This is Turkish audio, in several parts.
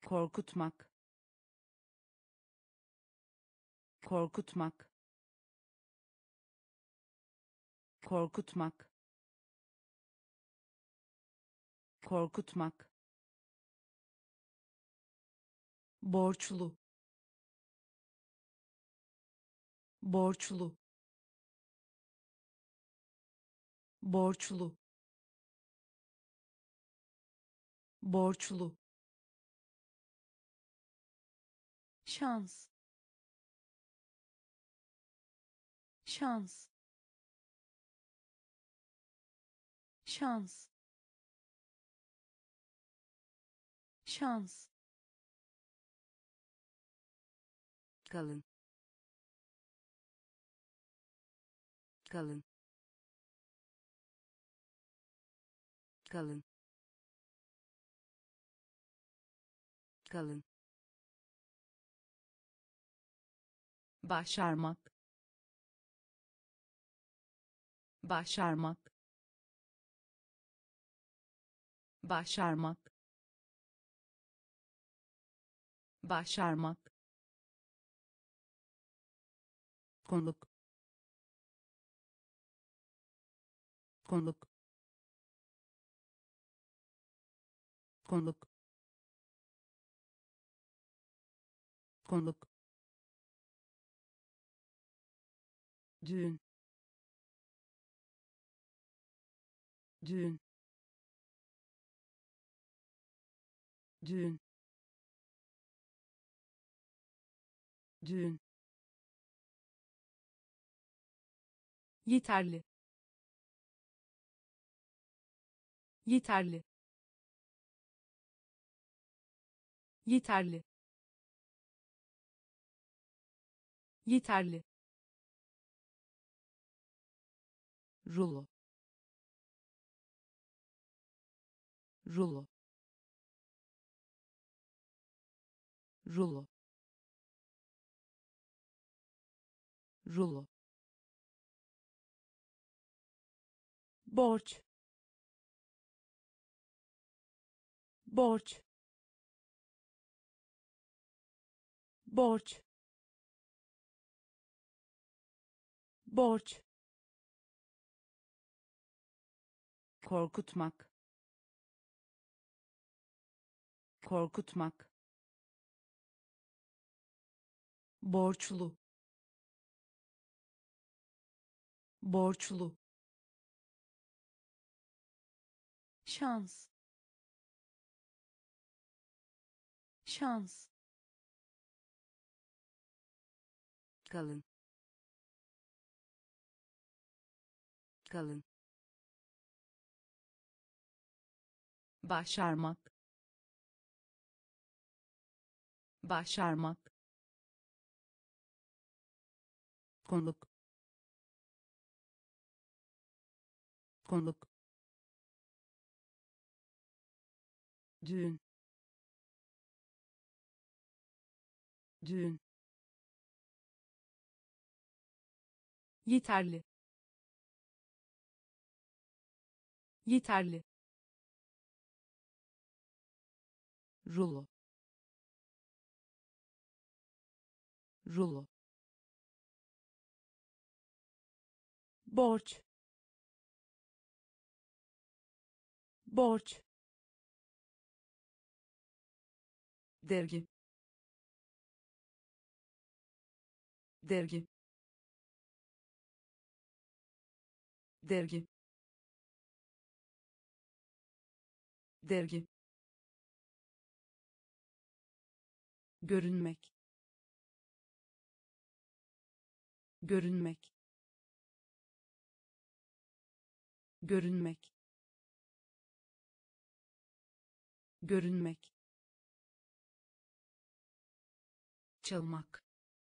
korkutmak, korkutmak, korkutmak, korkutmak, borçlu, borçlu, borçlu, borçlu, şans, şans, şans, şans, kalın, kalın, kalın, kalın, başarmak, başarmak, başarmak, başarmak, konuk, konuk, konuk, konuk, düğün, düğün, düğün, düğün, yeterli, yeterli, yeterli, yeterli, rulo, rulo, rulo, rulo, borç, borç, borç, borç, korkutmak, korkutmak, borçlu, borçlu, şans, şans, kalın, kalın, başarmak, başarmak, konuk, konuk, düğün, düğün, yeterli, yeterli, rulo, rulo, borç, borç, dergi, dergi, dergi, dergi, görünmek, görünmek, görünmek, görünmek, çalmak,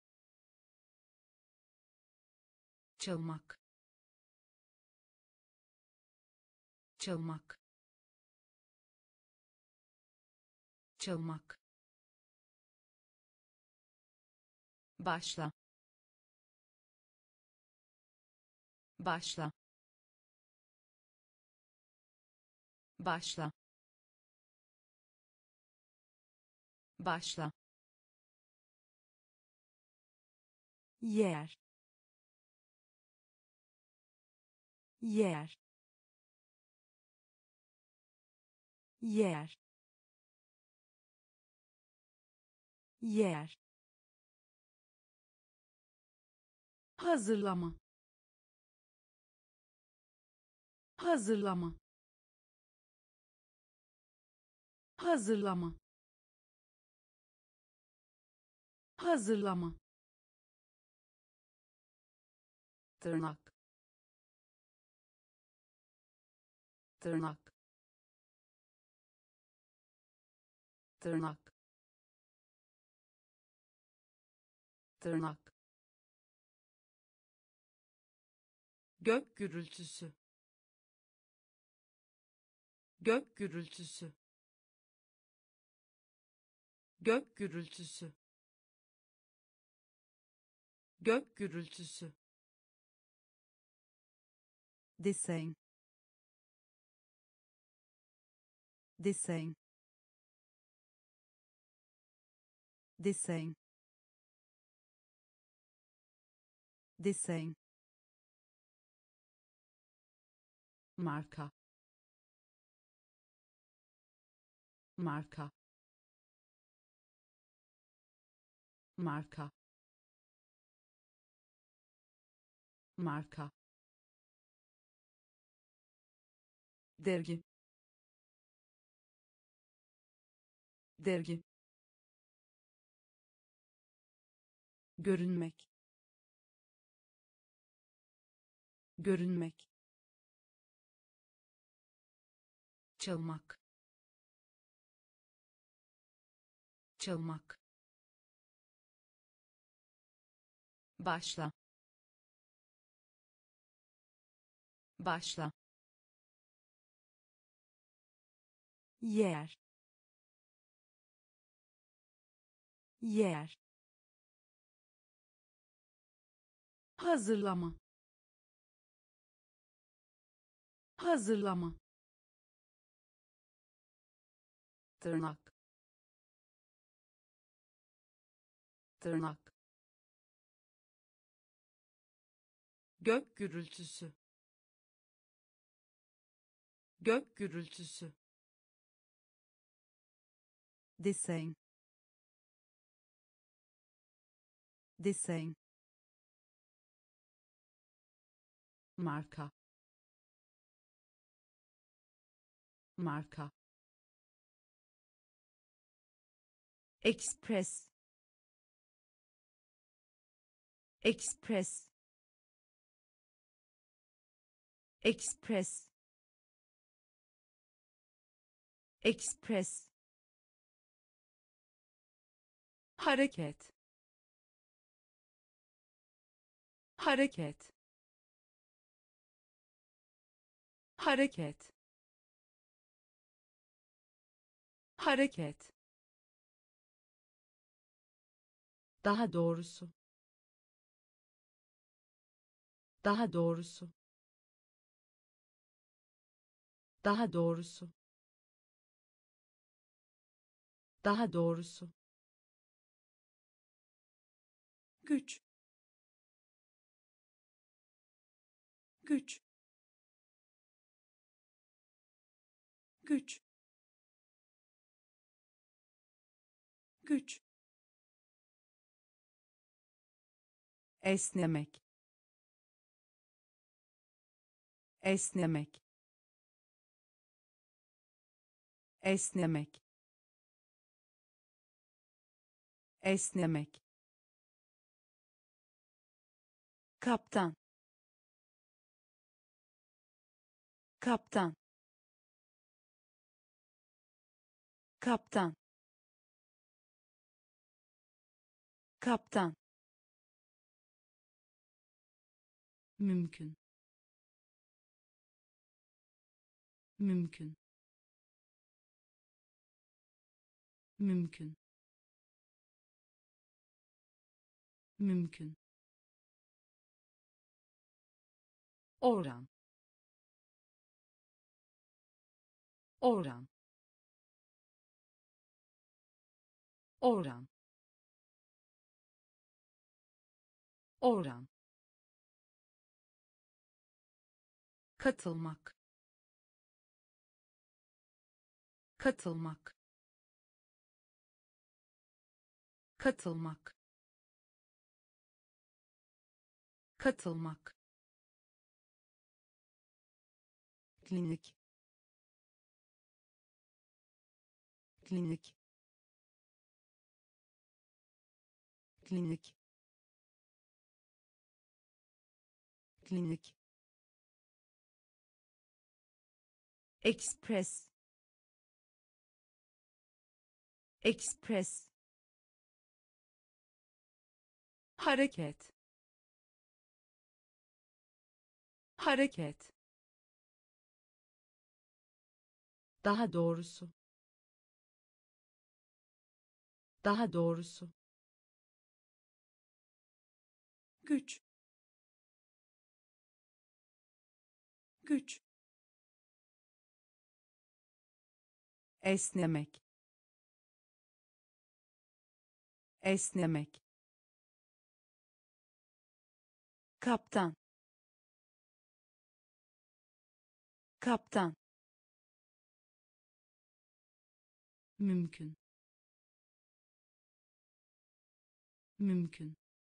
çalmak, çalmak, çalmak, başla, başla, başla, Başla. Yer. Yer. Yer. Yer. Hazırlama. Hazırlama. Hazırlama. Hazırlama. Tırnak. Tırnak. Tırnak. Tırnak. Gök gürültüsü. Gök gürültüsü. Gök gürültüsü. Gök gürültüsü. Desen. Desen. Desen. Desen. Marka. Marka. Marka. Marka. Dergi. Dergi. Görünmek. Görünmek. Çalmak. Çalmak. Başla. Başla. Yer. Yer. Hazırlama. Hazırlama. Tırnak. Tırnak. Gök gürültüsü. Gök gürültüsü. Desen. Desen. Marka. Marka. Express. Express. Express. Express. Hareket. Hareket. Hareket. Hareket. Daha doğrusu. Daha doğrusu. Daha doğrusu. Daha doğrusu. Güç. Güç. Güç. Güç. Esnemek. Esnemek. Esnemek. Esnemek. Kaptan. Kaptan. Kaptan. Kaptan. Mümkün. Mümkün. Mümkün. Mümkün. Oran. Oran. oran, oran, katılmak, katılmak, katılmak, katılmak, klinik, klinik, klinik, klinik, ekspres, ekspres, hareket, hareket, daha doğrusu, daha doğrusu, güç, güç, esnemek, esnemek, kaptan, kaptan, mümkün, mümkün,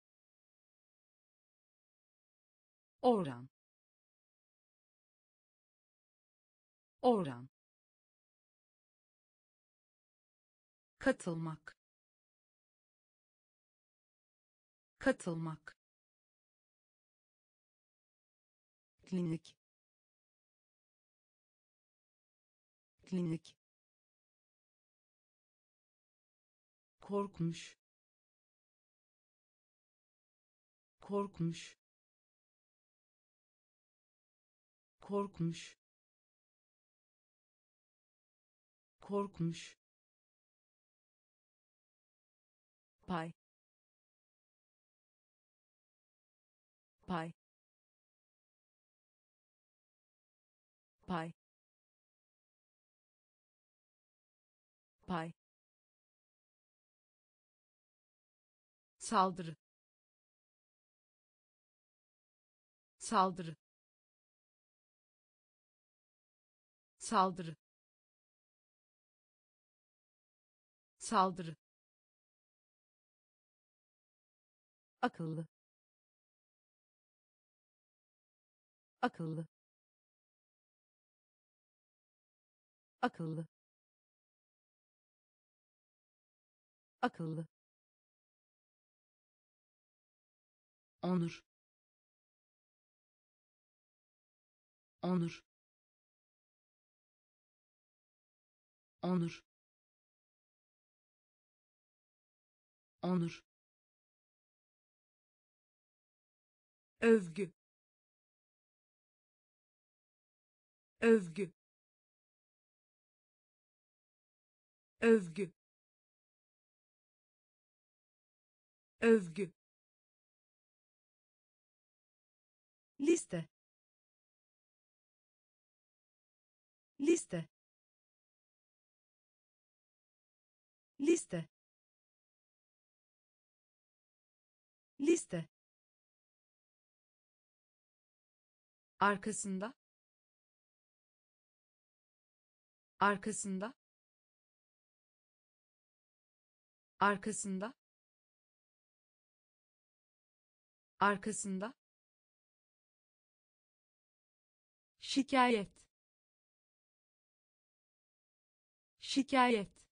oran, oran, katılmak, katılmak, klinik, klinik, korkmuş, korkmuş, korkmuş, korkmuş, pay, pay, pay, pay, saldırı, saldırı, saldırı, saldırı, akıllı, akıllı, akıllı, akıllı, onur, onur, onur, onur, övgü, övgü, övgü, övgü, liste, liste, liste, liste, arkasında, arkasında, arkasında, arkasında, şikayet, şikayet,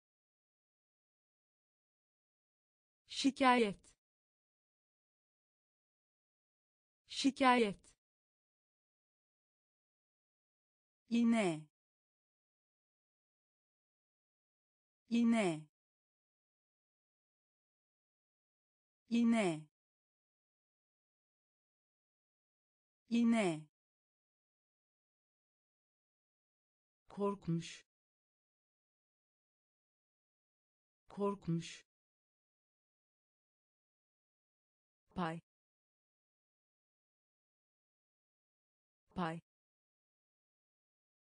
şikayet, şikayet, iğne, iğne, iğne, iğne, korkmuş, korkmuş, pay, pay,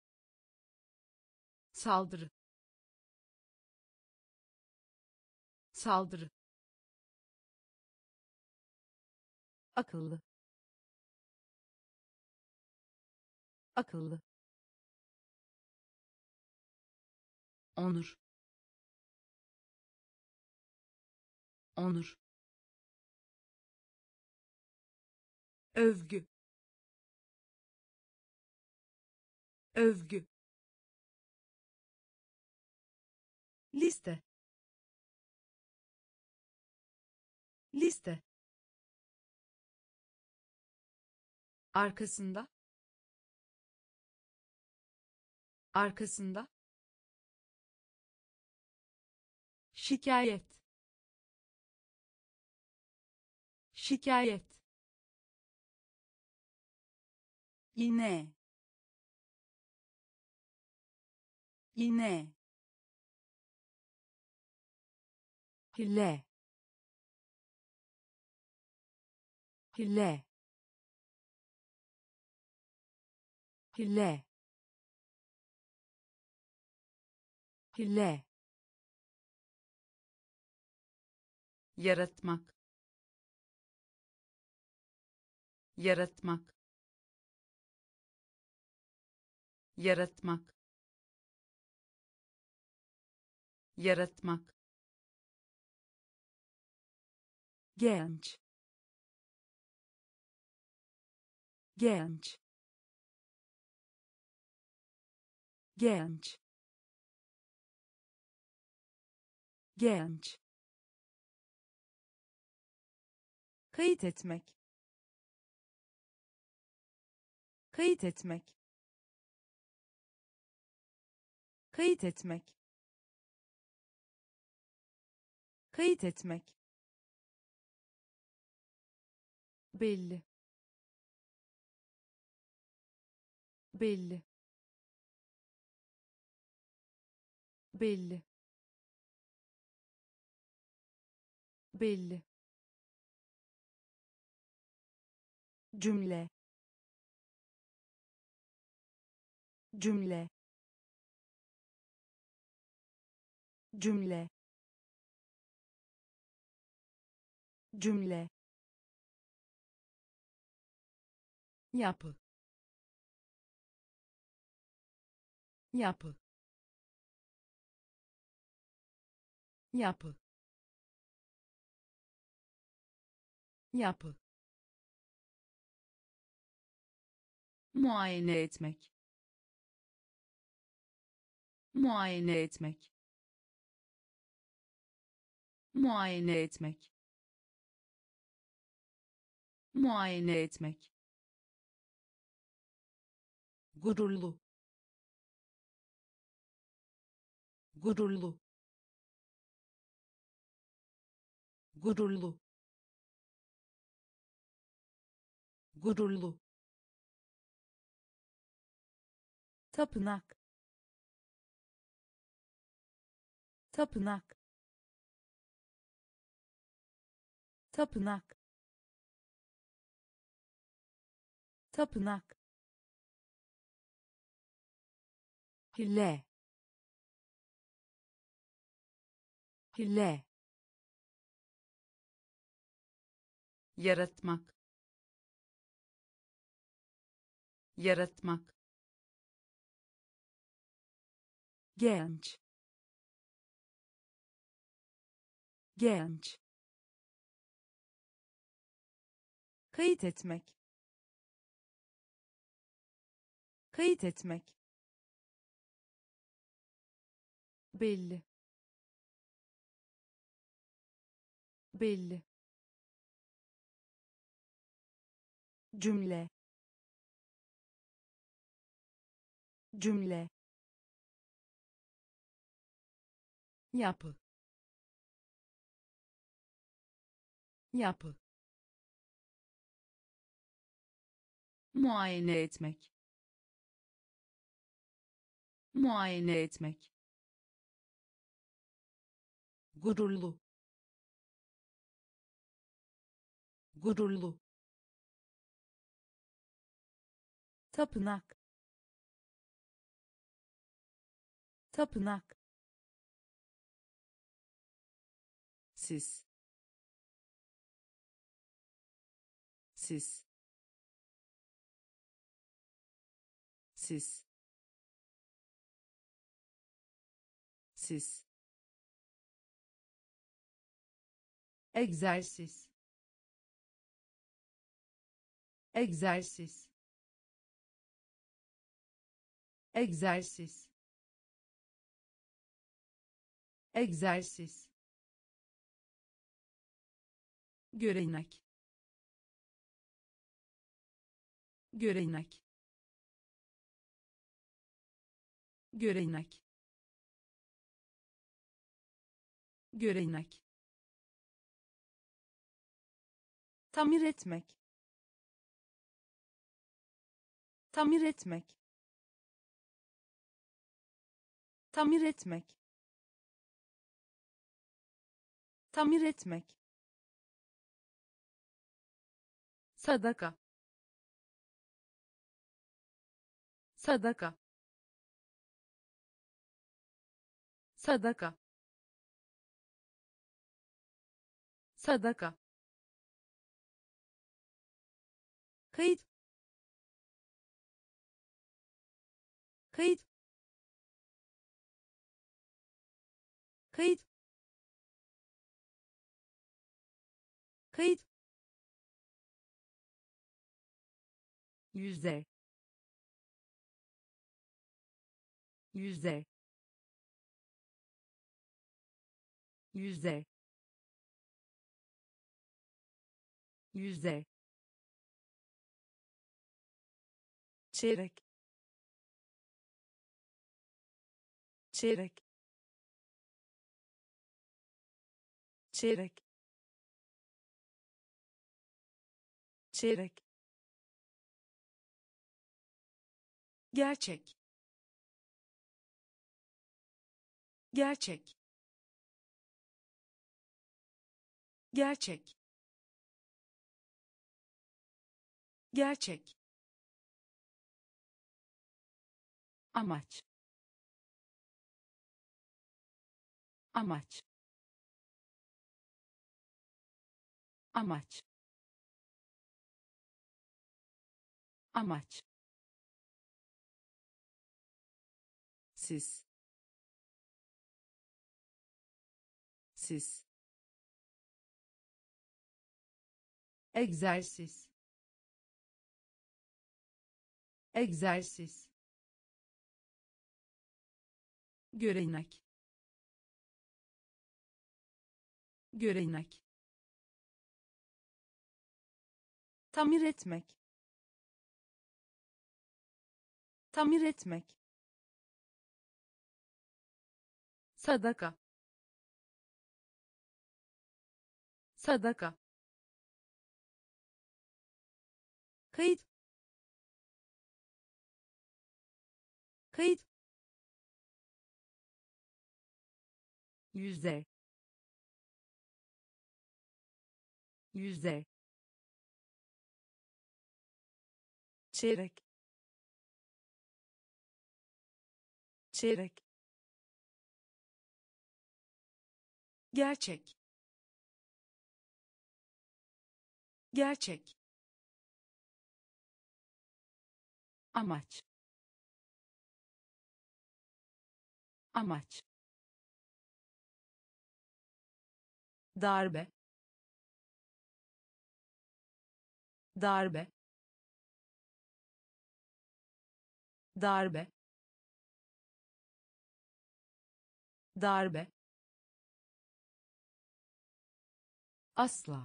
saldırı, saldırı, akıllı, akıllı, onur, onur, övgü, övgü, liste, liste, arkasında, arkasında, şikayet, şikayet, iğne, iğne, hile, hile, hile, hile, yaratmak, yaratmak, yaratmak, yaratmak, genç, genç, genç, genç, kayıt etmek, kayıt etmek, kayıt etmek, kayıt etmek, belli, belli, belli, belli, cümle, cümle, cümle, cümle, yapı, yapı, yapı, yapı, muayene etmek, muayene etmek, muayene etmek, muayene etmek, gururlu, gururlu, gururlu, gururlu, tapınak, tapınak, tapınak, tapınak, hile, hile, yaratmak, yaratmak, genç, genç, kayıt etmek, kayıt etmek, belli, belli, cümle, cümle, yapı, yapı, muayene etmek, muayene etmek, gururlu, gururlu, tapınak, tapınak, Siz. Siz. Siz. Siz. egzersiz, egzersiz, egzersiz, egzersiz, görenek, görenek, görenek, görenek, tamir etmek, tamir etmek, tamir etmek, tamir etmek, sadaka, sadaka, sadaka, sadaka, kayıt, kayıt, kayıt, kayıt, yüzde, yüzde, yüzde, yüzde, çeyrek, çeyrek, çeyrek, çeyrek, gerçek, gerçek, gerçek, gerçek, amaç, amaç, amaç, amaç, Siz. Siz. egzersiz, egzersiz, görenek, görenek, tamir etmek, tamir etmek, sadaka, sadaka, kayıt, kayıt, yüzde, yüzde, çeyrek, çeyrek, gerçek, gerçek, amaç, amaç, darbe, darbe, darbe, darbe, asla,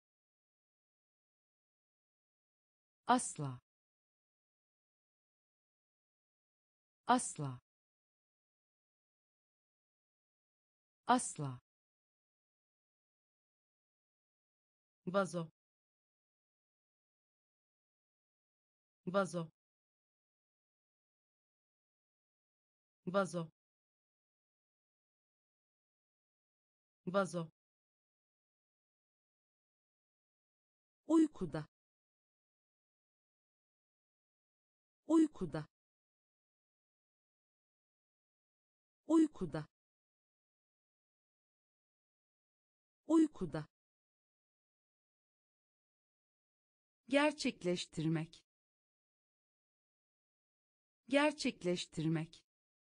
asla, asla, asla, Vazo. Vazo. Vazo. Vazo. uykuda, uykuda, uykuda, uykuda, gerçekleştirmek, gerçekleştirmek,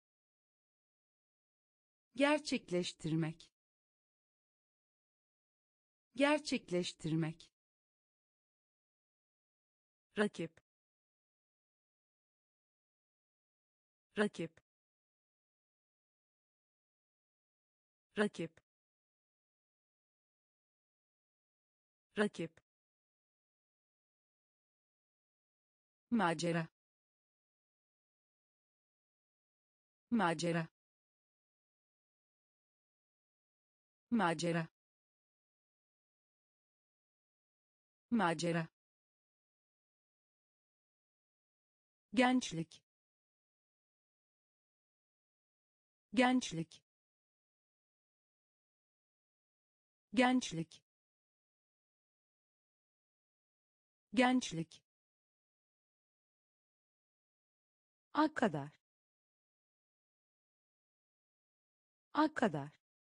gerçekleştirmek, gerçekleştirmek, rakip, rakip, rakip, rakip, macera, macera, macera, macera, gençlik, gençlik, gençlik, gençlik, a kadar, a kadar,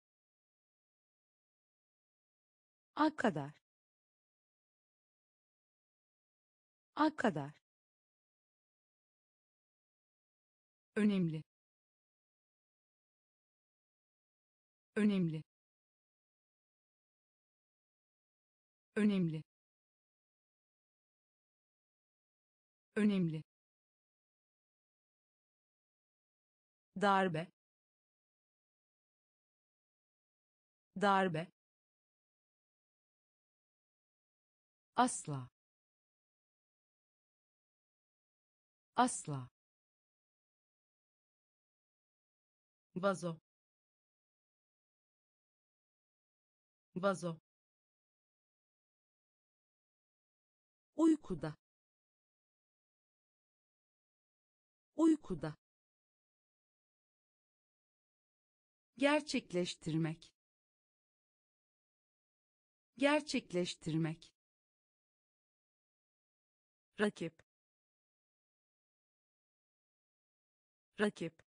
a kadar, a kadar, önemli, önemli, önemli, önemli, darbe, darbe, asla, asla, vazo, vazo, uykuda, uykuda, gerçekleştirmek, gerçekleştirmek, rakip, rakip,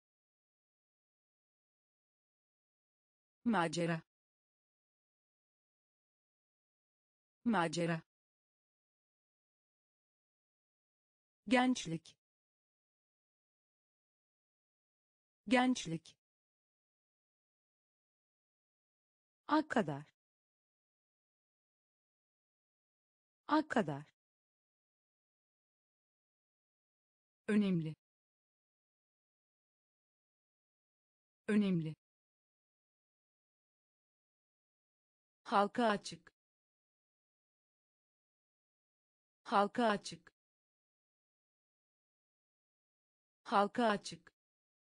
macera, macera, gençlik, gençlik, a kadar, a kadar, önemli, önemli, halka açık, halka açık, halka açık,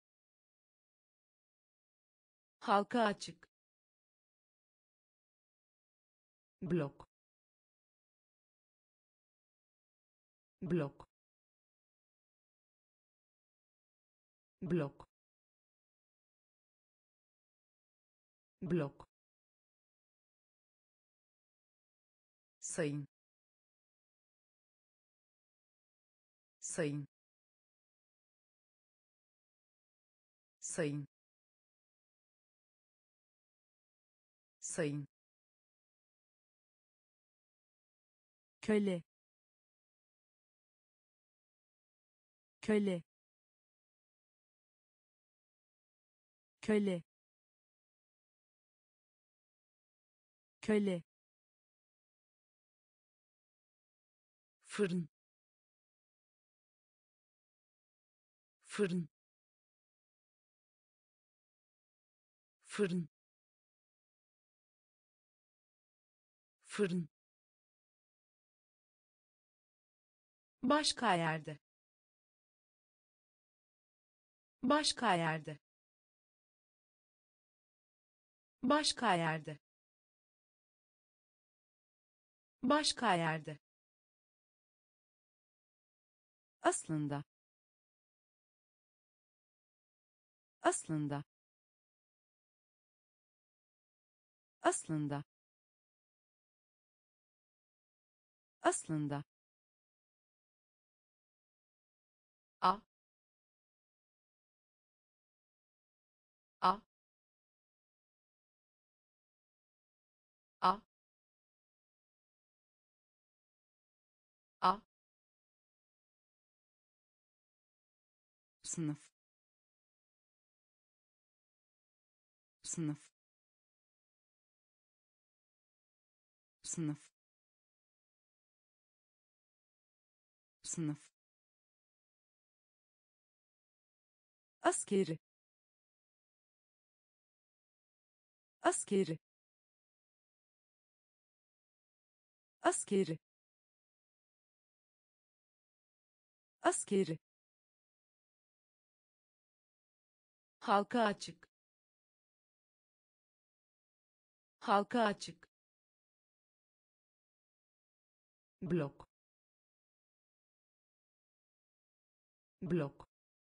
halka açık, blok, blok, blok, blok, sayın, sayın, sayın, sayın, köle, köle, köle, köle, fırın, fırın, fırın, fırın, başka yerde, başka yerde, başka yerde, başka yerde, aslında, aslında, aslında, aslında, a, a, A. A. sınıf sınıf sınıf sınıf askeri askeri askeri askeri Halka açık. Halka açık. Blok. Blok.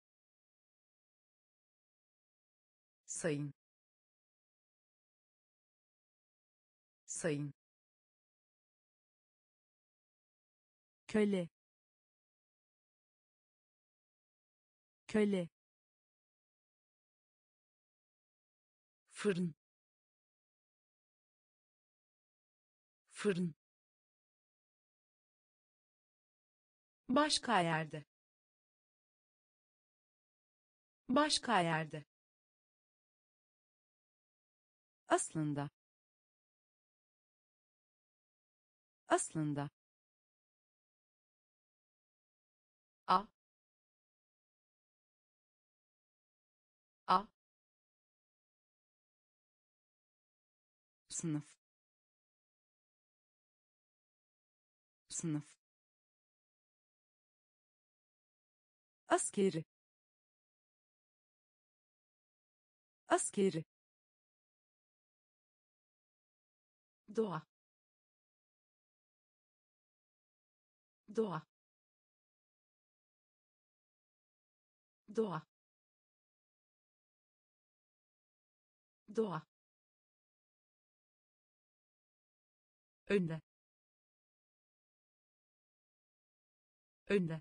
Sayın. Sayın. köle köle Fırın. Fırın. Başka yerde. Başka yerde. aslında aslında A. A. sınıf sınıf askeri askeri Doğa. Doğa. Doğa. Doğa. Önde. Önde.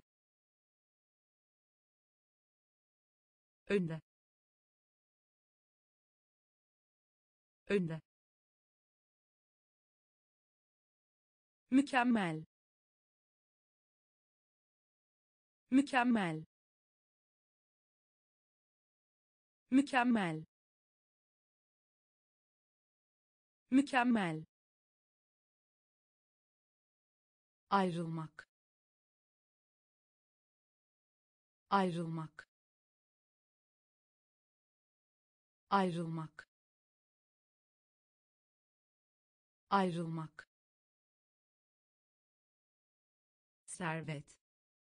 Önde. Önde. mükemmel mükemmel mükemmel mükemmel Ayrılmak. Ayrılmak. Ayrılmak. Ayrılmak. Servet.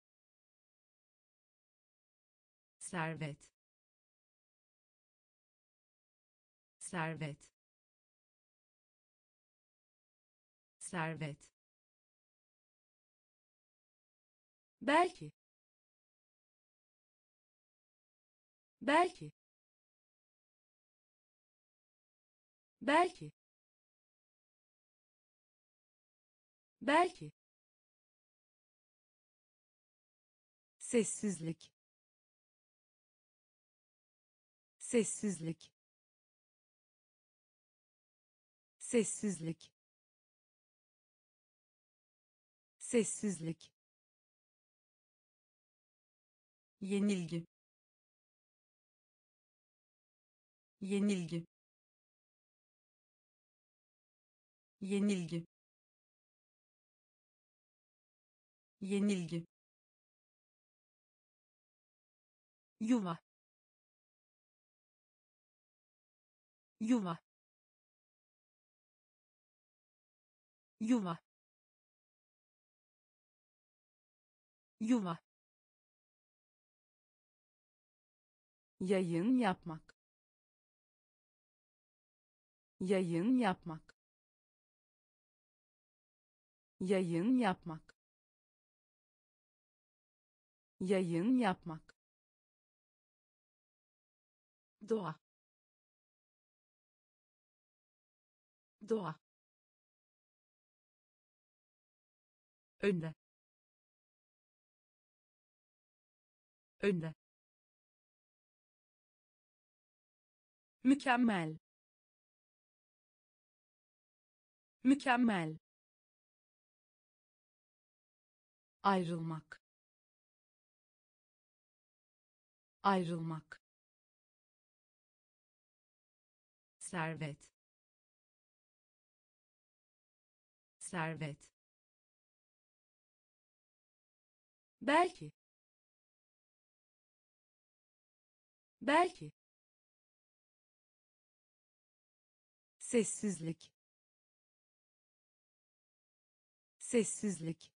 Servet. Servet. Servet. Belki. Belki. Belki. Belki. sessizlik sessizlik sessizlik sessizlik yenilgi yenilgi yenilgi yenilgi Yuva. Yuva. Yuva. Yuva. yayın yapmak yayın yapmak yayın yapmak yayın yapmak Doğa. Doğa. Önde. Önde. mükemmel mükemmel, ayrılmak, ayrılmak, servet, servet, belki, belki, sessizlik, sessizlik,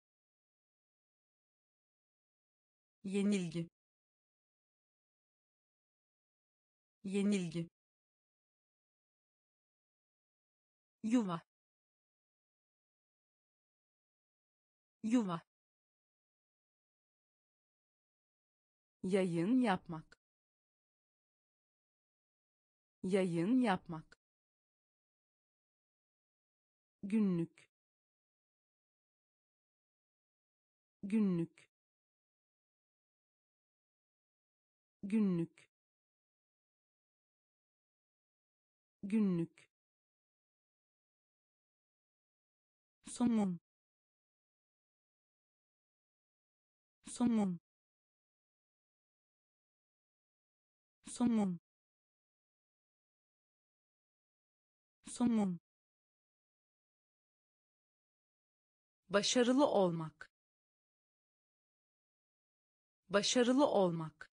yenilgi, yenilgi, yuva, yuva, yayın yapmak, yayın yapmak, günlük, günlük, günlük, günlük, somun, somun, somun, somun, başarılı olmak, başarılı olmak,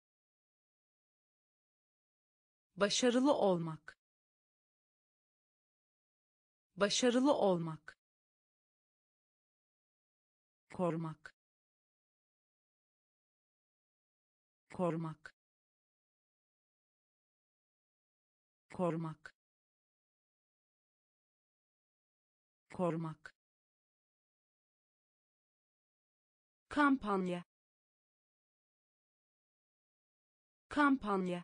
başarılı olmak, başarılı olmak, korumak, korumak, korumak, korumak, kampanya, kampanya,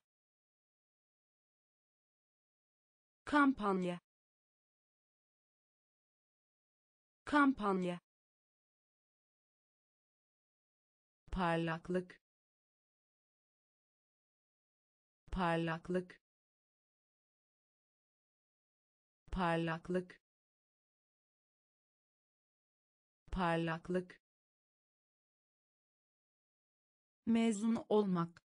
kampanya, kampanya, parlaklık, parlaklık, parlaklık, parlaklık, mezun olmak,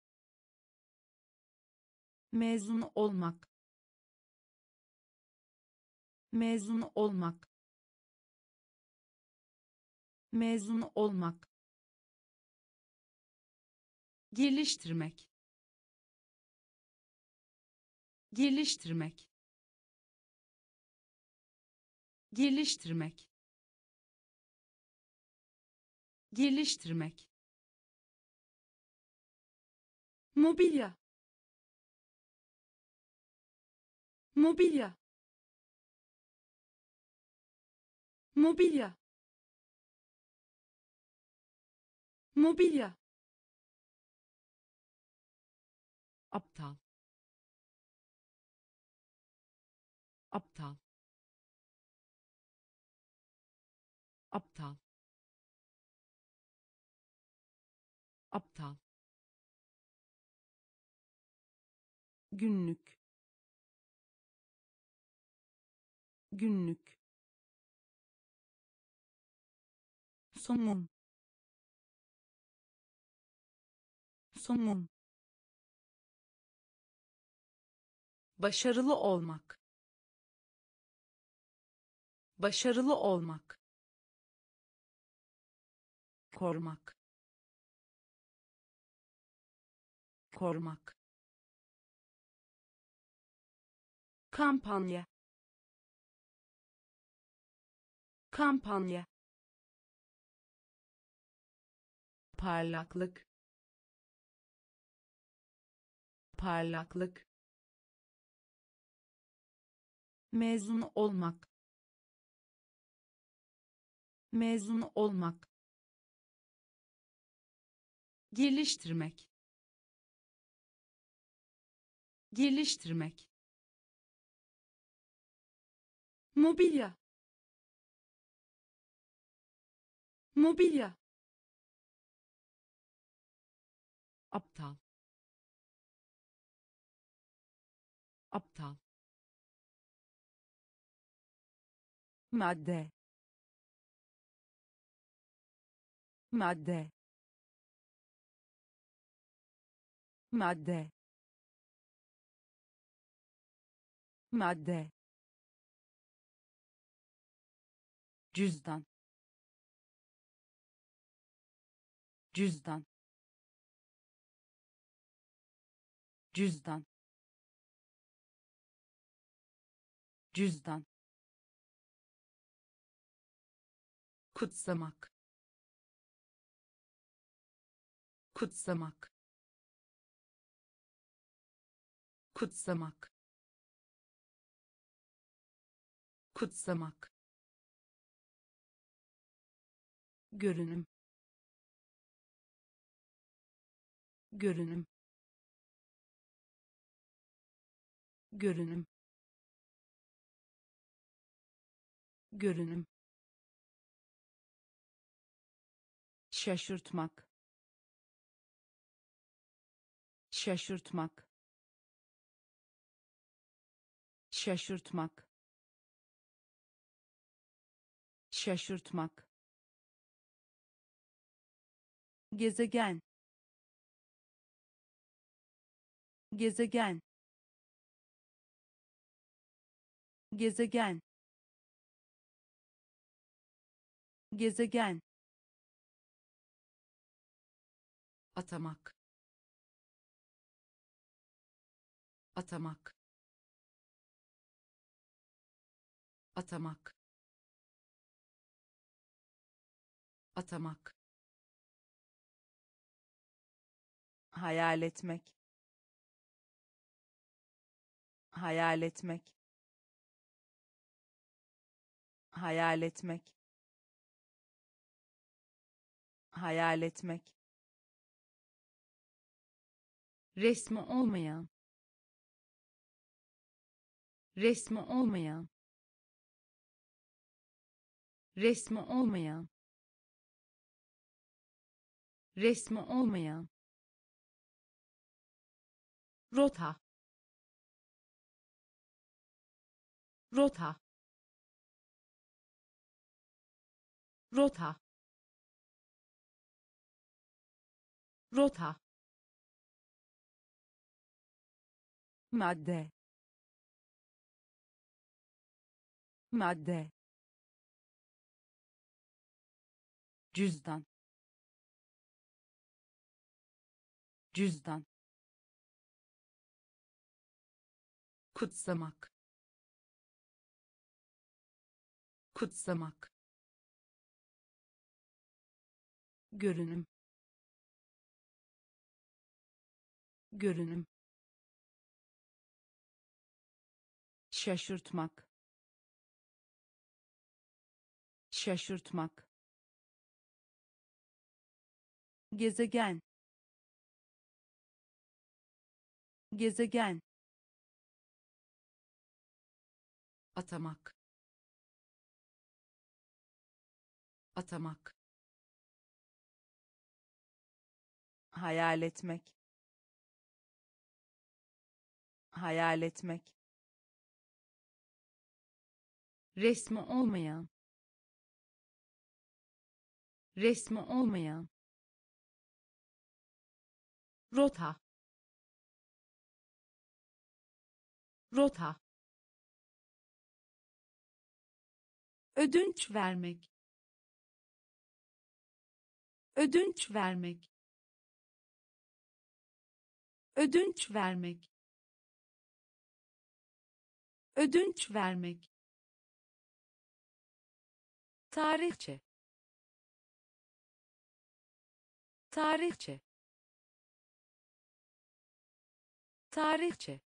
mezun olmak, mezun olmak, mezun olmak, geliştirmek, geliştirmek, geliştirmek, geliştirmek, mobilya, mobilya, mobilya, mobilya, aptal, aptal, aptal, aptal, günlük, günlük, somun, somun, başarılı olmak, başarılı olmak, korumak, korumak, kampanya, kampanya, parlaklık, parlaklık, mezun olmak, mezun olmak, geliştirmek, geliştirmek, mobilya, mobilya, aptal, aptal, madde, madde, madde, madde, cüzdan, cüzdan, cüzdan, cüzdan, kutsamak, kutsamak, kutsamak, kutsamak, görünüm, görünüm, görünüm, görünüm, şaşırtmak, şaşırtmak, şaşırtmak, şaşırtmak, gezegen, gezegen, gezegen, gezegen, atamak, atamak, atamak, atamak, hayal etmek, hayal etmek, hayal etmek, hayal etmek, resmi olmayan, resmi olmayan, resmi olmayan, resmi olmayan, rota, rota, rota, rota, madde, madde, cüzdan, cüzdan, kutsamak, kutsamak, görünüm, görünüm, şaşırtmak, şaşırtmak, gezegen, gezegen, atamak, atamak, hayal etmek, hayal etmek, resmi olmayan, resmi olmayan, rota, rota, ödünç vermek, ödünç vermek, ödünç vermek, ödünç vermek, tarihçe, tarihçe, tarihçe,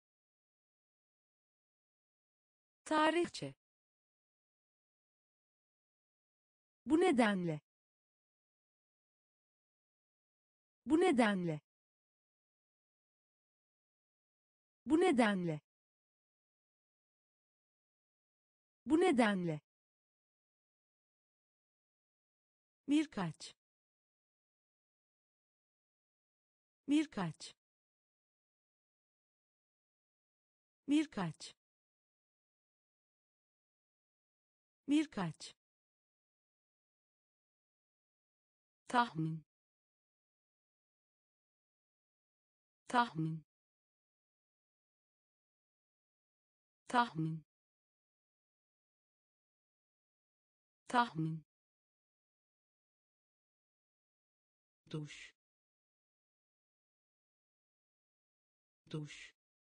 tarihçe, bu nedenle, bu nedenle, bu nedenle, bu nedenle, birkaç, birkaç, birkaç, birkaç, tahmin, tahmin, tahmin, tahmin, duş, duş,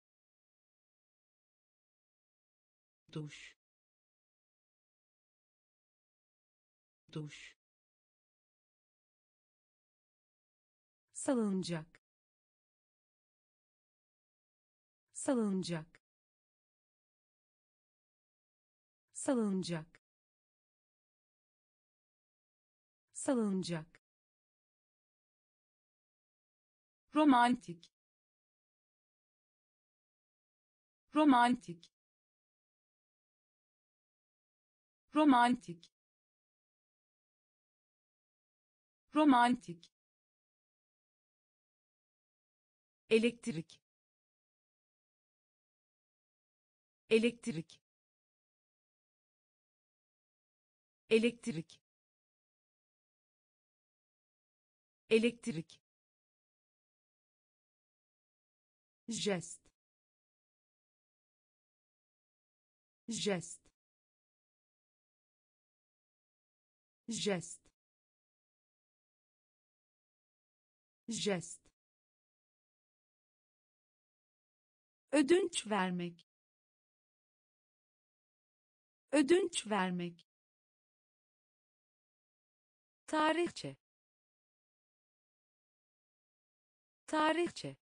duş, duş, salınacak, salınacak, salınacak, salınacak, romantik, romantik, romantik, romantik, elektrik, elektrik, elektrik, elektrik, jest, jest, jest, jest, ödünç vermek, ödünç vermek, tarihçe, tarihçe,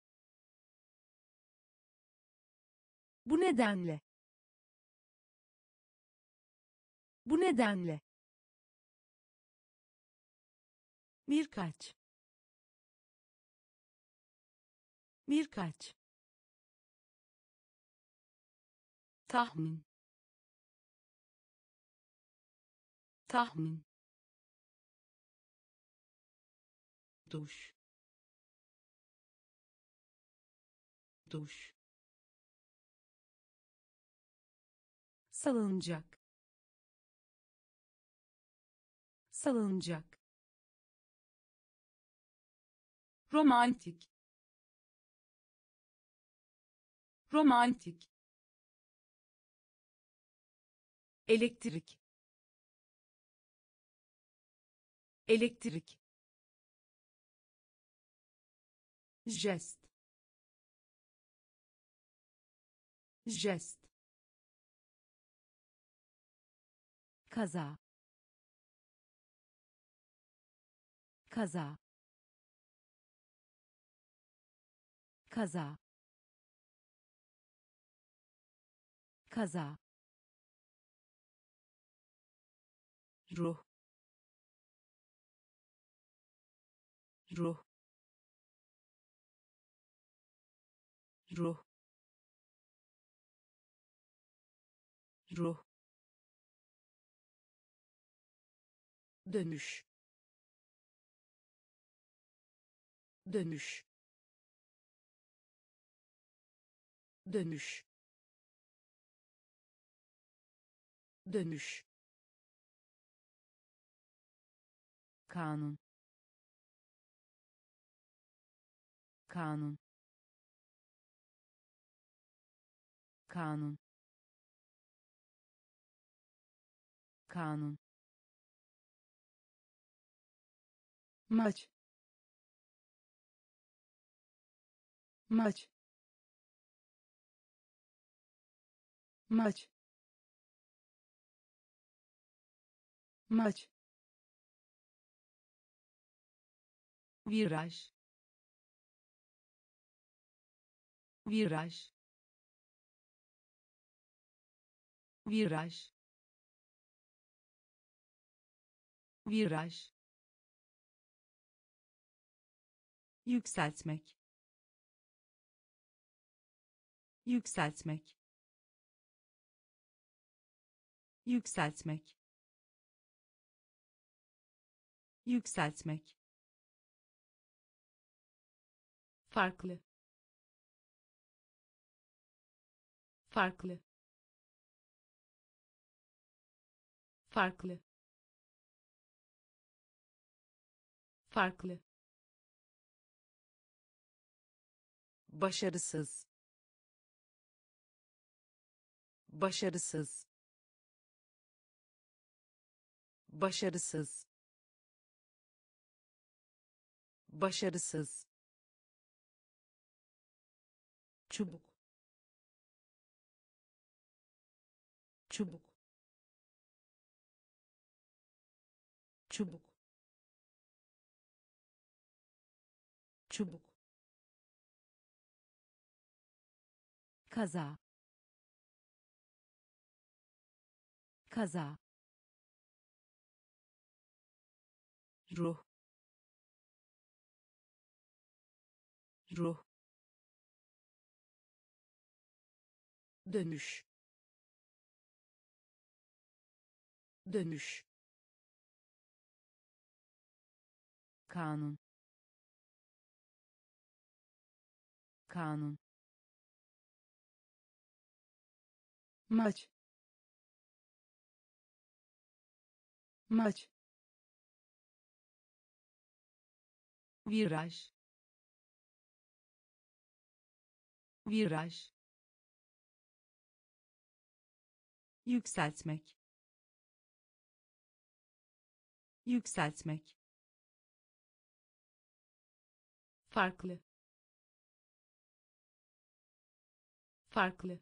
bu nedenle, bu nedenle, birkaç, birkaç, tahmin, tahmin, duş, duş, salınacak, salınacak, romantik, romantik, elektrik, elektrik, jest, jest, kaza, kaza, kaza, kaza, ruh, ruh, ruh, ruh, dönüş, dönüş, dönüş, dönüş, kanun, kanun, kanun, kanun, maç, maç, maç, maç, viraj, viraj, viraj, viraj, yükseltmek, yükseltmek, yükseltmek, yükseltmek, farklı, farklı, farklı, farklı, başarısız, başarısız, başarısız, başarısız, çubuk, çubuk, çubuk, çubuk, kaza, kaza, ruh, ruh, dönüş, dönüş, kanun, kanun, maç, maç, viraj, viraj, yükseltmek, yükseltmek, farklı, farklı,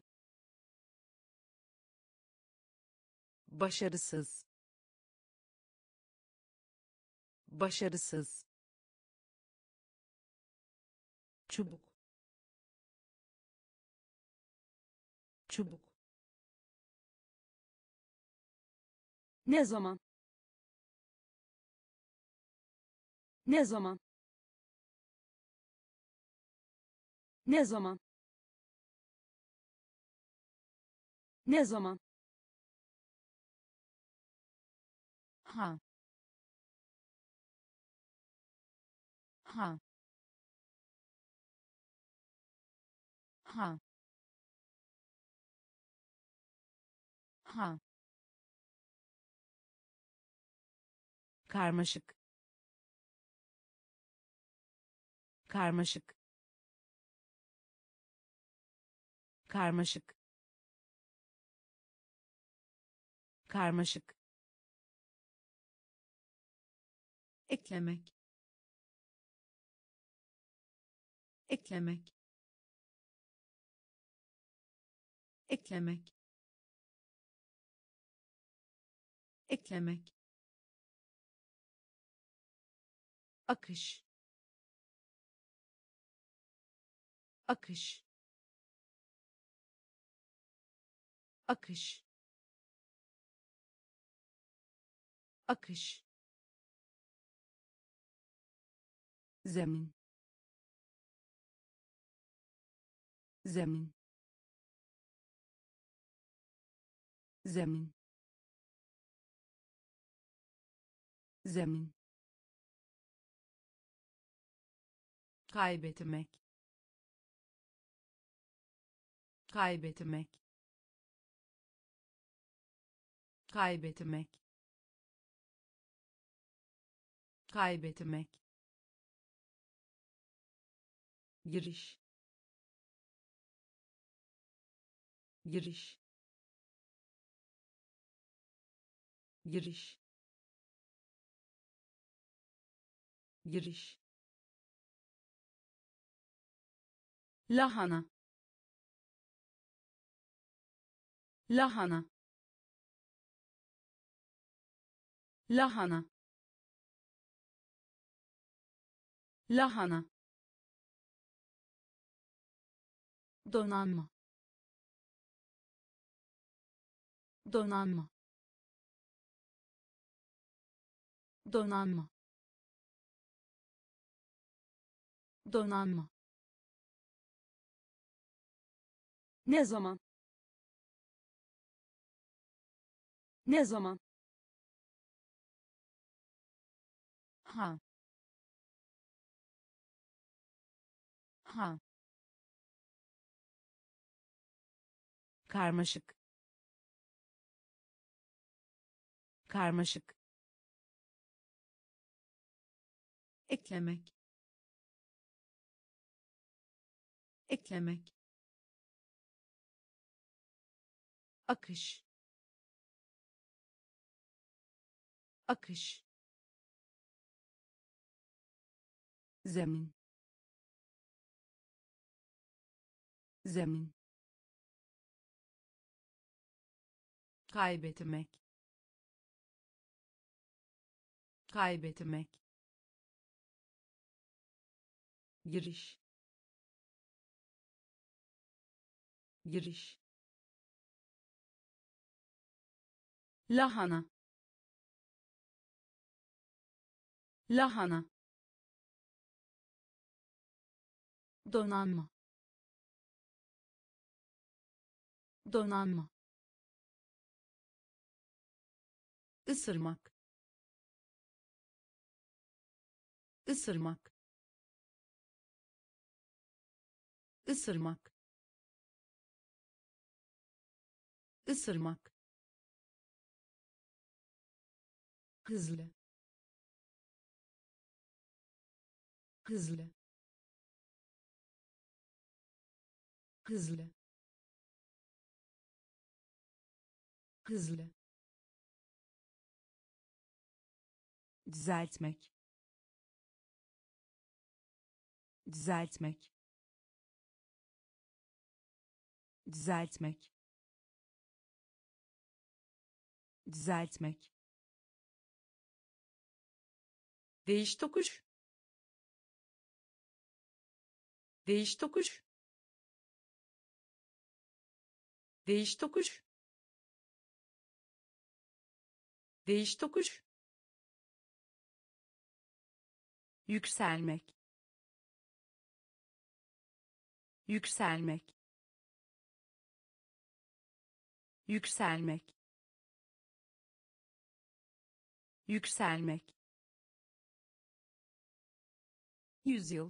başarısız, başarısız, çubuk, çubuk, Ne zaman? Ne zaman? Ne zaman? Ne zaman? ha, ha, ha, ha, karmaşık, karmaşık, karmaşık, karmaşık, eklemek, eklemek, eklemek, eklemek, akış, akış, akış, akış, zemin, zemin, zemin, zemin, kaybetmek, kaybetmek, kaybetmek, kaybetmek, giriş, giriş, giriş, giriş, lahana, lahana, lahana, lahana, donanma, donanma, donanma, donanma, Ne zaman? Ne zaman? ha, ha, karmaşık, karmaşık, eklemek, eklemek, akış, akış, zemin, zemin, kaybetmek, kaybetmek, giriş, giriş, lahana, lahana, donanma, donanma, ısırmak, ısırmak, ısırmak, ısırmak, hızlı, hızlı, hızlı, hızlı, düzeltmek, düzeltmek, düzeltmek, düzeltmek, değiş tokuş, değiş tokuş, değiş tokuş, değiş tokuş, yükselmek, yükselmek, yükselmek, yükselmek, yüzyıl,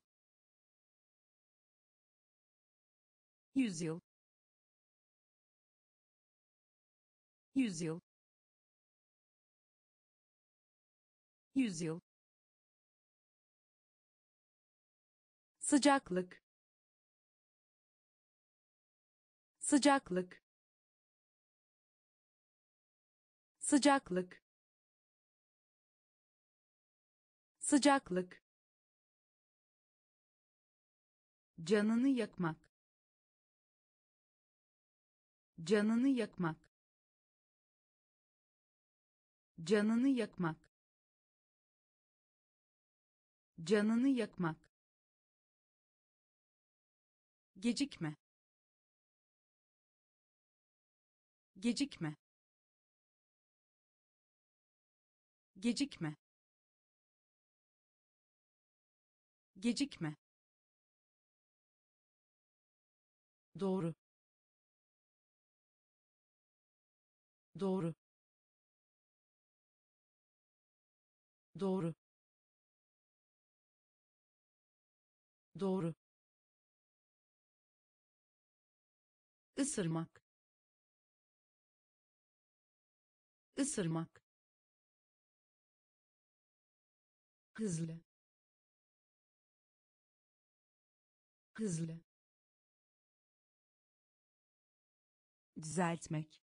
yüzyıl, yüzyıl, yüzyıl, sıcaklık, sıcaklık, sıcaklık, sıcaklık, canını yakmak, canını yakmak, canını yakmak, canını yakmak, gecikme, gecikme, gecikme, gecikme, doğru, doğru, doğru, doğru, ısırmak, ısırmak, hızlı, hızlı, düzeltmek,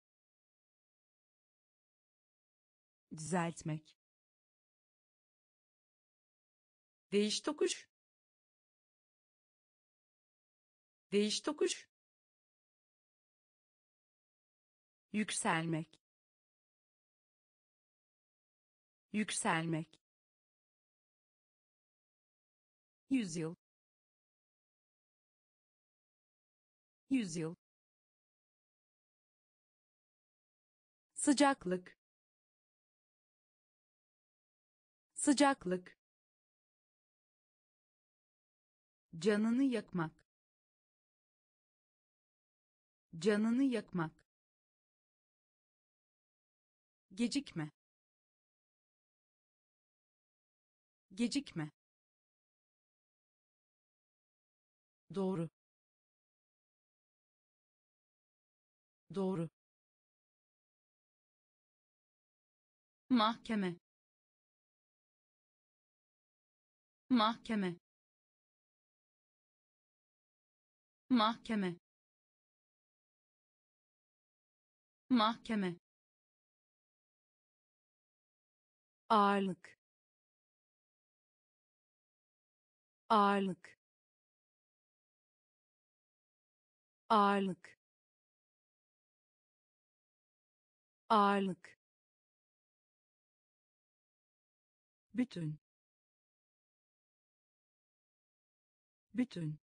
düzeltmek, değiş tokuş, değiş tokuş, yükselmek, yükselmek, yüzyıl, yüzyıl, sıcaklık, sıcaklık, canını yakmak, canını yakmak, gecikme, gecikme, doğru, doğru, mahkeme, mahkeme, mahkeme, mahkeme, ağırlık, ağırlık, ağırlık, ağırlık, bütün, bütün,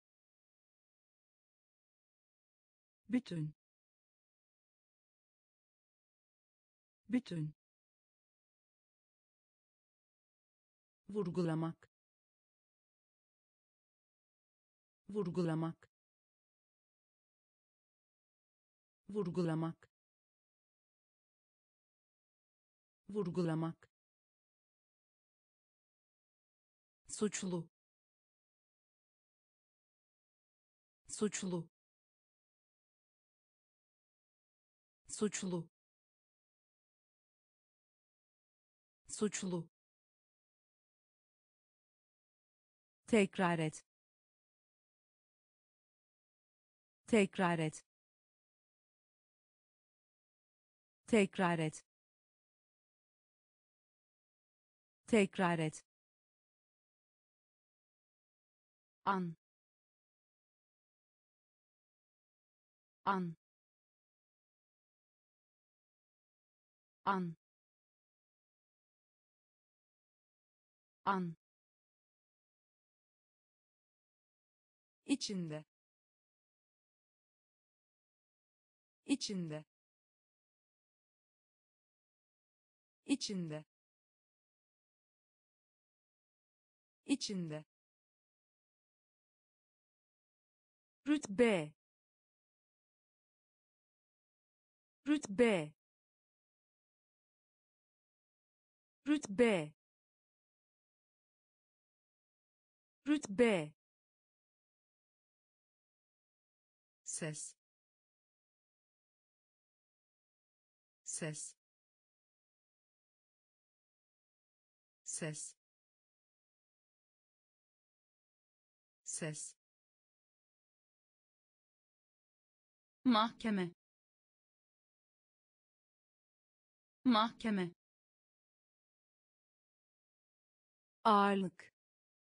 bütün, bütün, vurgulamak, vurgulamak, vurgulamak, vurgulamak, suçlu, suçlu, suçlu, suçlu, tekrar et, tekrar et, tekrar et, tekrar et, an, an, an, an, içinde, içinde, içinde, içinde, rütbe, rütbe, rütbe, rütbe, ses, ses, ses, ses, mahkeme, mahkeme, ağırlık,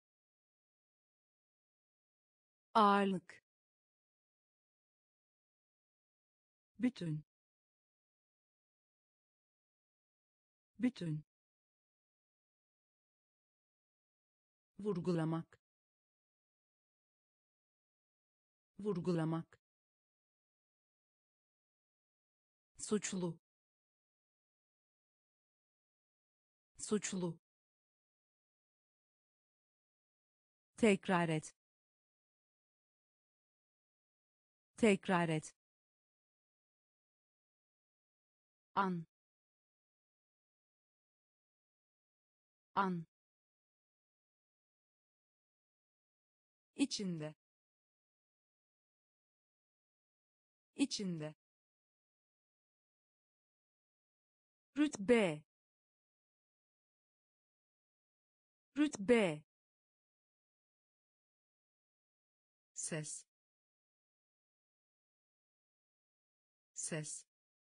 ağırlık, bütün, bütün, vurgulamak, vurgulamak, suçlu, suçlu, tekrar et, tekrar et, an, an, içinde, içinde, rütbe, rütbe, ses, ses,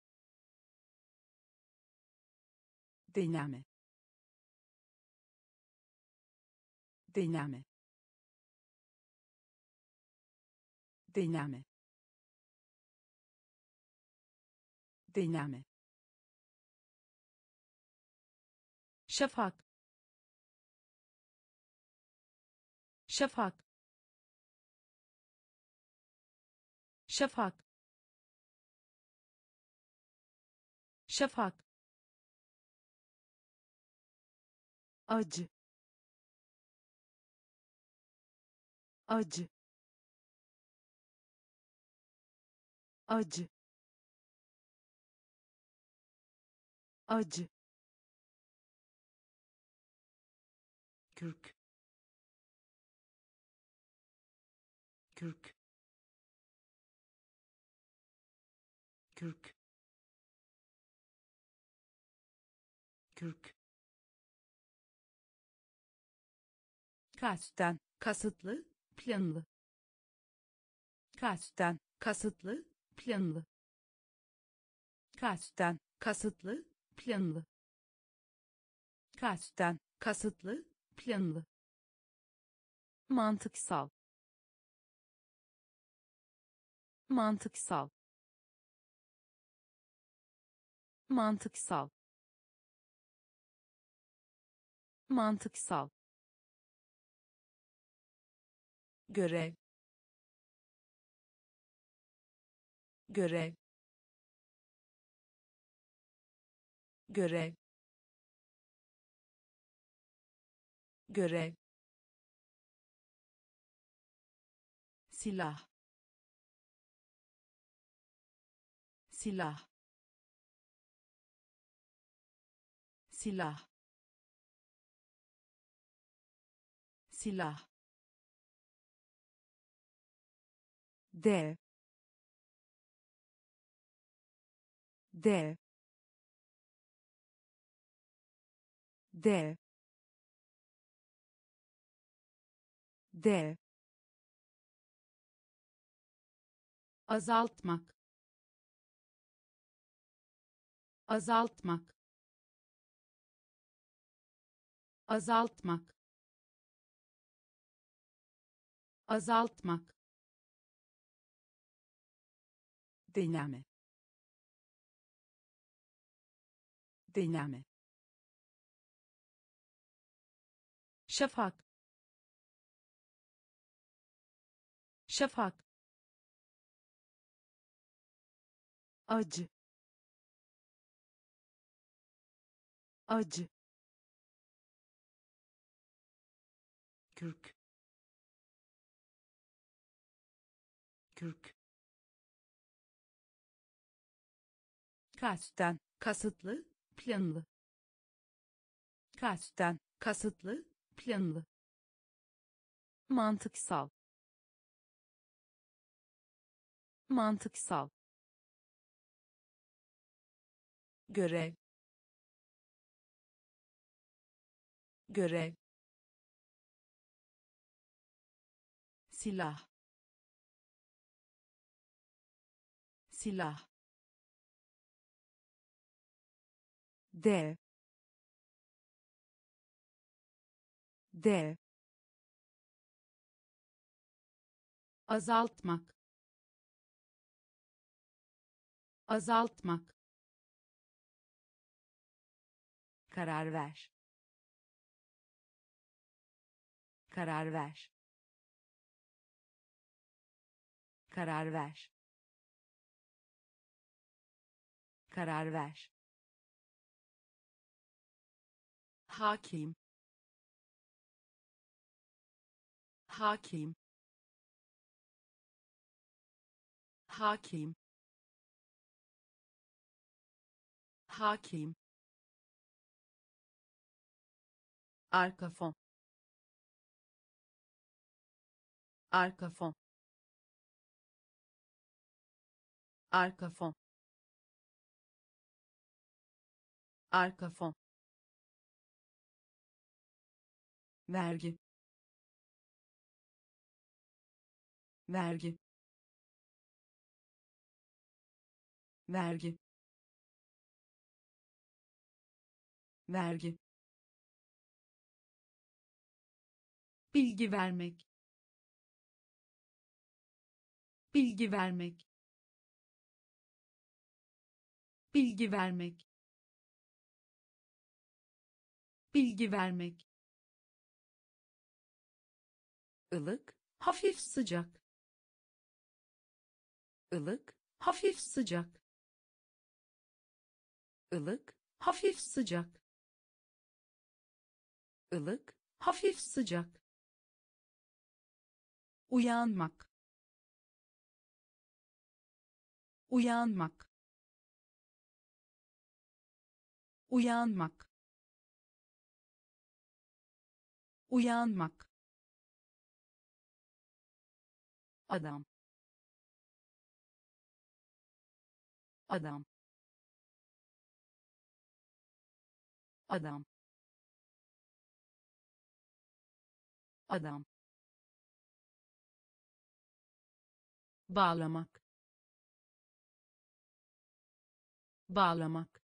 deneme, deneme, deneme, deneme, şafak, şafak, şafak, şafak, acı, acı, acı, acı, kürk, kürk, kürk, kürk, kasten, kasıtlı, planlı, kasten, kasıtlı, planlı, kasten, kasıtlı, planlı, kasten, kasıtlı, planlı, mantıksal, mantıksal, mantıksal, mantıksal, görev, görev, görev, görev, silah, silah, silah, silah, dev, dev, dev, dev, azaltmak, azaltmak, azaltmak, azaltmak, deneme, deneme, şafak, şafak, acı, acı, kürk, kürk, kasten, kasıtlı, planlı, kasten, kasıtlı, planlı, mantıksal, mantıksal, görev, görev, silah, silah, dev, dev, azaltmak, azaltmak, karar ver, karar ver, karar ver, karar ver, hakim, hakim, hakim, hakim, arka fon, arka fon, arka fon, arka fon, vergi, vergi, vergi, vergi, bilgi vermek, bilgi vermek, bilgi vermek, bilgi vermek, ılık, hafif sıcak, ılık, hafif sıcak, ılık, hafif sıcak, ılık, hafif sıcak, uyanmak, uyanmak, uyanmak, uyanmak, adam, adam, adam, adam, bağlamak, bağlamak,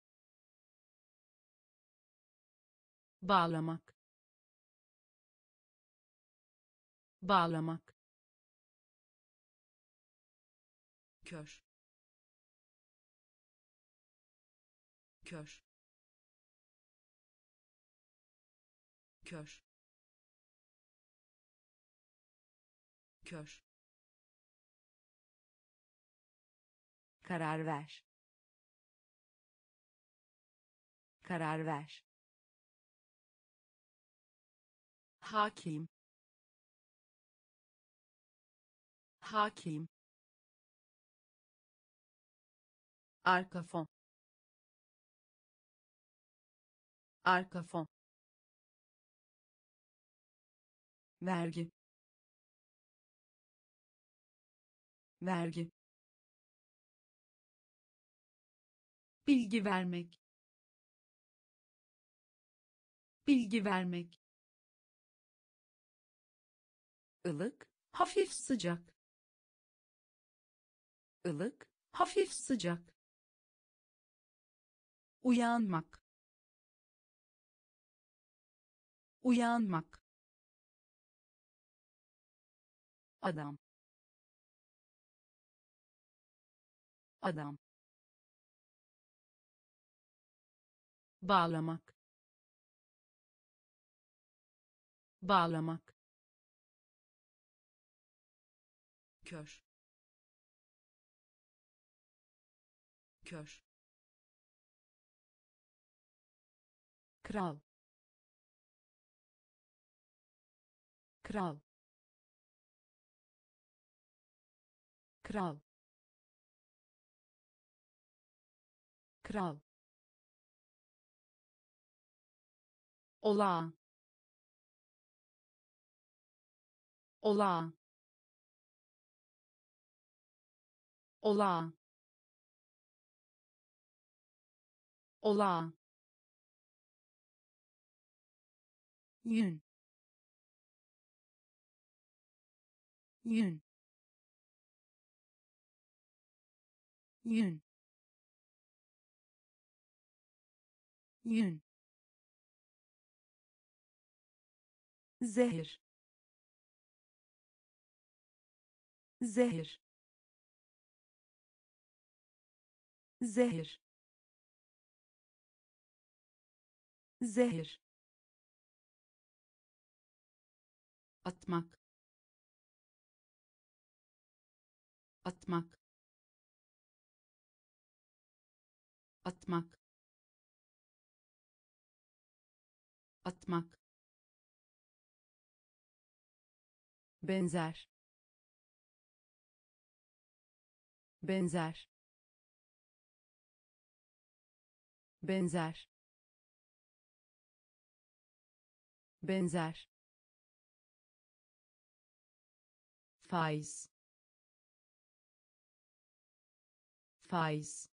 bağlamak, bağlamak, kör, kör, kör, kör, karar ver, karar ver, hakim, hakim, arka fon, arka fon, vergi, vergi, bilgi vermek, bilgi vermek, ılık, hafif sıcak, ılık, hafif sıcak, uyanmak, uyanmak, adam, adam, bağlamak, bağlamak, kör, kör, kral, kral, kral, kral, olağan, olağan, olağan, olağan, yün, yün, yün, yün, zehir, zehir, zehir, zehir, atmak, atmak, atmak, atmak, benzer, benzer, benzer, benzer, faiz, faiz,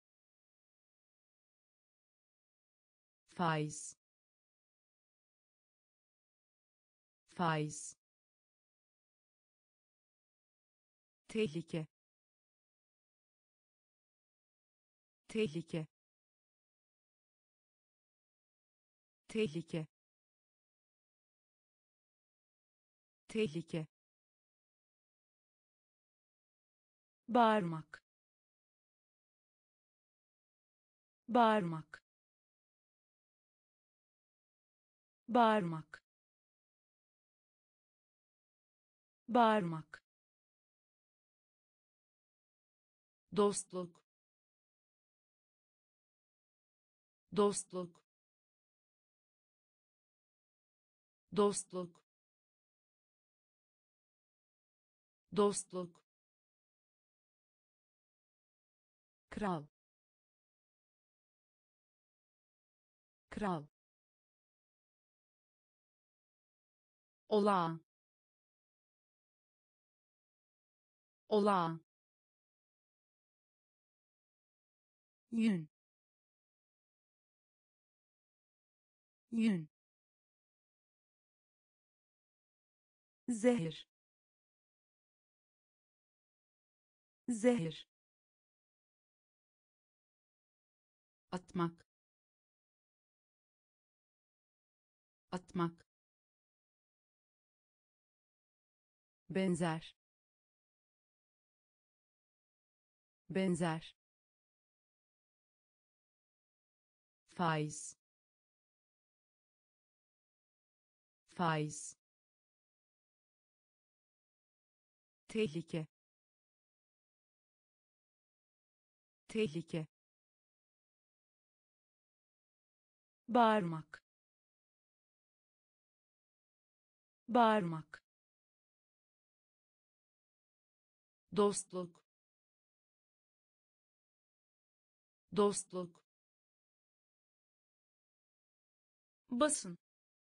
faiz, faiz, tehlike, tehlike, tehlike, tehlike, bağırmak, bağırmak, bağırmak, bağırmak, dostluk, dostluk, dostluk, dostluk, kral, kral, olağan, olağan, yün, yün, zehir, zehir, atmak, atmak, benzer, benzer, faiz, faiz, tehlike, tehlike, bağırmak, bağırmak, dostluk, dostluk, basın,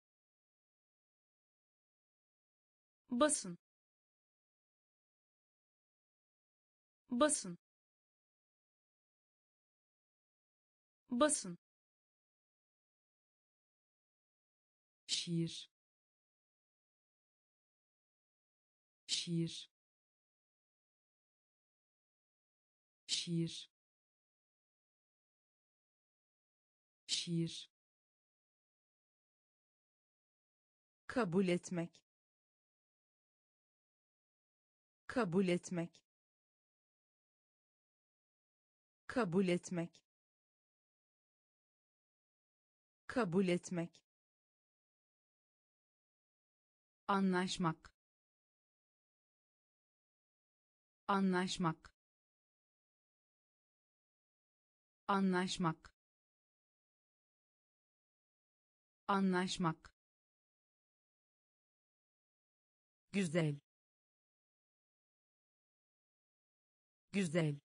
basın, basın, basın, şiir, şiir, şiir, şiir, kabul etmek, kabul etmek, kabul etmek, kabul etmek, anlaşmak, anlaşmak, anlaşmak, anlaşmak, güzel, güzel,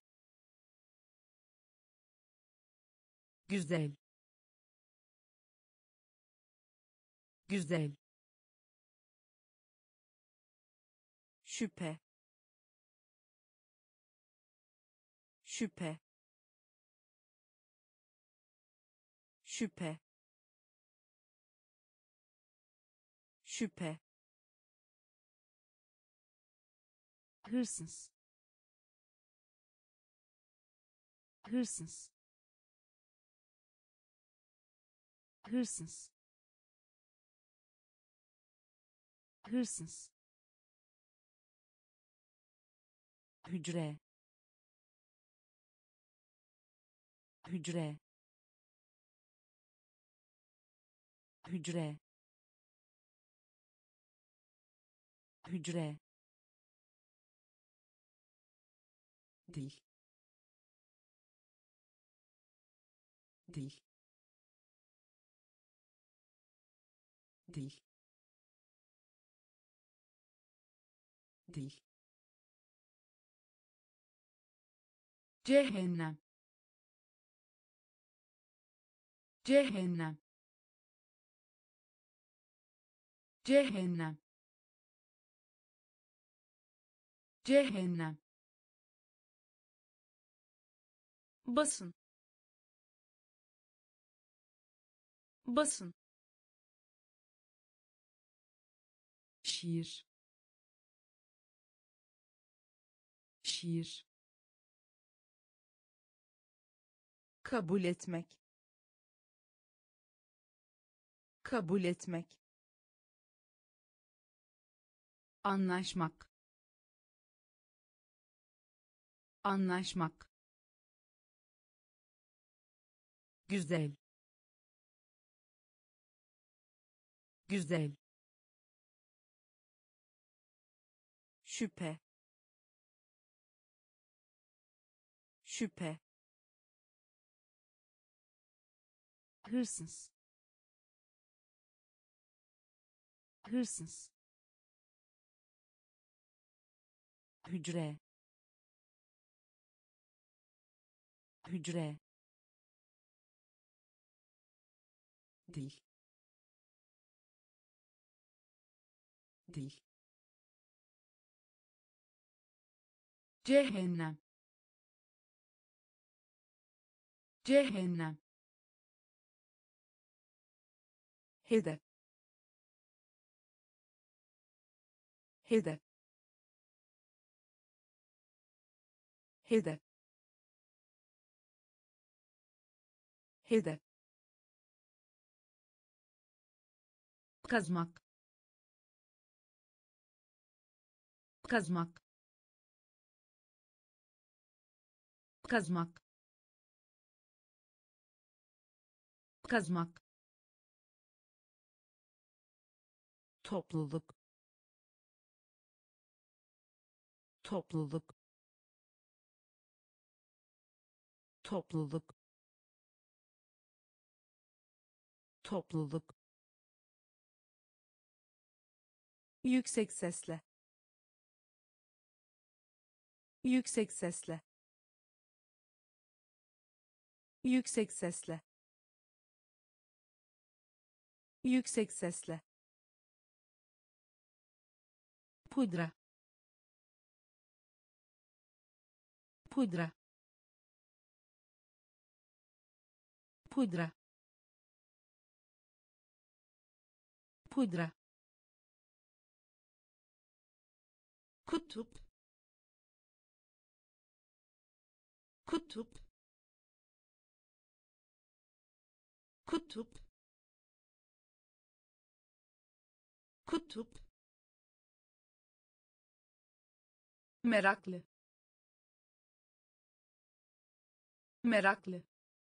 güzel, güzel, şüphe, şüphe, şüphe, şüphe, hırsız, hırsız, hırsız, hırsız, hücre, hücre, hücre, hücre, dil, dil, dil, dil, cehennem, cehennem, cehennem, cehennem, basın, basın, şiir, şiir, kabul etmek, kabul etmek, anlaşmak, anlaşmak, güzel, güzel, şüphe, şüphe, hırsız, hırsız, hücre, hücre, dil, dil, cehennem, cehennem, hedef hedef hedef hedef kazmak kazmak kazmak kazmak topluluk topluluk topluluk topluluk yüksek sesle yüksek sesle yüksek sesle yüksek sesle pudra pudra pudra pudra kutup kutup kutup kutup meraklı meraklı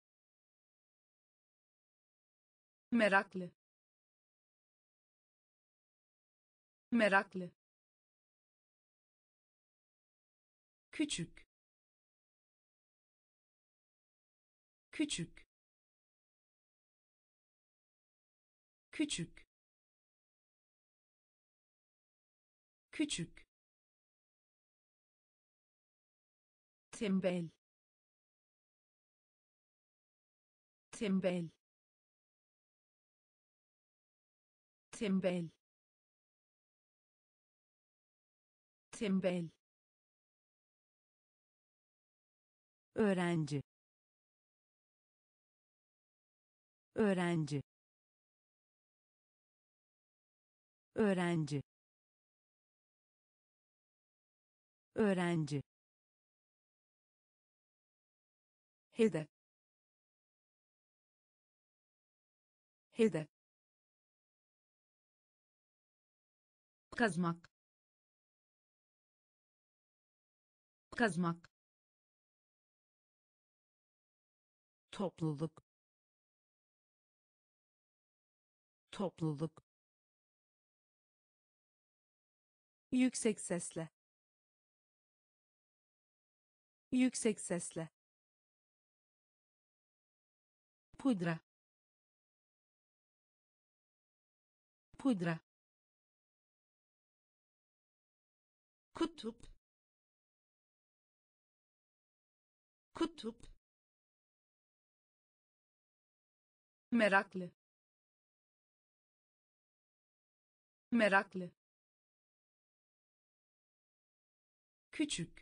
meraklı meraklı küçük küçük küçük küçük tembel tembel tembel tembel öğrenci öğrenci öğrenci öğrenci hedef hedef kazmak kazmak topluluk topluluk yüksek sesle yüksek sesle pudra pudra kutup kutup meraklı meraklı küçük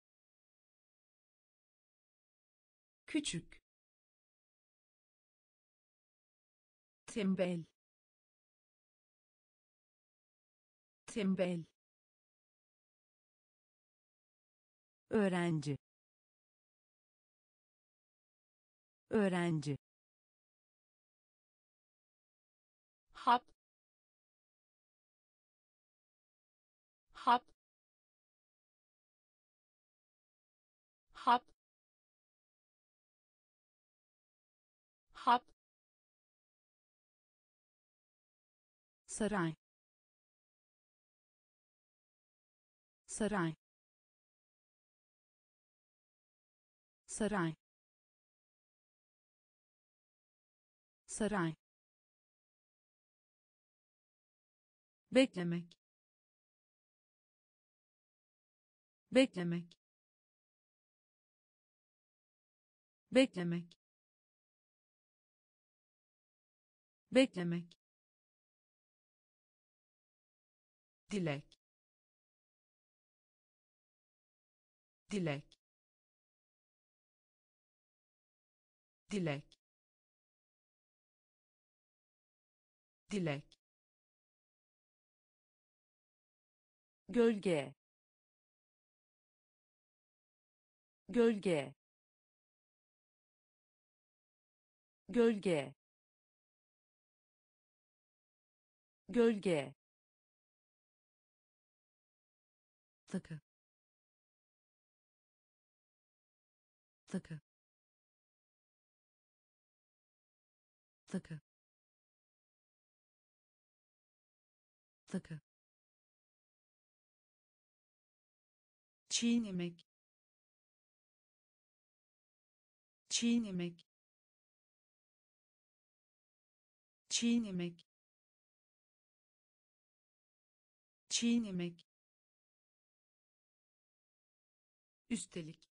küçük tembel tembel öğrenci öğrenci hap hap hap hap saray saray saray saray beklemek beklemek beklemek beklemek dilek dilek dilek dilek, gölge, gölge, gölge, gölge, takı, takı, takı, takı, çiğnemek, çiğnemek, çiğnemek, çiğnemek, üstelik,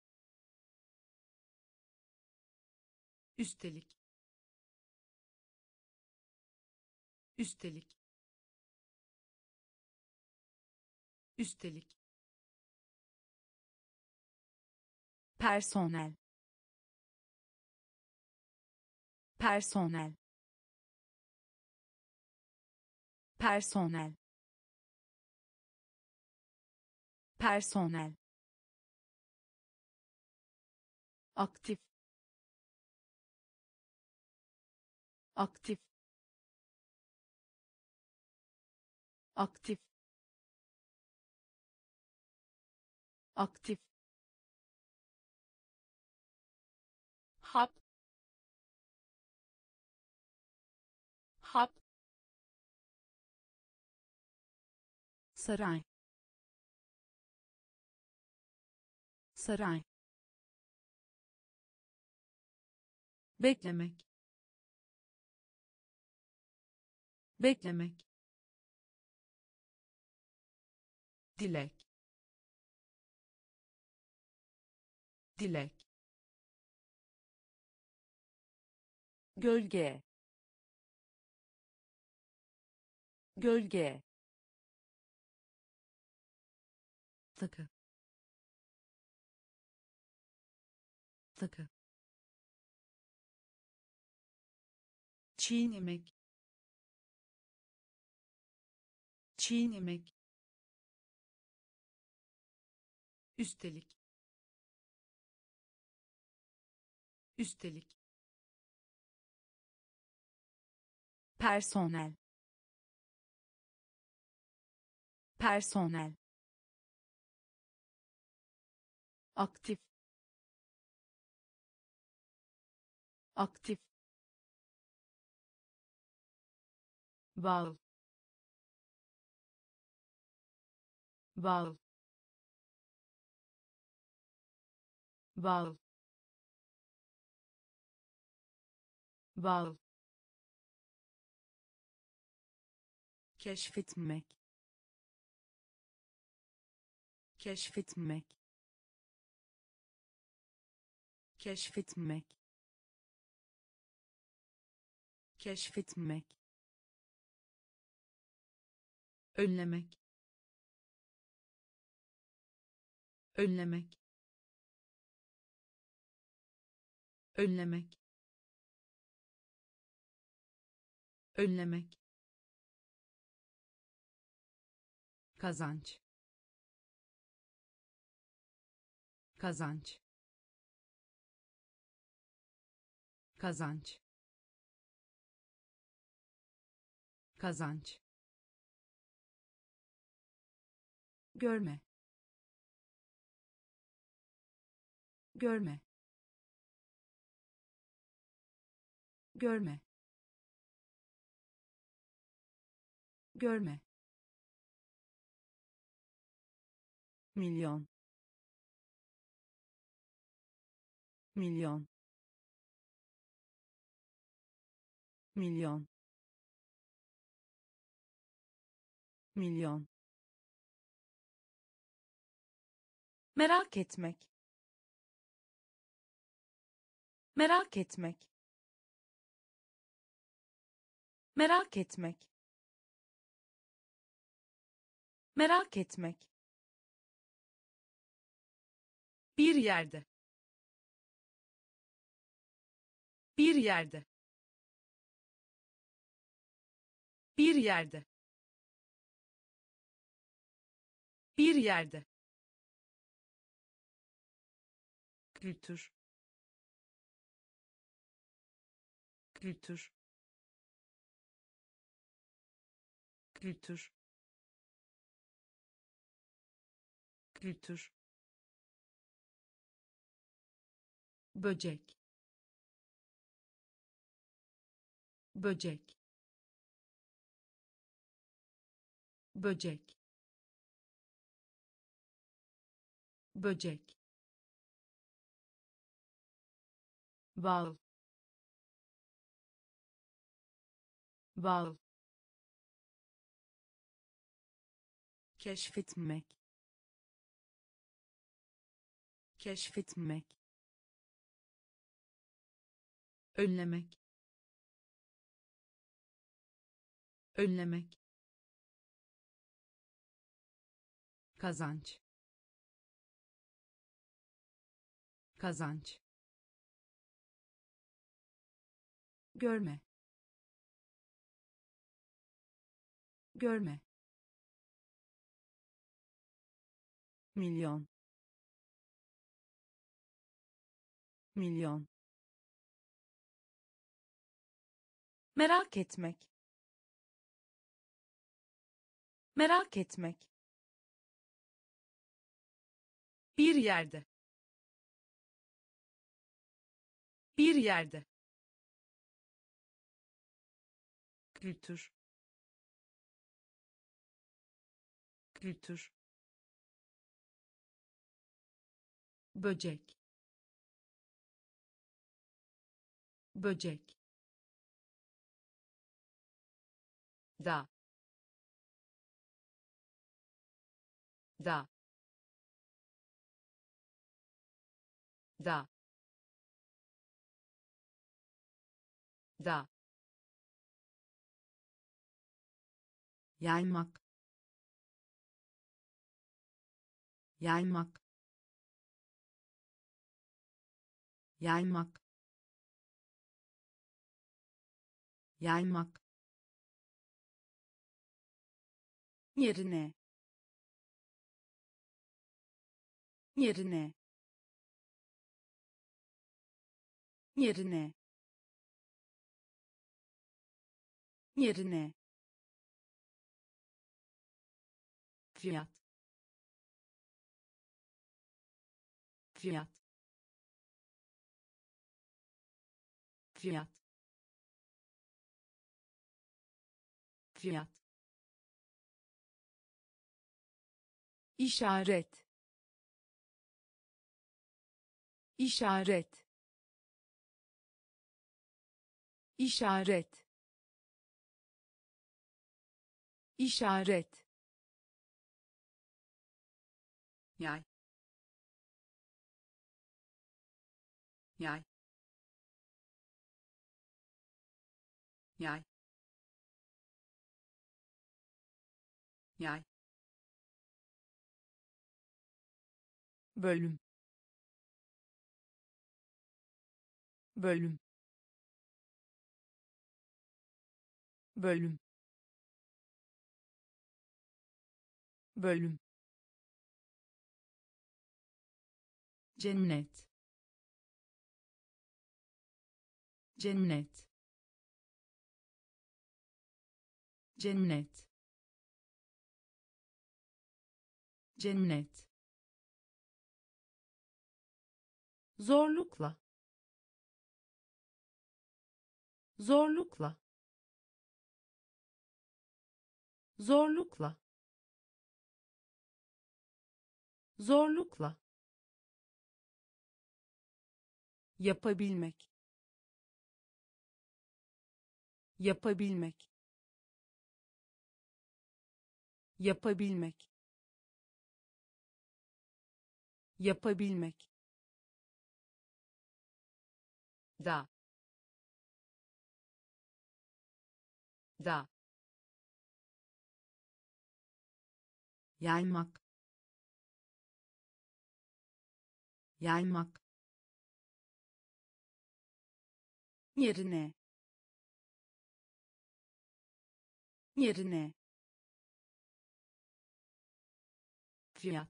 üstelik, üstelik, üstelik, personel, personel, personel, personel, aktif, aktif, aktif, aktif, hap, hap, saray, saray, beklemek, beklemek, dilek, dilek, gölge, gölge, takı, takı, çiğnemek, çiğnemek, üstelik, üstelik, personel, personel, aktif, aktif, bağ, bağ, bağ, bağ, keşfetmek, keşfetmek, keşfetmek, keşfetmek, önlemek, önlemek, önlemek, önlemek, kazanç, kazanç, kazanç, kazanç, görme, görme, görme, görme, milyon, milyon, milyon, milyon, merak etmek, merak etmek, merak etmek, merak etmek, bir yerde, bir yerde, Bir yerde. Bir yerde. Kültür. Kültür. Kültür. Kültür. Böcek. Böcek. Böcek. Böcek. Bal. Bal. Keşfetmek. Keşfetmek. Önlemek. Önlemek. Kazanç. Kazanç. Görme. Görme. Milyon. Milyon. Merak etmek. Merak etmek. Bir yerde. Bir yerde. Kültür. Kültür. Böcek. Böcek. Da. Da. Da. Da. Yaymak. Yaymak. Yaymak. Yaymak. Yerine. Yerine. Yerine. Yerine. Fiyat. Fiyat. Fiyat. Fiyat. İşaret. İşaret. İşaret. İşaret. Yay. Yay. Yay. Yay. Bölüm. Bölüm. Bölüm. Bölüm. Cennet. Cennet. Cennet. Cennet. Zorlukla. Zorlukla. Zorlukla. Zorlukla. Yapabilmek. Yapabilmek. Yapabilmek. Yapabilmek. Da. Da. Yaymak. Yaymak. Yerine. yerine, fiyat,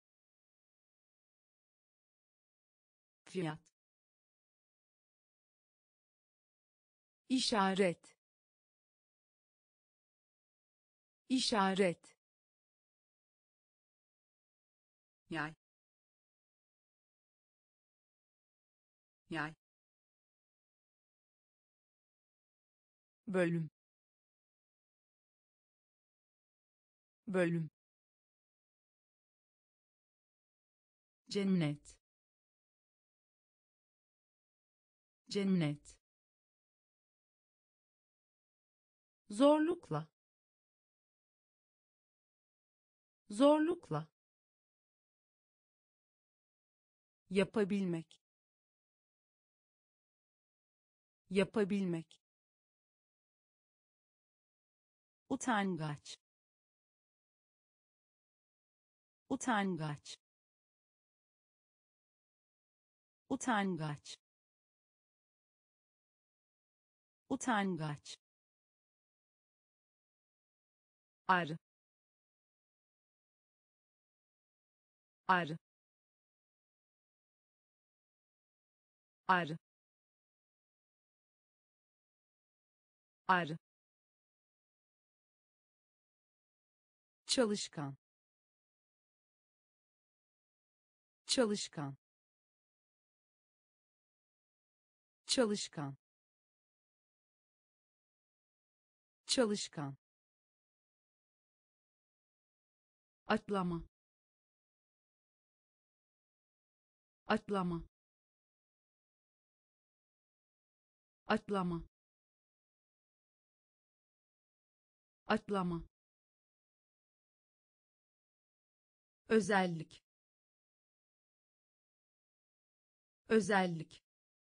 fiyat, işaret, işaret, yay, yay, bölüm, bölüm, cennet, cennet, zorlukla, zorlukla, yapabilmek, yapabilmek, utangaç, utangaç, utangaç, utangaç, ar, ar, ar, ar, çalışkan, çalışkan, çalışkan, çalışkan, atlama, atlama, atlama, atlama, özellik, özellik,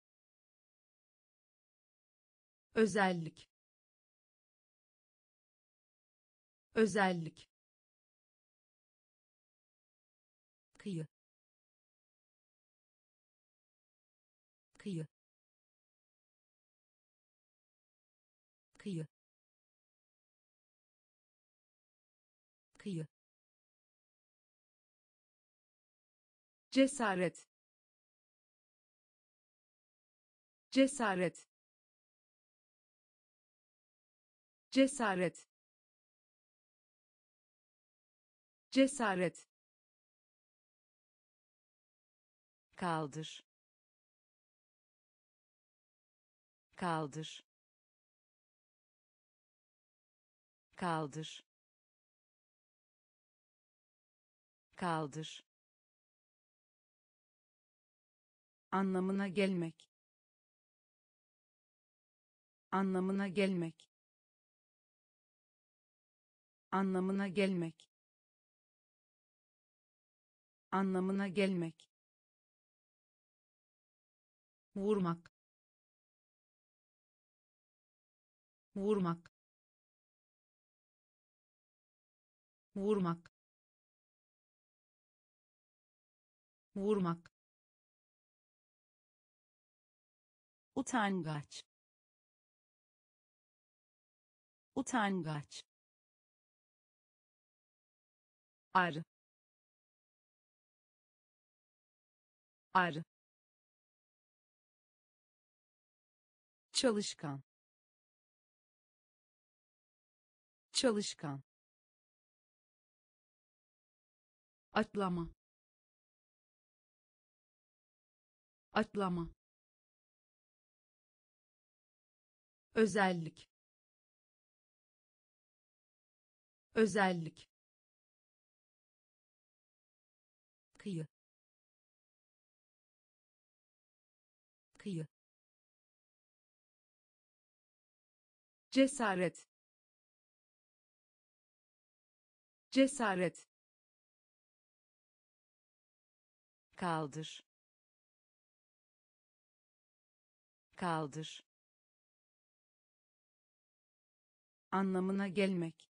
özellik, özellik, kıyı, kıyı, kıyı, kıyı, cesaret, cesaret, cesaret, cesaret, kaldır, kaldır, kaldır, kaldır, anlamına gelmek, anlamına gelmek, anlamına gelmek, anlamına gelmek, vurmak, vurmak, vurmak, vurmak, utangaç, utangaç, ar, ar, çalışkan, çalışkan, atlama, atlama, özellik, özellik, kıyı, kıyı, cesaret, cesaret, kaldır, kaldır, anlamına gelmek,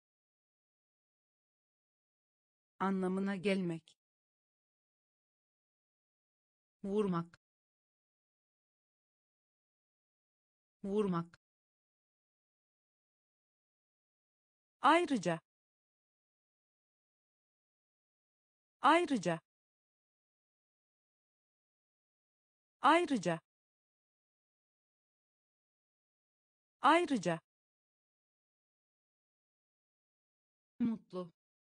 anlamına gelmek, vurmak, vurmak, ayrıca ayrıca ayrıca ayrıca mutlu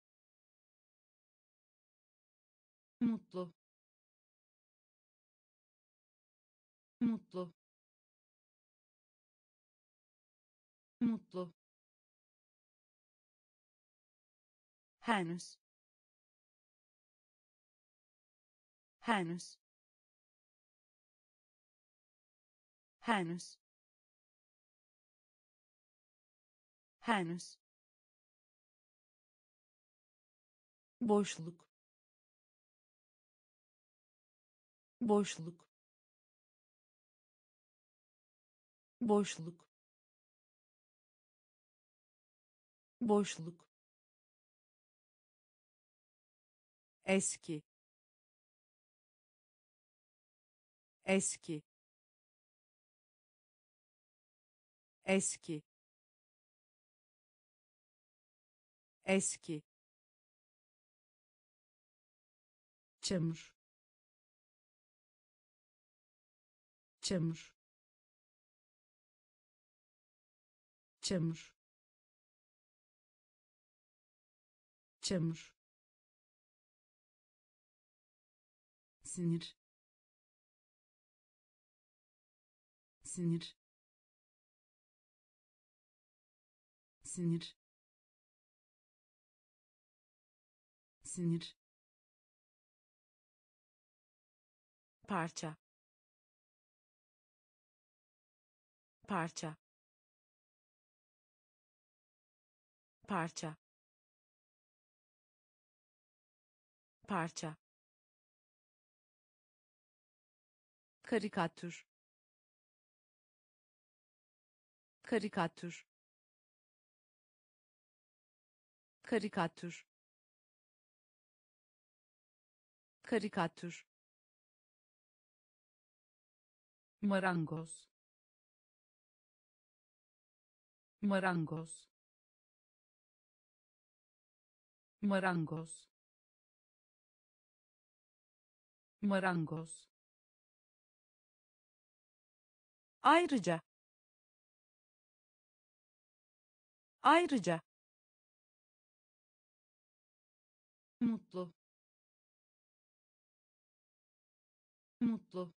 mutlu mutlu mutlu henüz henüz henüz henüz boşluk boşluk boşluk boşluk eski eski eski eski çamur çamur çamur çamur sinir sinir sinir sinir parça parça parça parça karikatür karikatür karikatür karikatür marangoz marangoz marangoz marangoz ayrıca ayrıca mutlu mutlu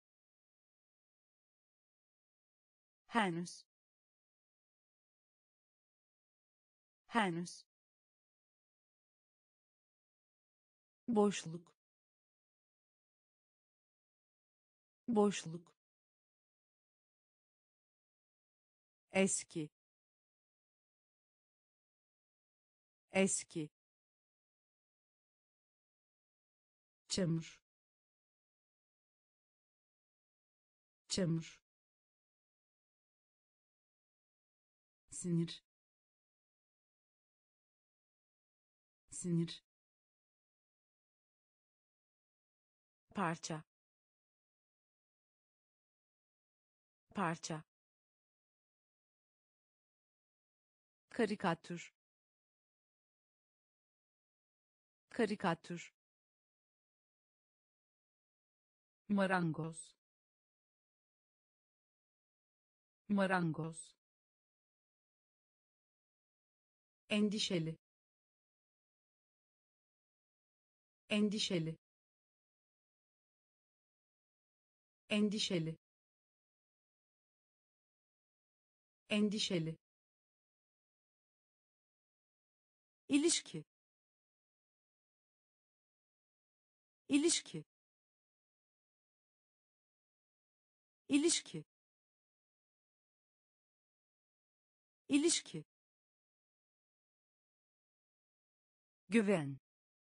henüz henüz boşluk boşluk eski eski çamur çamur sinir sinir parça parça karikatür karikatür marangoz marangoz endişeli endişeli endişeli endişeli ilişki ilişki ilişki ilişki güven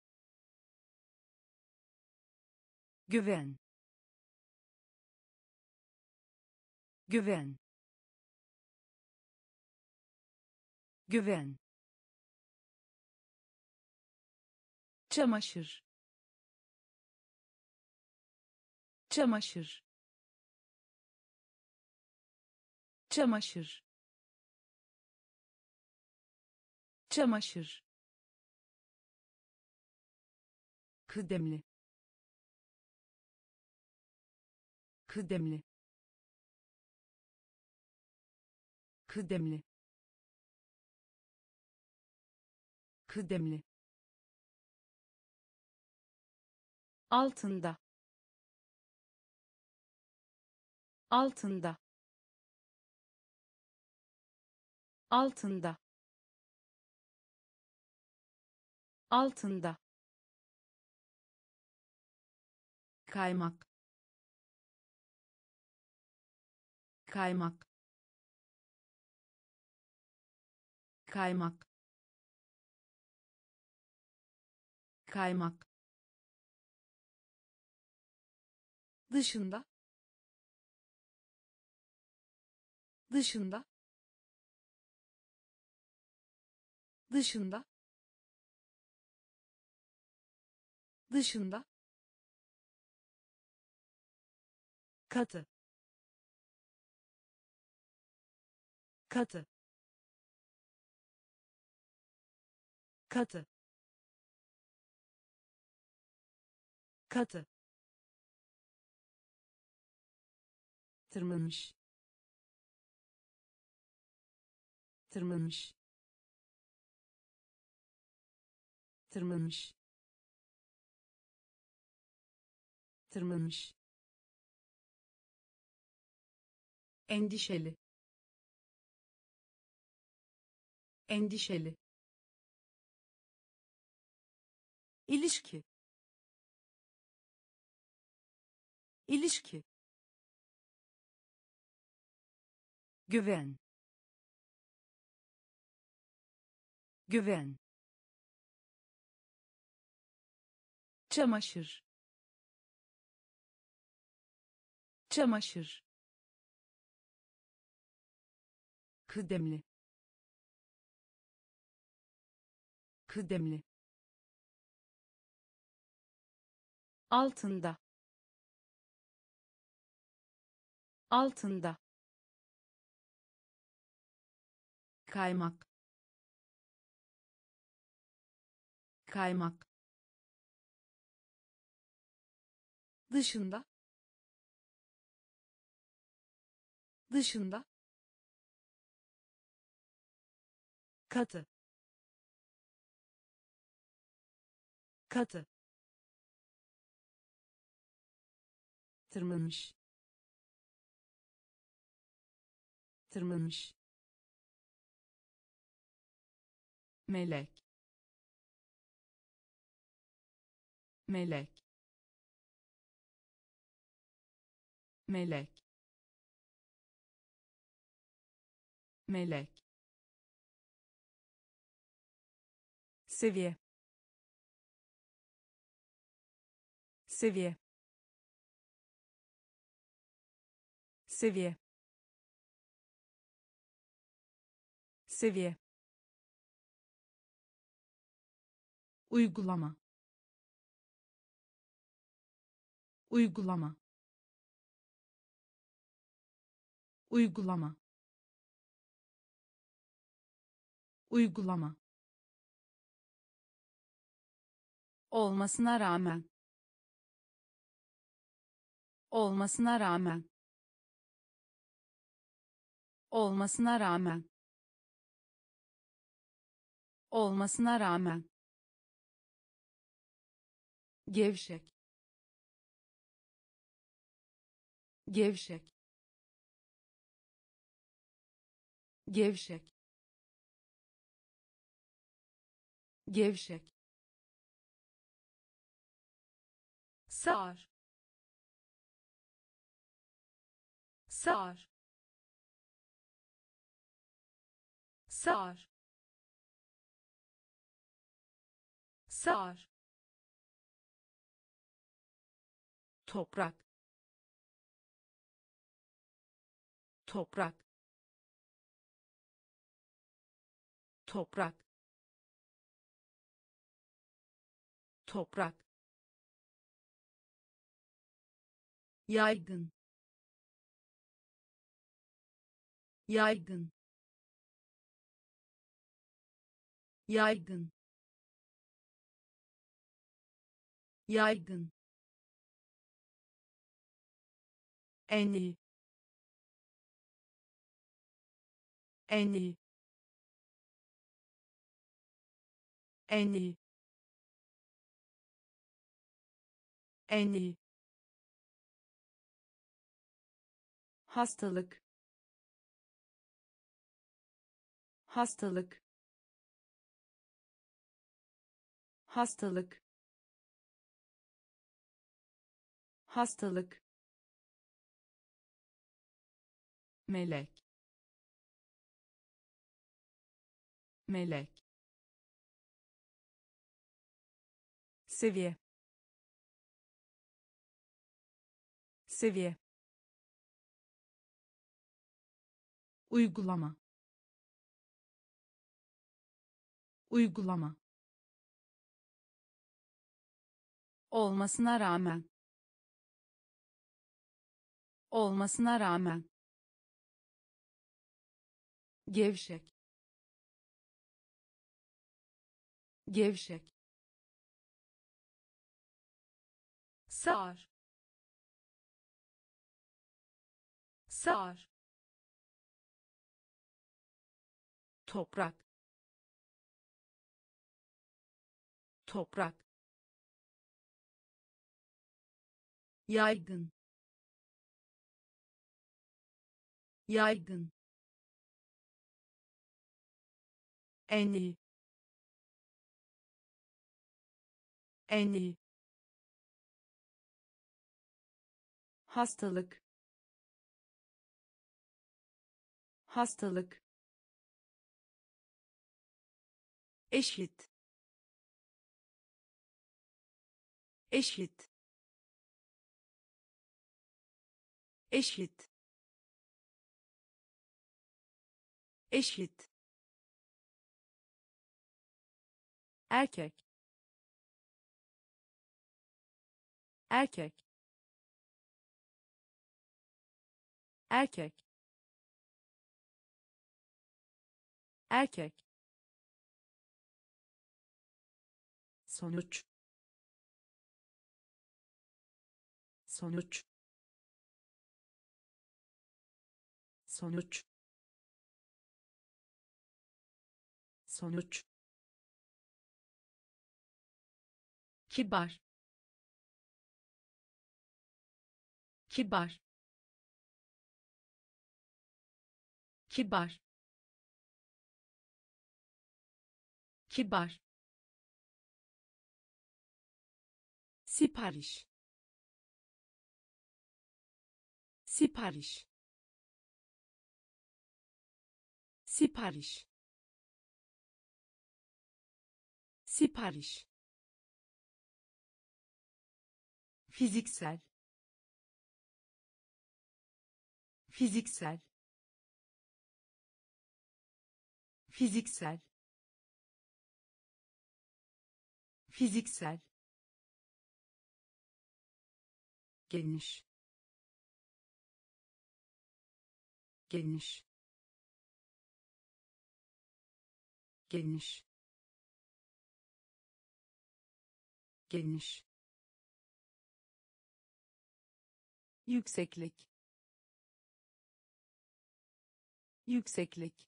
güven güven güven çamaşır çamaşır çamaşır çamaşır, kıdemli, kıdemli, kıdemli, kıdemli, altında, altında, altında, altında, kaymak, kaymak, kaymak, kaymak, dışında, dışında, dışında, dışında, katı, katı, katı, katı, tırmanmış, tırmanmış, tırmanmış, tırmanmış, endişeli, endişeli, ilişki, ilişki, güven, güven, çamaşır, çamaşır, kıdemli, kıdemli, altında, altında, kaymak, kaymak, dışında, dışında, katı, katı, tırmanmış, tırmanmış, melek, melek, melek, melek, seviye, seviye, seviye, seviye, uygulama, uygulama, uygulama, uygulama, olmasına rağmen, olmasına rağmen, olmasına rağmen, olmasına rağmen, gevşek, gevşek, gevşek, gevşek, sağır, sağır, sağır, sağır, toprak, toprak, toprak, toprak, yaygın, yaygın, yaygın, yaygın, en iyi, en iyi, en iyi, en iyi, hastalık, hastalık, hastalık, hastalık, melek, melek, seviye, seviye, uygulama, uygulama, olmasına rağmen, olmasına rağmen, gevşek, gevşek, sar, sar, toprak, toprak, yaygın, yaygın, en iyi, en iyi, hastalık, hastalık, eşit, eşit, eşit, eşit, erkek, erkek, erkek, erkek, sonuç, sonuç, sonuç, sonuç, kibar, kibar, kibar, kibar, sipariş, sipariş, sipariş, sipariş, fiziksel, fiziksel, fiziksel, fiziksel, geniş, geniş, geniş, geniş, yükseklik, yükseklik,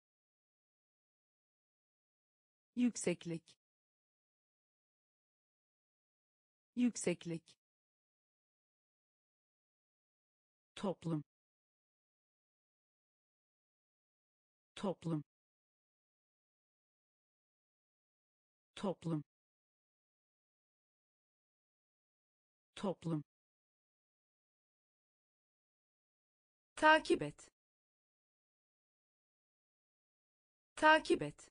yükseklik, yükseklik, toplum, toplum, toplum, toplum, takip et, takip et,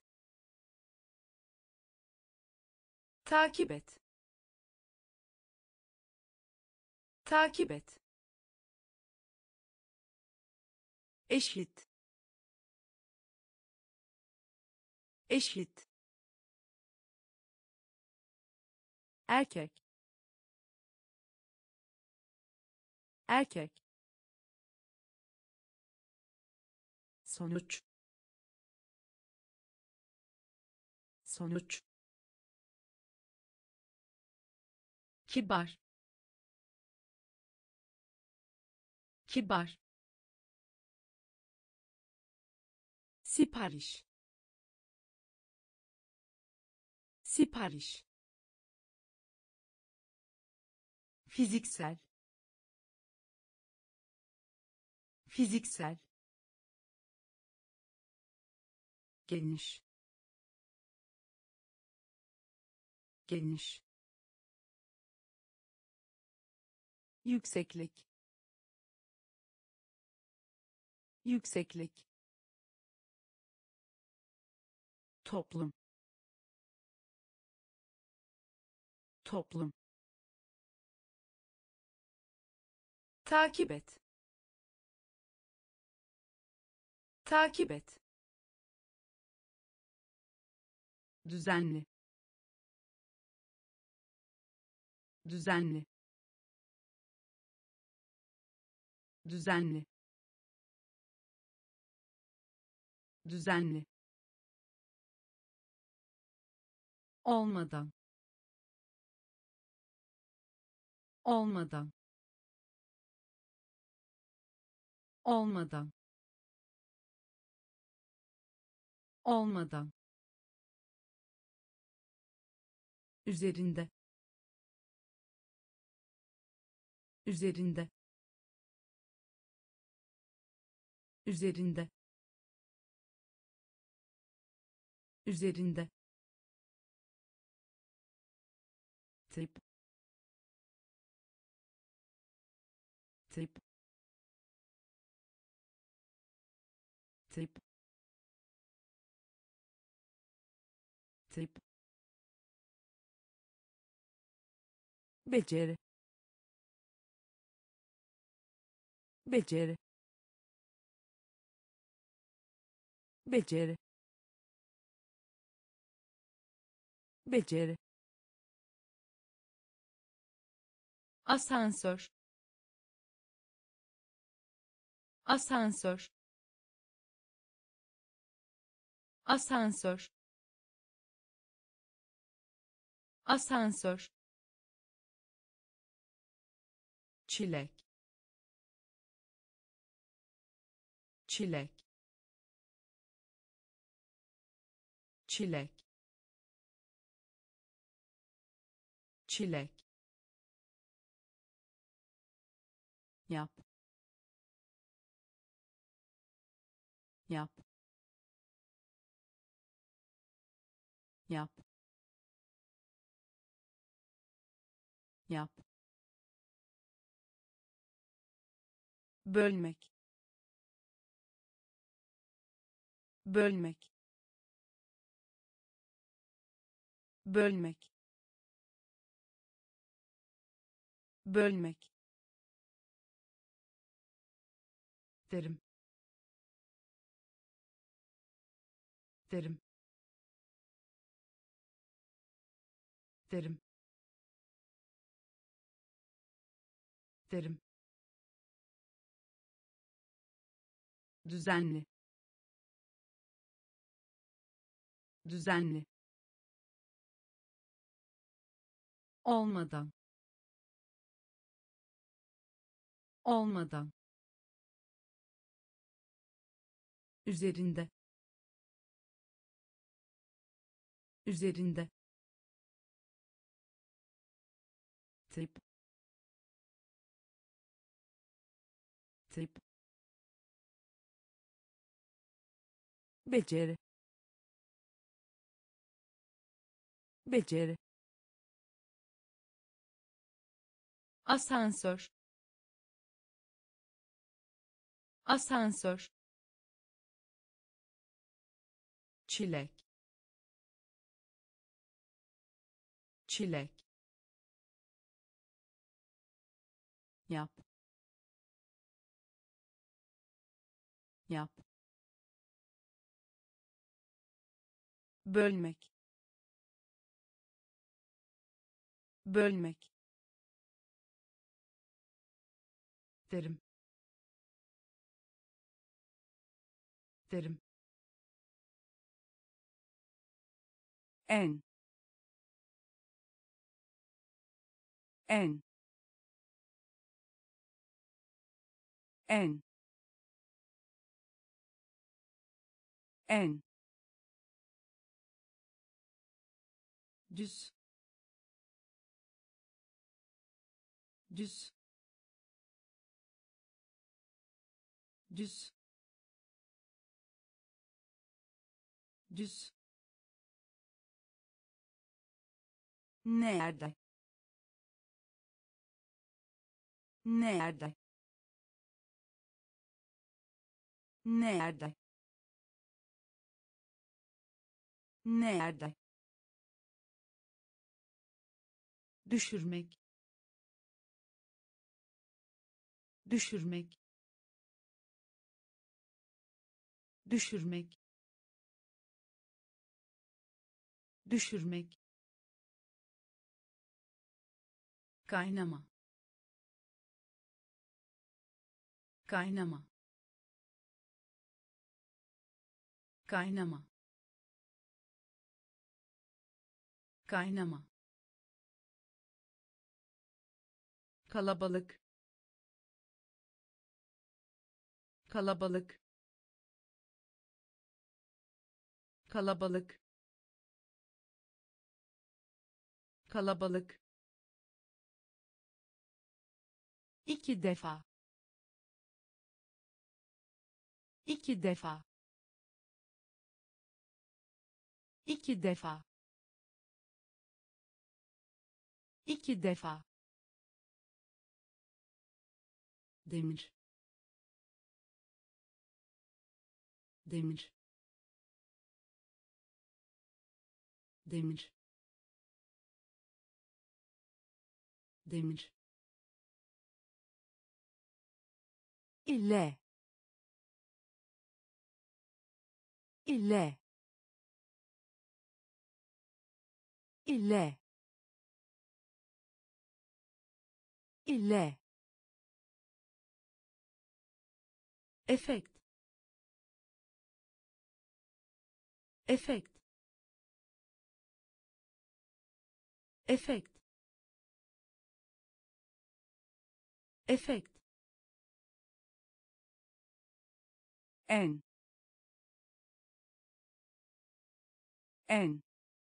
takip et, takip et, eşit, eşit, erkek, erkek, sonuç, sonuç, kibar, kibar, sipariş, sipariş, fiziksel, fiziksel, geniş, geniş, yükseklik, yükseklik, toplum, toplum, takip et, takip et, düzenli, düzenli, düzenli, düzenli, olmadan, olmadan, olmadan, olmadan, üzerinde, üzerinde, üzerinde, üzerinde, tip, tip, tip, tip, beceri, beceri, beceri, beceri, asansör, asansör, asansör, asansör, çilek, çilek, çilek, çilek, yap, yap, yap, yap, bölmek, bölmek, bölmek, bölmek, derim, derim, derim, derim, düzenli, düzenli, olmadan, olmadan, üzerinde, üzerinde, tip, tip, beceri, beceri, asansör, asansör, çilek, çilek, yap, yap, bölmek, bölmek, derim, derim, en en en en düz düz düz düz nerede nerede nerede nerede düşürmek düşürmek düşürmek düşürmek kaynama kaynama kaynama kaynama kalabalık kalabalık kalabalık kalabalık iki defa iki defa iki defa iki defa demir demir demir demir ile ile ile ile efekt efekt efekt efekt en en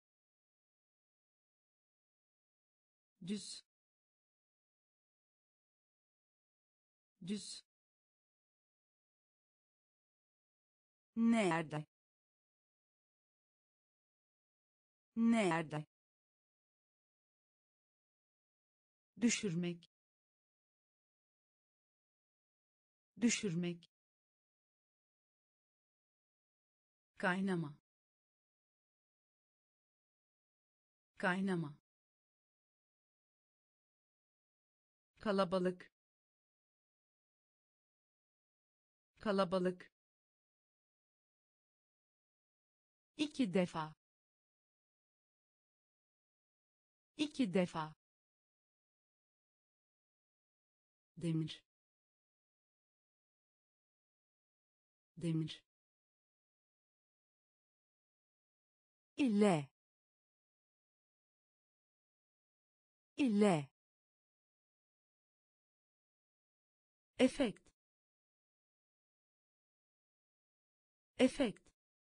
düz düz nerede nerede düşürmek düşürmek kaynama kaynama kalabalık kalabalık iki defa iki defa demir demir ile ile efekt efekt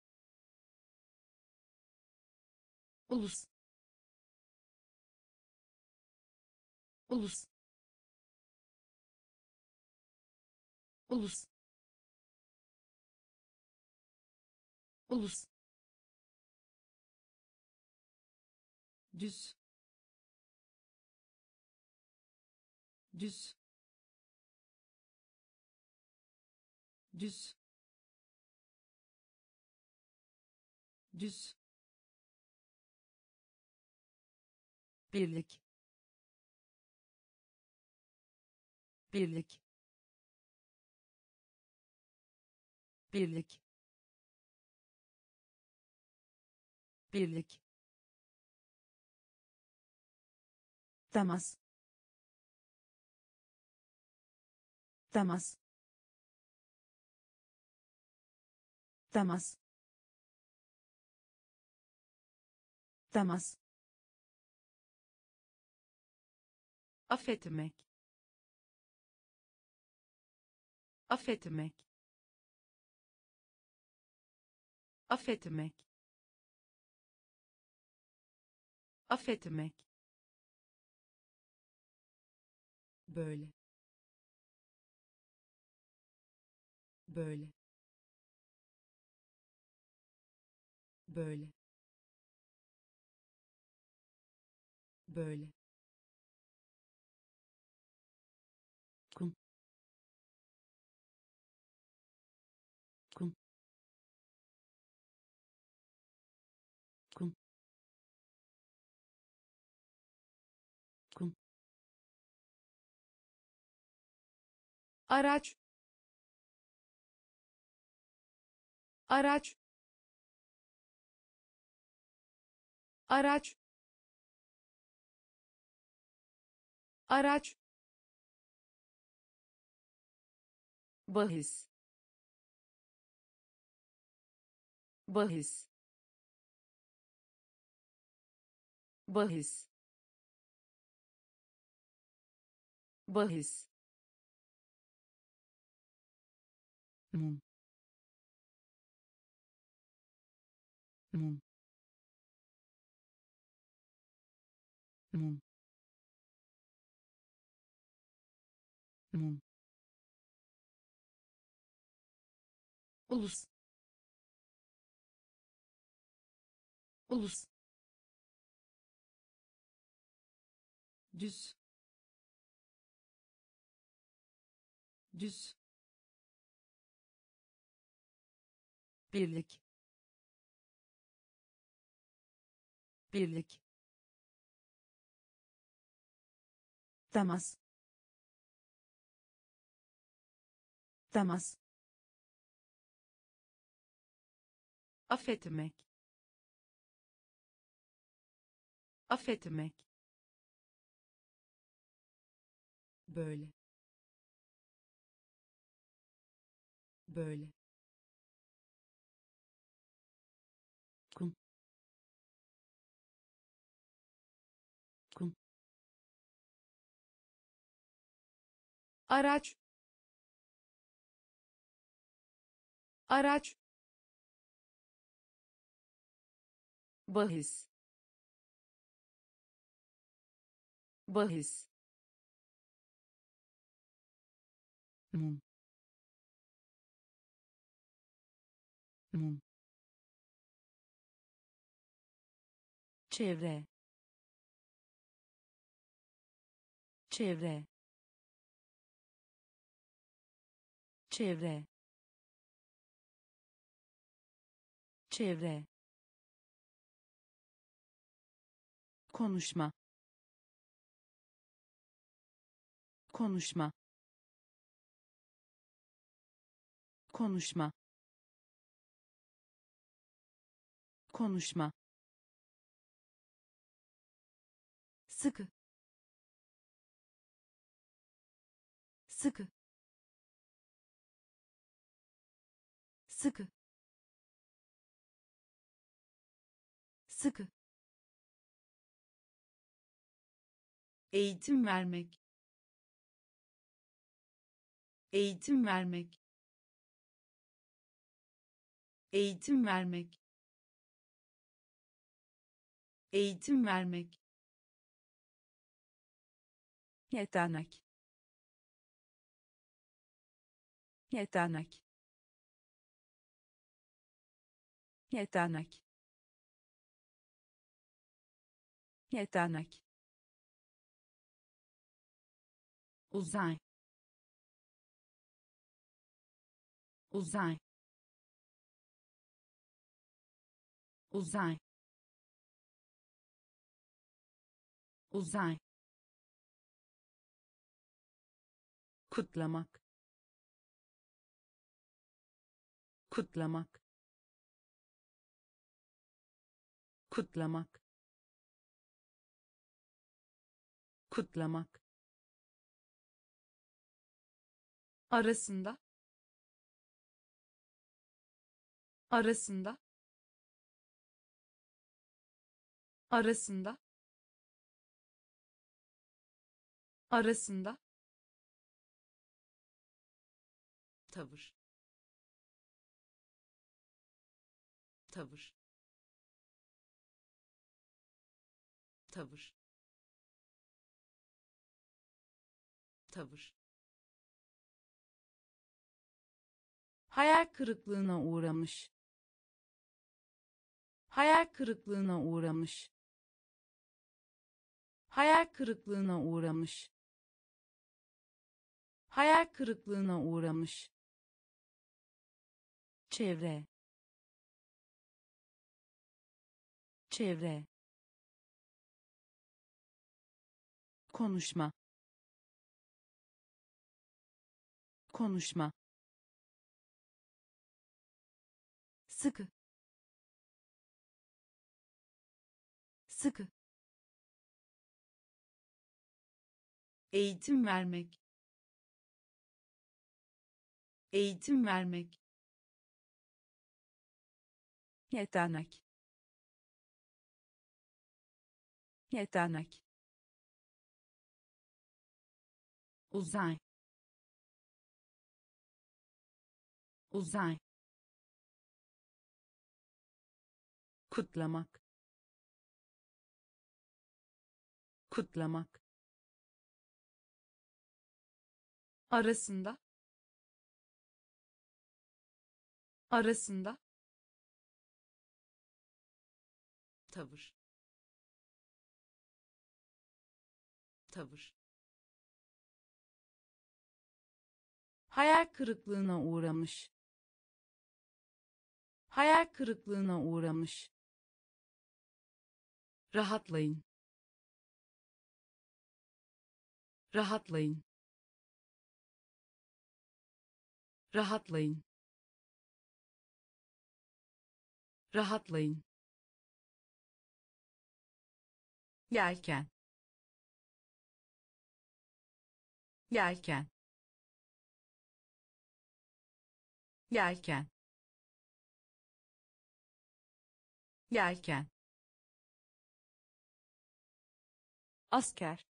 ulus ulus ulus ulus düz düz düz düz birlik birlik birlik birlik temas temas temas temas, affetmek, affetmek, affetmek, affetmek, böyle, böyle, böyle, böyle, kum, kum, kum, kum, araç, araç, araç, araç, bahis, bahis, bahis, bahis, mum, mum, mum, mum, ulus, ulus, düz, düz, birlik, birlik, temas, temas, affetmek, affetmek, böyle, böyle, kum, kum, araç, araç, bahis, bahis, mum, mum, çevre, çevre, çevre, çevre, konuşma, konuşma, konuşma, konuşma, sıkı, sıkı, sıkı, sıkı, eğitim vermek, eğitim vermek, eğitim vermek, eğitim vermek, yetenek, yetenek, yetenek, yetenek, uzay, uzay, uzay, uzay, kutlamak, kutlamak, kutlamak, kutlamak, arasında, arasında, arasında arasında tavır tavır tavır tavır hayal kırıklığına uğramış hayal kırıklığına uğramış hayal kırıklığına uğramış hayal kırıklığına uğramış çevre çevre konuşma konuşma sıkı sıkı eğitim vermek eğitim vermek yetenek yetenek uzay uzay kutlamak kutlamak arasında arasında tavır tavır hayal kırıklığına uğramış hayal kırıklığına uğramış rahatlayın rahatlayın rahatlayın rahatlayın yelken yelken yelken yelken asker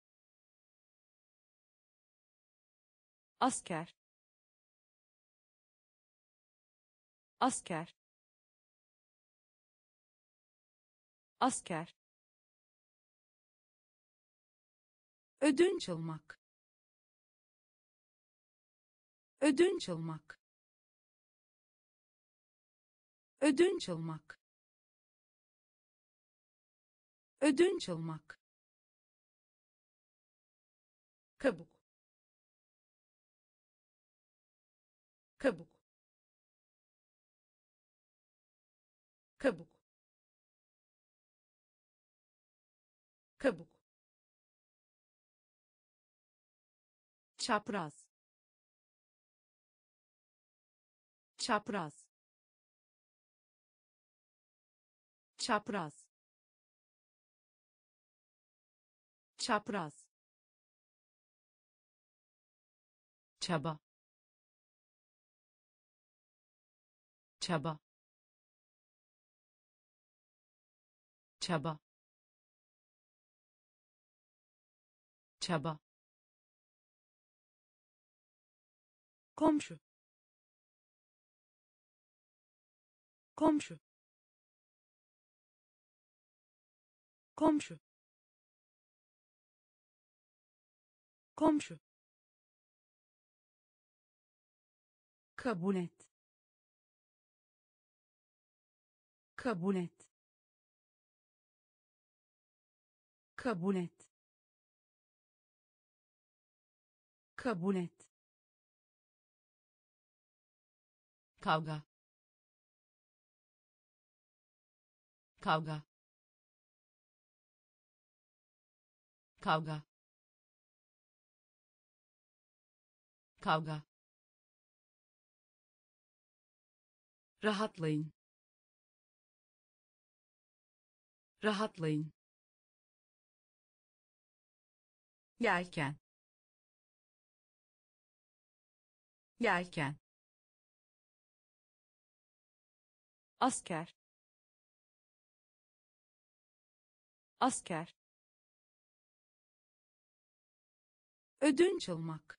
asker asker asker ödünç almak ödünç almak ödünç almak ödünç almak kabuk kabuk kabuk kabuk çapraz çapraz çapraz çapraz çaba çaba çaba çaba komşu komşu komşu komşu kabul et kabul et kabul et kabul et kavga kavga kavga kavga rahatlayın rahatlayın yelken yelken asker asker, ödünç almak,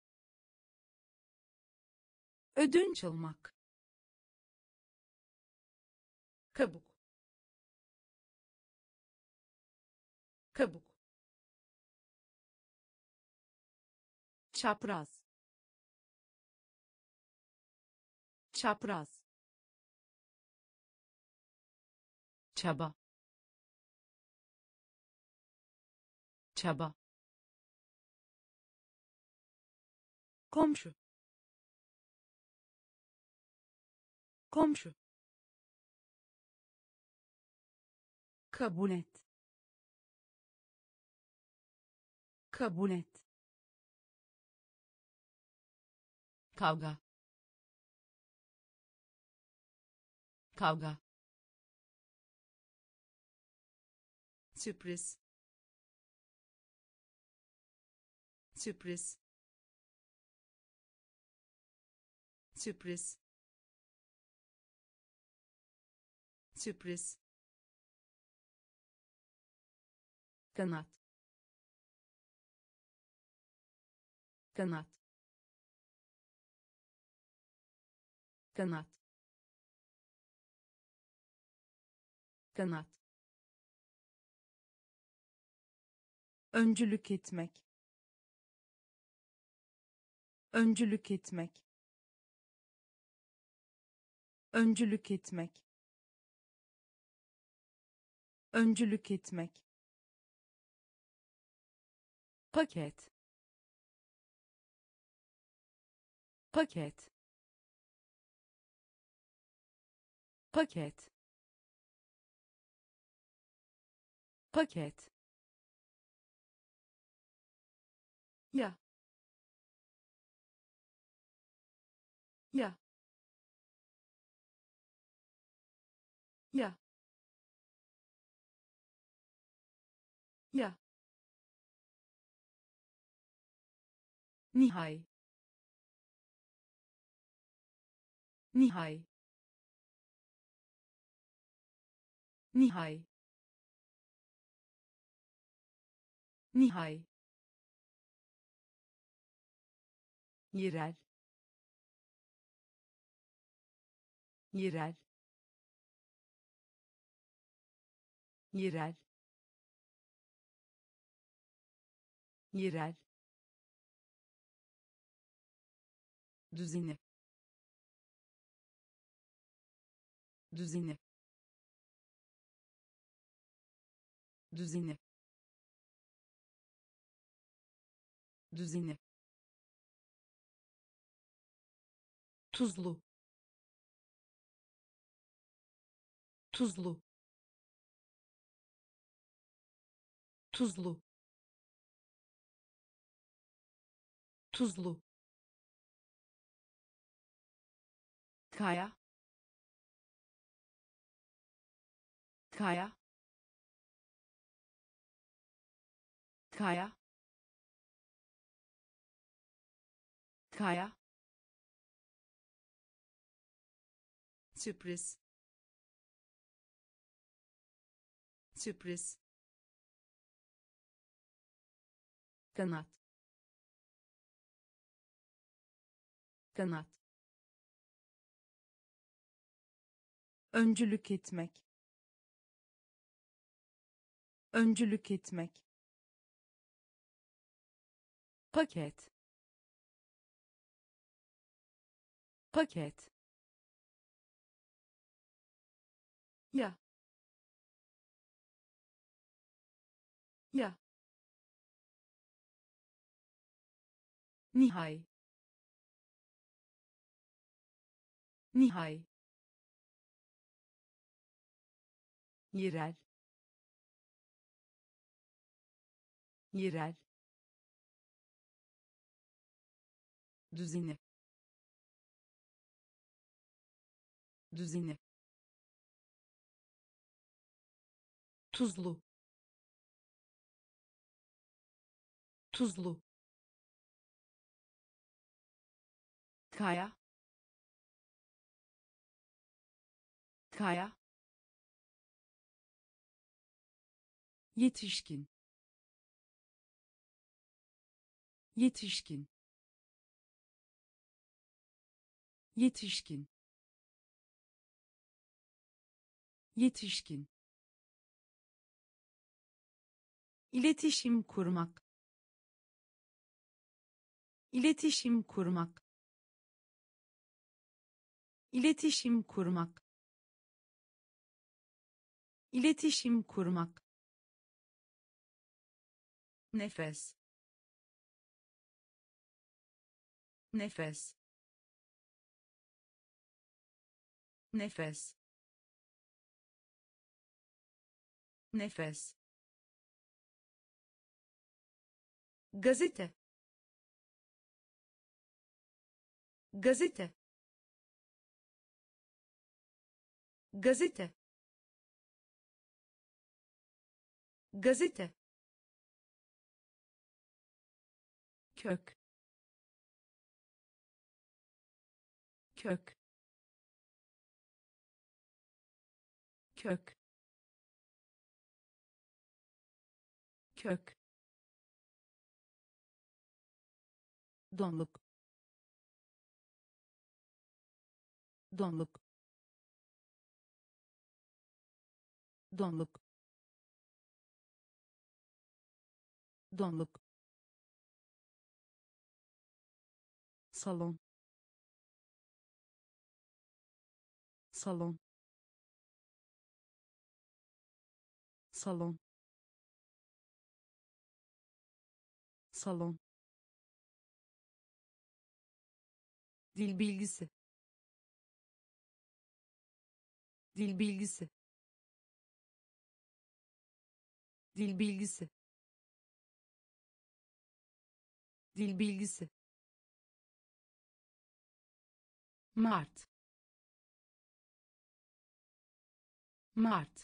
ödünç almak, kabuk, kabuk, çapraz, çapraz, çaba, çaba, komşu, komşu, kabul et, kabul et, kavga, kavga, sürpriz, sürpriz, sürpriz, sürpriz, kanat, kanat, kanat, kanat, öncülük etmek, öncülük etmek, öncülük etmek, öncülük etmek, paket, paket, paket, paket, ya, ya, ya, ya, nihai, nihai, nihai, nihai, yerel, yerel, yerel, yerel, düzeni, düzeni, düzeni, düzeni, tuzlu, tuzlu, tuzlu, tuzlu, kaya, kaya, kaya, kaya, sürpriz, sürpriz, kanat, kanat, öncülük etmek, öncülük etmek, paket, paket, ya, ya, nihai, nihai, yerel, yerel, düzeni, düzeni, tuzlu, tuzlu, kaya, kaya, yetişkin yetişkin yetişkin yetişkin iletişim kurmak iletişim kurmak iletişim kurmak iletişim kurmak nefes nefes nefes nefes gazete gazete gazete gazete kök kök kök kök donluk donluk donluk donluk salon salon salon salon dil bilgisi dil bilgisi dil bilgisi dil bilgisi Mart Mart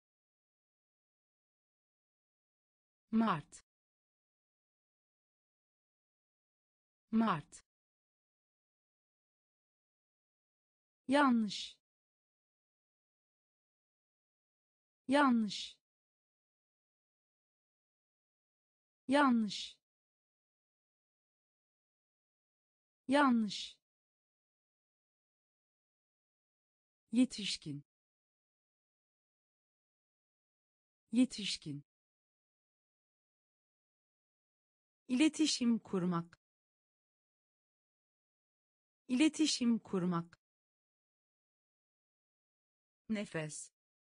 Mart Mart yanlış yanlış yanlış yanlış yetişkin yetişkin iletişim kurmak iletişim kurmak nefes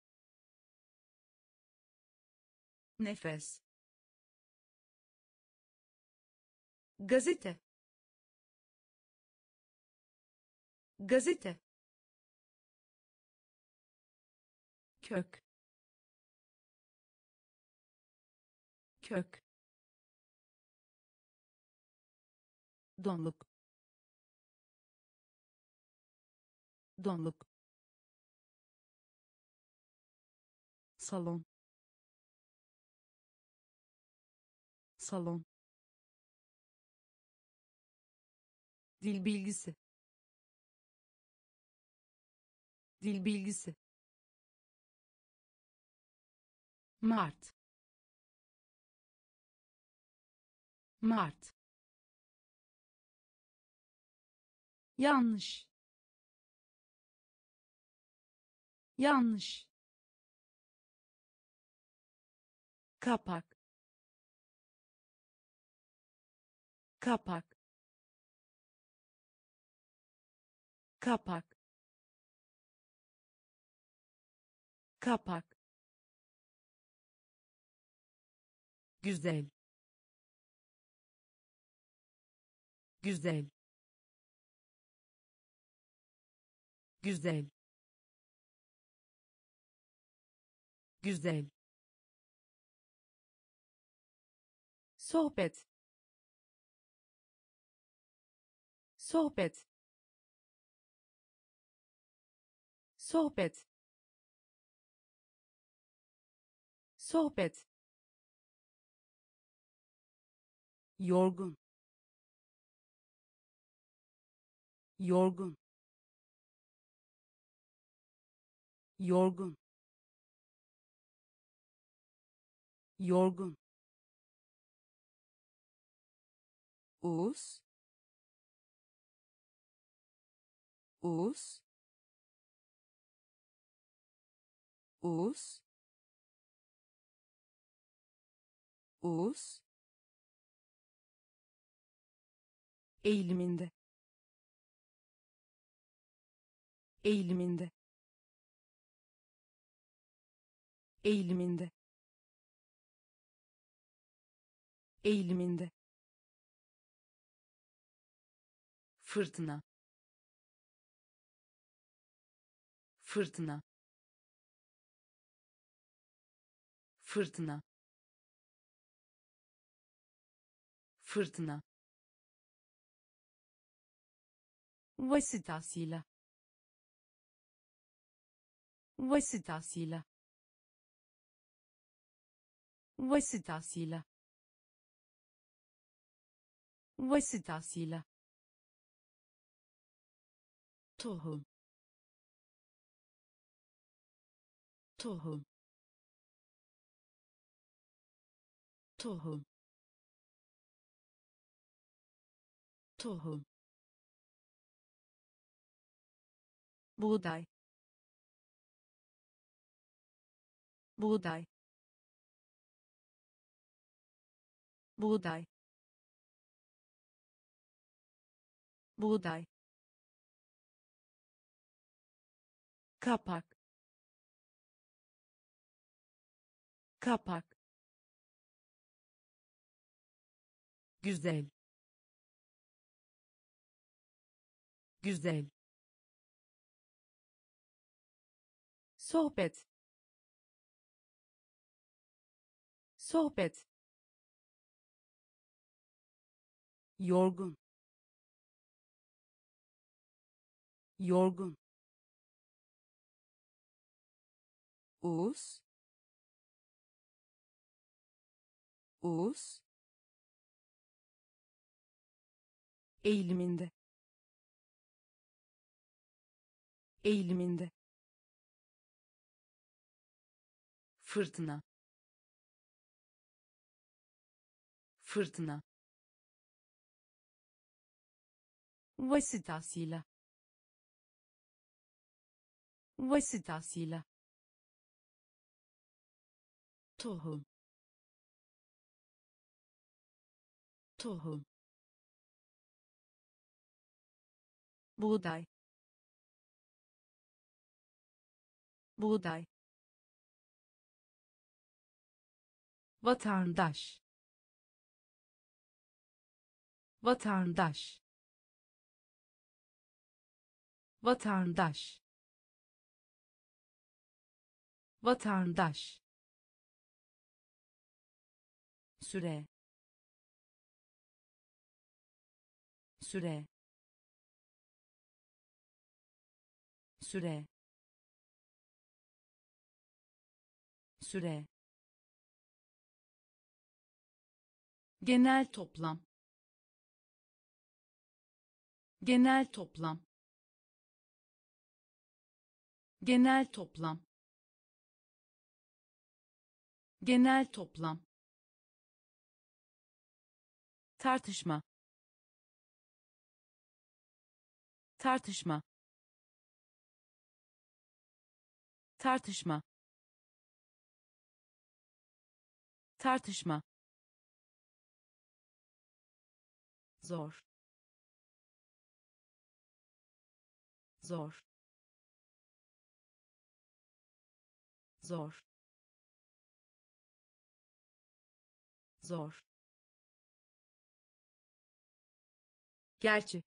nefes gazete gazete kök kök donluk donluk salon salon dil bilgisi dil bilgisi Mart Mart yanlış yanlış kapak kapak kapak kapak güzel güzel güzel güzel sohbet sohbet sohbet sohbet yorgun yorgun yorgun yorgun, Uz, uz, uz, uz, eğiliminde, eğiliminde, eğiliminde, eğiliminde, fırtına, fırtına, fırtına, fırtına, vasıtasıyla, vasıtasıyla, vasıtasıyla, vasıtasıyla, tohum, tohum, tohum, tohum, buğday, buğday, buğday, buğday, kapak, kapak, güzel, güzel, sohbet, sohbet, yorgun, yorgun, uz, uz, eğiliminde, eğiliminde, fırtına, fırtına, vasıtasıyla, vasıtasıyla, tohum, tohum, buğday, buğday, vatandaş, vatandaş, vatandaş, vatandaş, süre, süre, süre, süre, genel toplam, genel toplam, genel toplam, genel toplam, tartışma, tartışma, tartışma, tartışma, zor, zor, zor, zor, gerçi,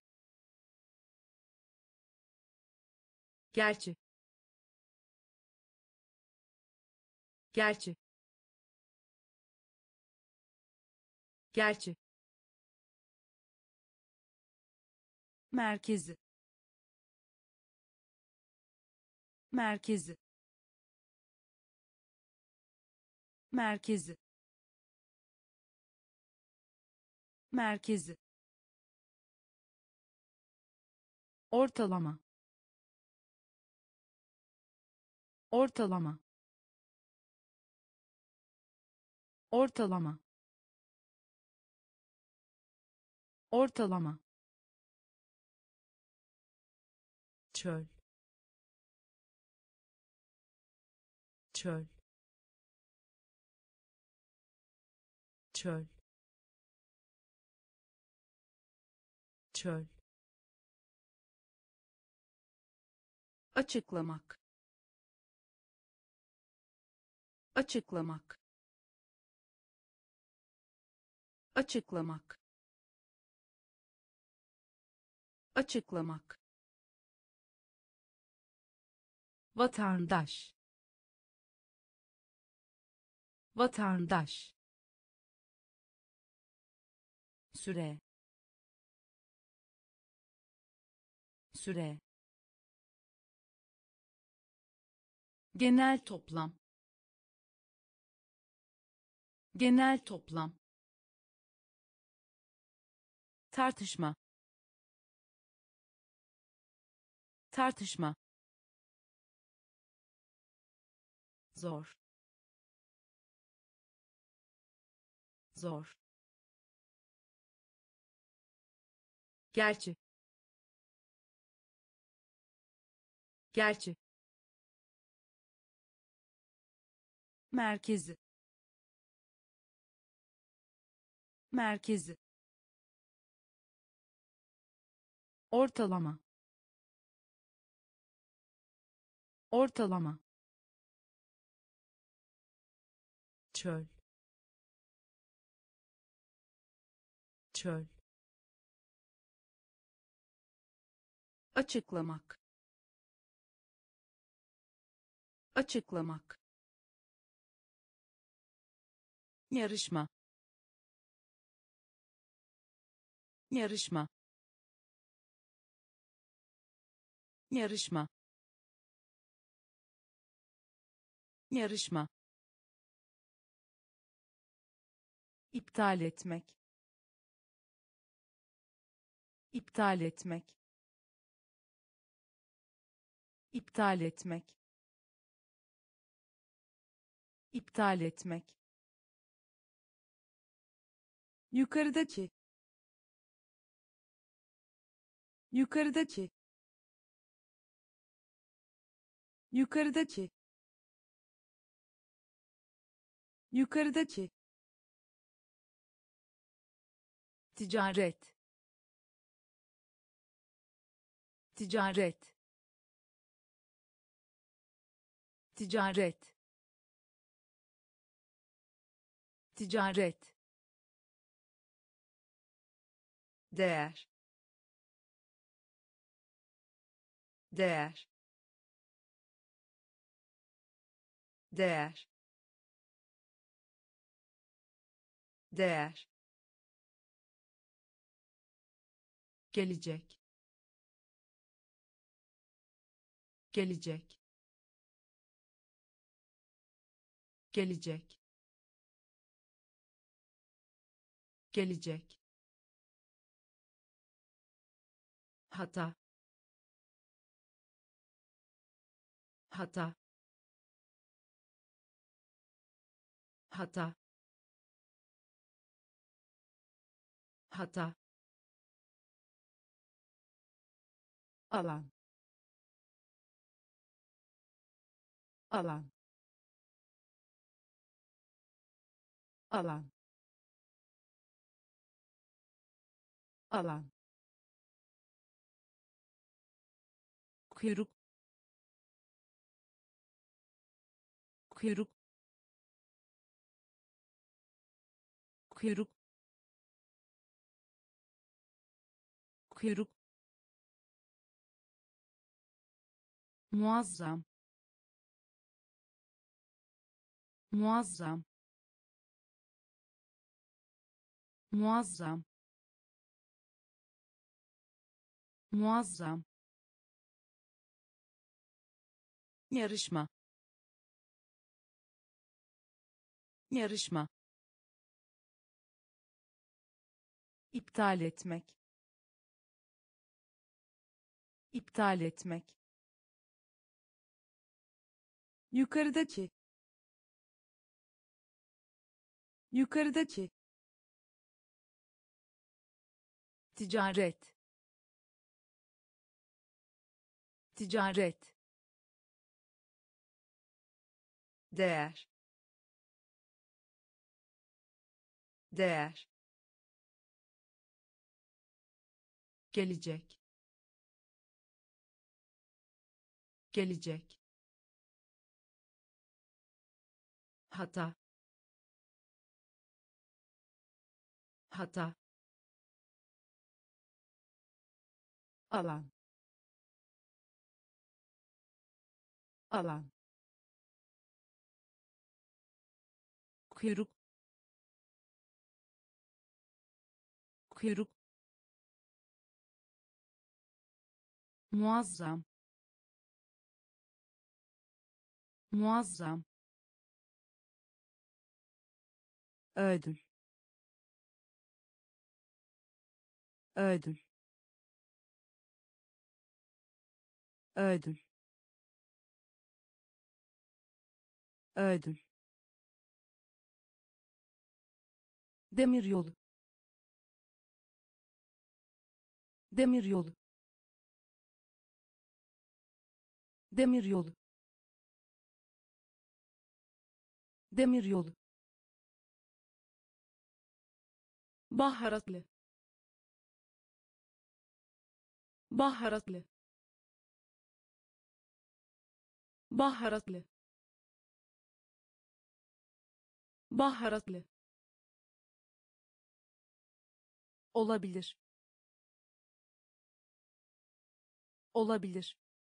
gerçi, gerçi, gerçi, merkezi, merkezi, merkezi, merkezi, ortalama, ortalama, ortalama, ortalama, çöl, çöl, çöl, çöl, açıklamak, açıklamak, açıklamak, açıklamak, vatandaş, vatandaş, süre, süre, genel toplam, genel toplam, tartışma, tartışma, zor, zor, gerçi, gerçi, merkezi, merkezi, ortalama, ortalama, çöl, çöl, açıklamak, açıklamak, yarışma, yarışma, yarışma, yarışma, iptal etmek, iptal etmek, iptal etmek, iptal etmek, yukarıdaki, yukarıdaki, yukarıdaki, yukarıdaki, ticaret, ticaret, ticaret, ticaret, değer, değer, değer, değer, gelecek, gelecek, gelecek, gelecek, hata, hata, hata, hata, alan, alan, alan, alan, kuyruk, kuyruk, kuyruk, kuyruk, muazzam, muazzam, muazzam, muazzam, yarışma, yarışma, iptal etmek, iptal etmek, yukarıdaki, yukarıdaki, ticaret, ticaret, değer, değer, gelecek, gelecek, hata, hata, alan, alan, kuyruk, kuyruk, muazzam, muazzam, ödül, ödül, ödül, ödül, demiryolu, demiryolu, demiryolu, demiryolu, baharatlı, baharatlı, baharatlı, baharatlı, olabilir, olabilir,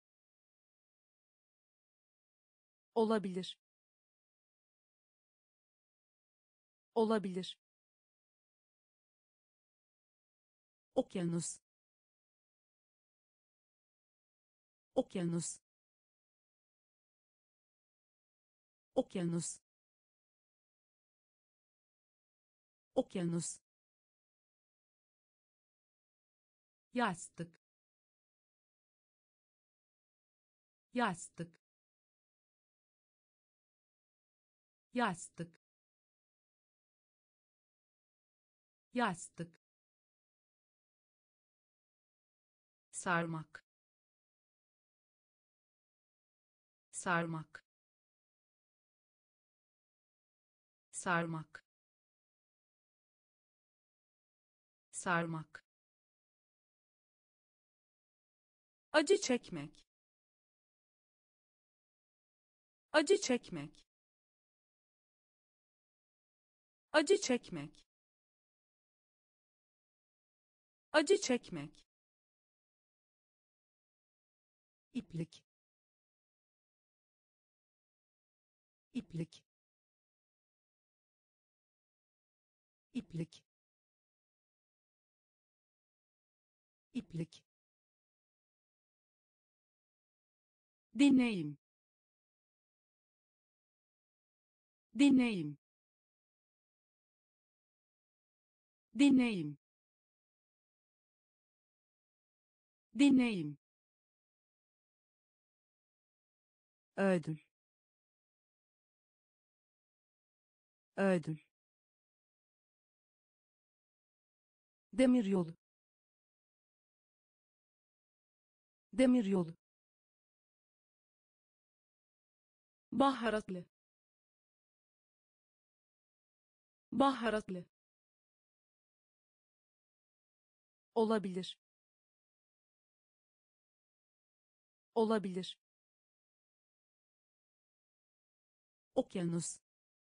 olabilir, olabilir, okyanus, okyanus, okyanus, okyanus, yastık, yastık, yastık, yastık, sarmak, sarmak, sarmak, sarmak, acı çekmek, acı çekmek, acı çekmek, acı çekmek, iplik, iplik, iplik, iplik, deneyim, deneyim, deneyim, deneyim, ödül, ödül, demiryolu, demiryolu, baharatlı, baharatlı, olabilir, olabilir, okyanus,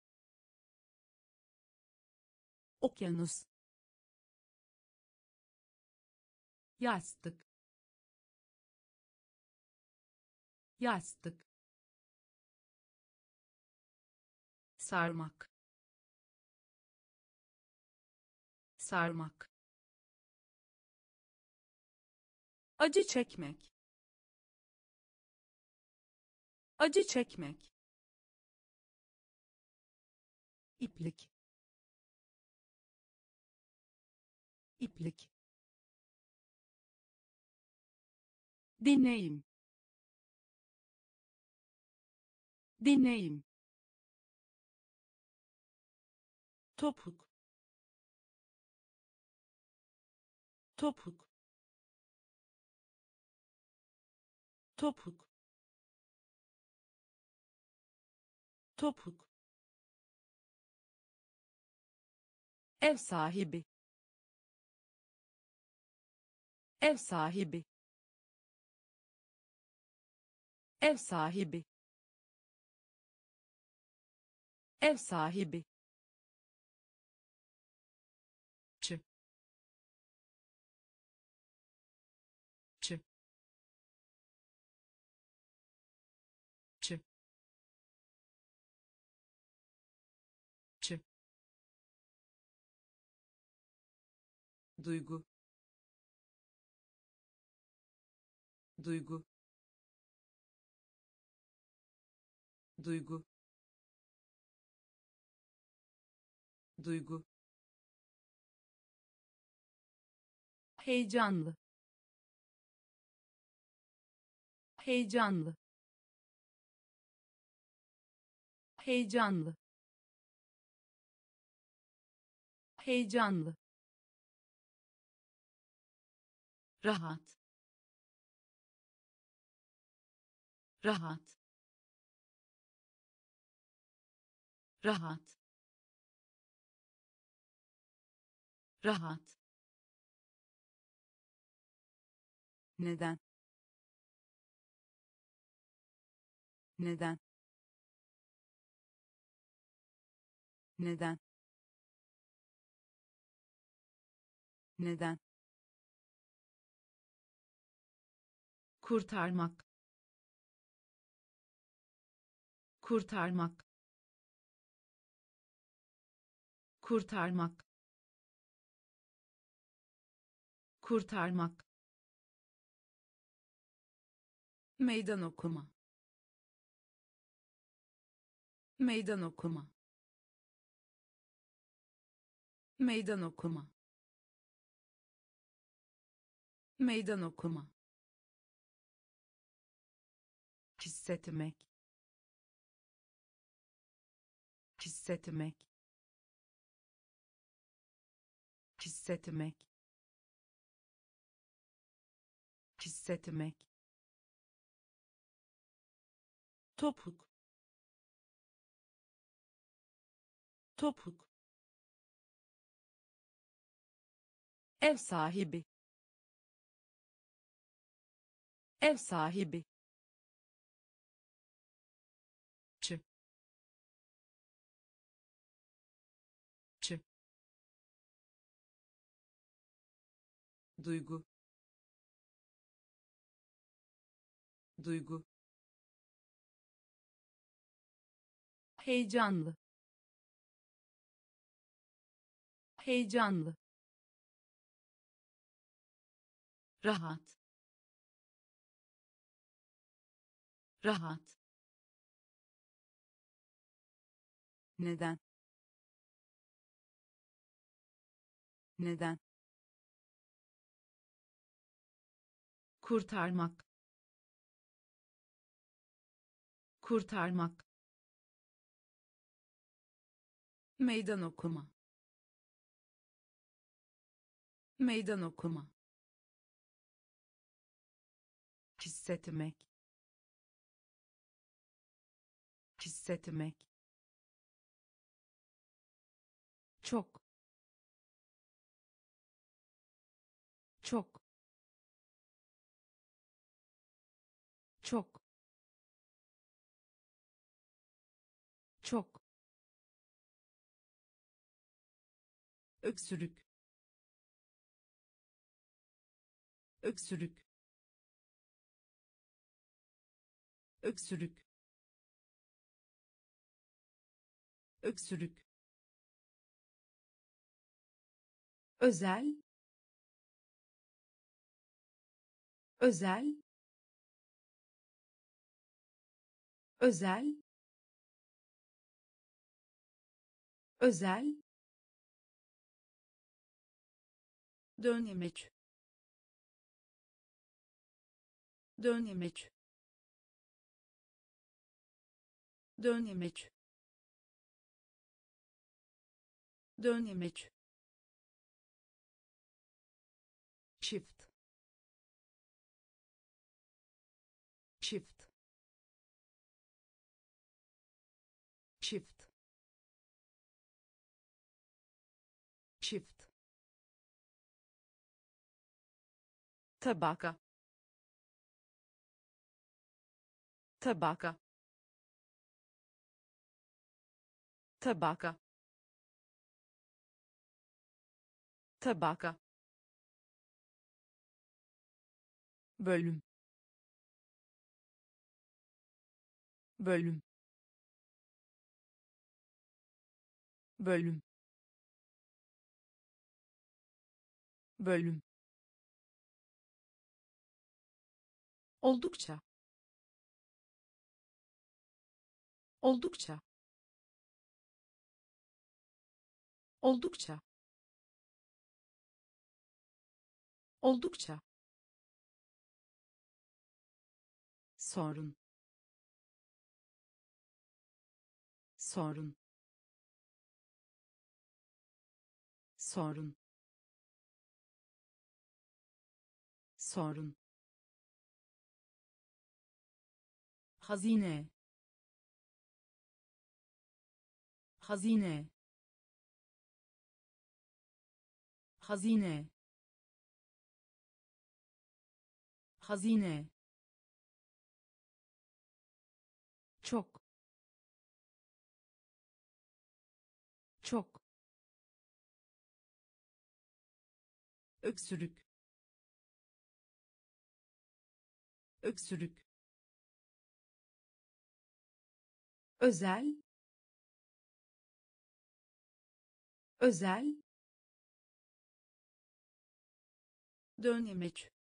okyanus, yastık, yastık, sarmak, sarmak, acı çekmek, acı çekmek, iplik, iplik, deneyim, deneyim, topuk, topuk, topuk, topuk, ev sahibi, ev sahibi, ev sahibi, ev sahibi, çı, çı, çı, çı, duygu, duygu, duygu, duygu, heyecanlı, heyecanlı, heyecanlı, heyecanlı, rahat, rahat, rahat, rahat, neden, neden, neden, neden, kurtarmak, kurtarmak, kurtarmak, kurtarmak, meydan okuma, meydan okuma, meydan okuma, meydan okuma, hissetmek, hissetmek, hissetmek, hissetmek, topuk, topuk, ev sahibi, ev sahibi, çı, çı, duygu, duygu, heyecanlı, heyecanlı, rahat, rahat, neden, neden, kurtarmak, kurtarmak, meydan okuma, meydan okuma, hissetmek, hissetmek, çok, çok, çok, çok, öksürük, öksürük, öksürük, öksürük, özel, özel, özel, özel, dönemeç, dönemeç, dönemeç, dönemeç, çift, çift, çift, çift, tabaka, tabaka, tabaka, tabaka, bölüm, bölüm, bölüm, bölüm, oldukça, oldukça, oldukça, oldukça, sorun, sorun, sorun, sorun, hazine, hazine, hazine, hazine, çok, çok, öksürük, öksürük, özel, özel, dönemeç,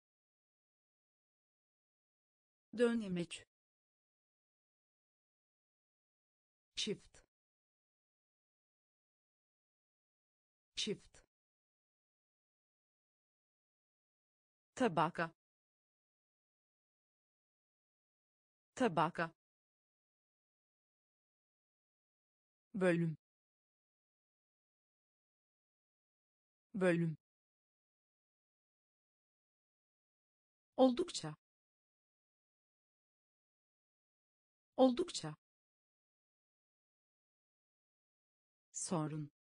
dönemeç, çift, çift, tabaka, tabaka, bölüm, bölüm, oldukça, oldukça, sorun,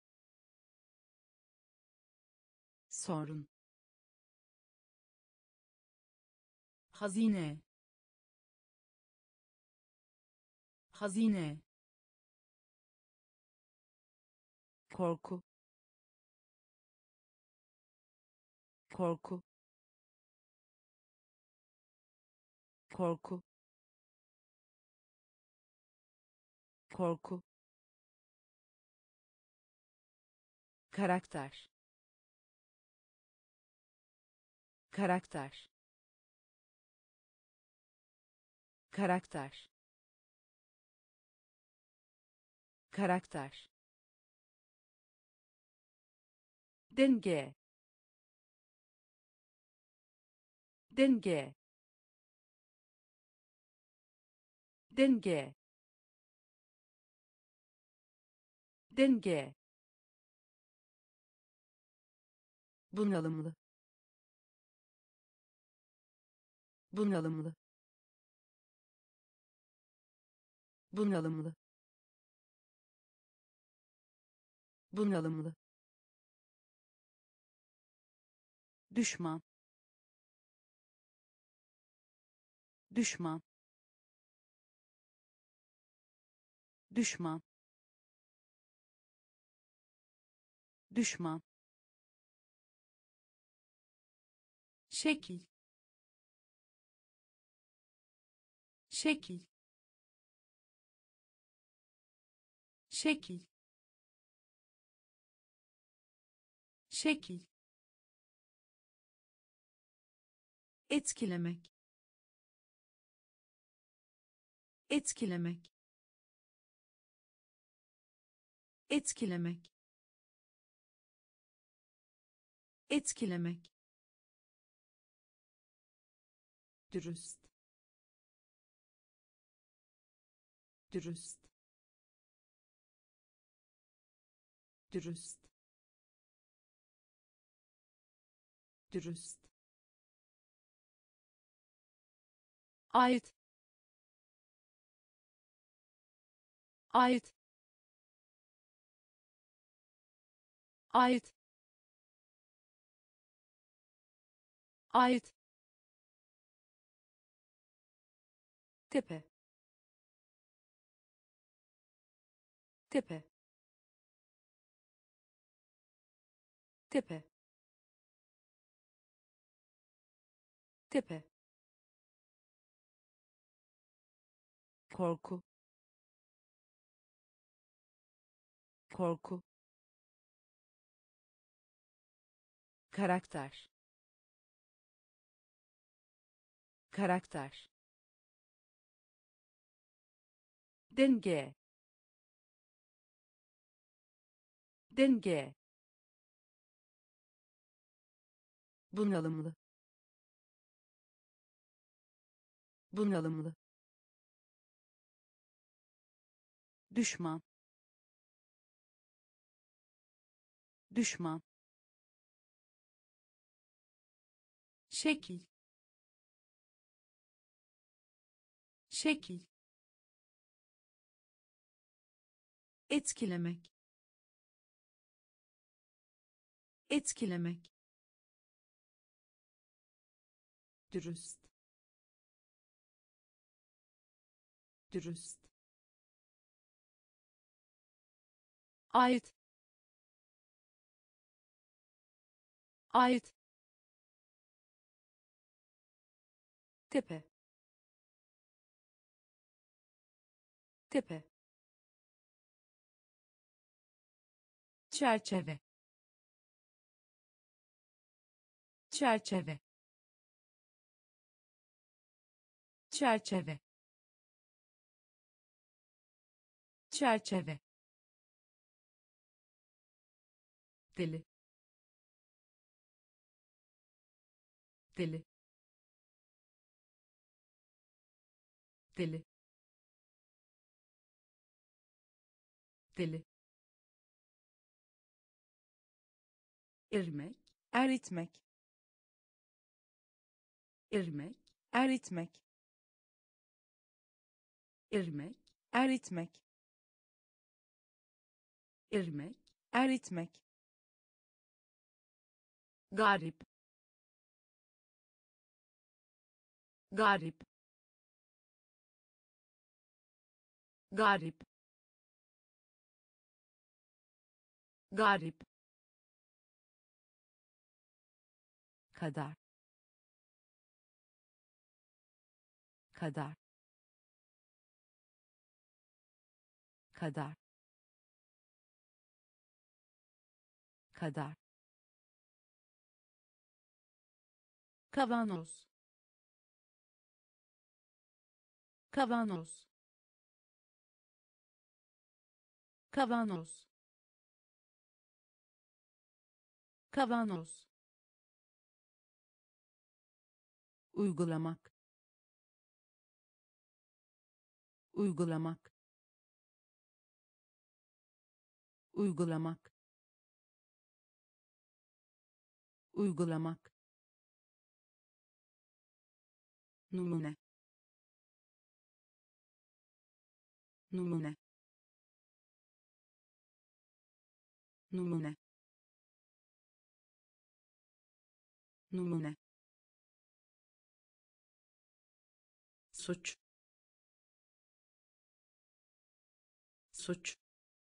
sorun, hazine, hazine, korku, korku, korku, korku, karakter, karakter, karakter, karakter, denge, denge, denge, denge, bunalımlı, bunalımlı, bunalımlı, bunalımlı, düşman, düşman, düşman, düşman, şekil, şekil, şekil, şekil, etkilemek, etkilemek, etkilemek, etkilemek, dürüst, dürüst, dürüst, dürüst, ait, ait, ait, ait, tepe, tepe, tepe, tepe, korku, korku, karakter, karakter, denge, denge, bunalımlı, bunalımlı, düşman, düşman, şekil, şekil, etkilemek, etkilemek, dürüst, dürüst, ait, ait, tepe, tepe, çerçeve, çerçeve, çerçeve, çerçeve, deli, deli, deli, deli, irmek, eritmek, irmek, eritmek, irmek, eritmek, irmek, eritmek, garip, garip, garip, garip, kadar, kadar, kadar, kadar, kavanoz, kavanoz, kavanoz, kavanoz, uygulamak, uygulamak, uygulamak, uygulamak, numune, numune, numune, numune, suç, suç,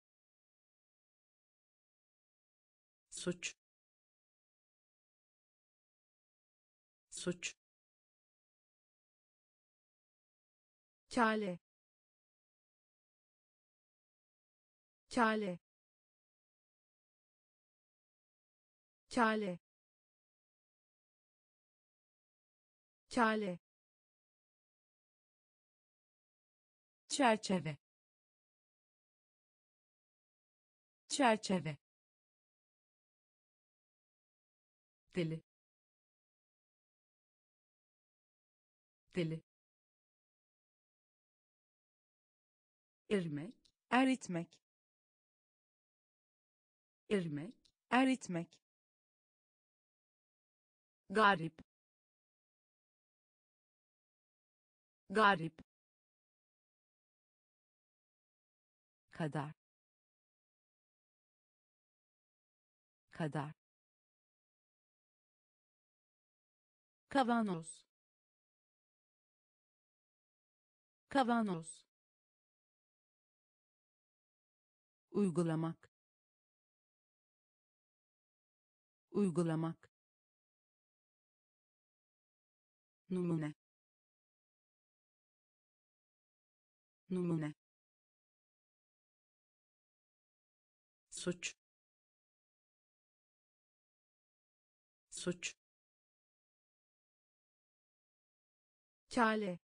suç, suç, kale, kale, kale, kale, çerçeve, çerçeve, deli, deli, irmek, eritmek, eritmek, eritmek, garip, garip, kadar, kadar, kavanoz, kavanoz, uygulamak, uygulamak, numune, numune, suç, suç, çare,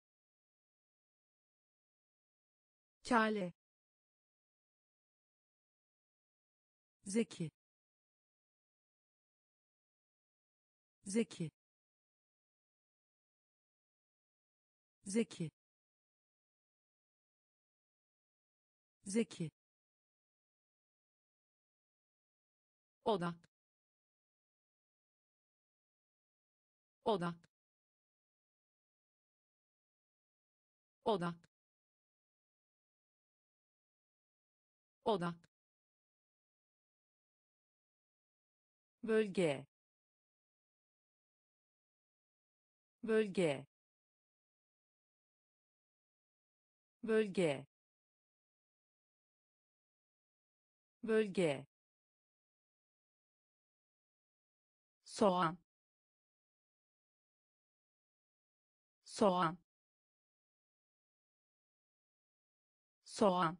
çare, zeki, zeki, zeki, zeki, odak, odak, odak, odak, bölge, bölge, bölge, bölge, soğan, soğan, soğan,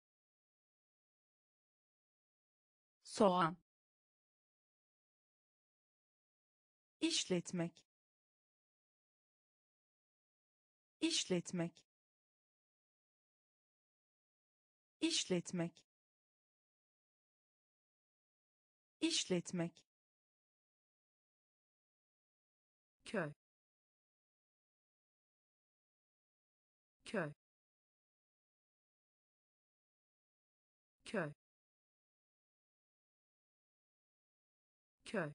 soğan, işletmek, işletmek, işletmek, işletmek, köy, köy, köy, köy,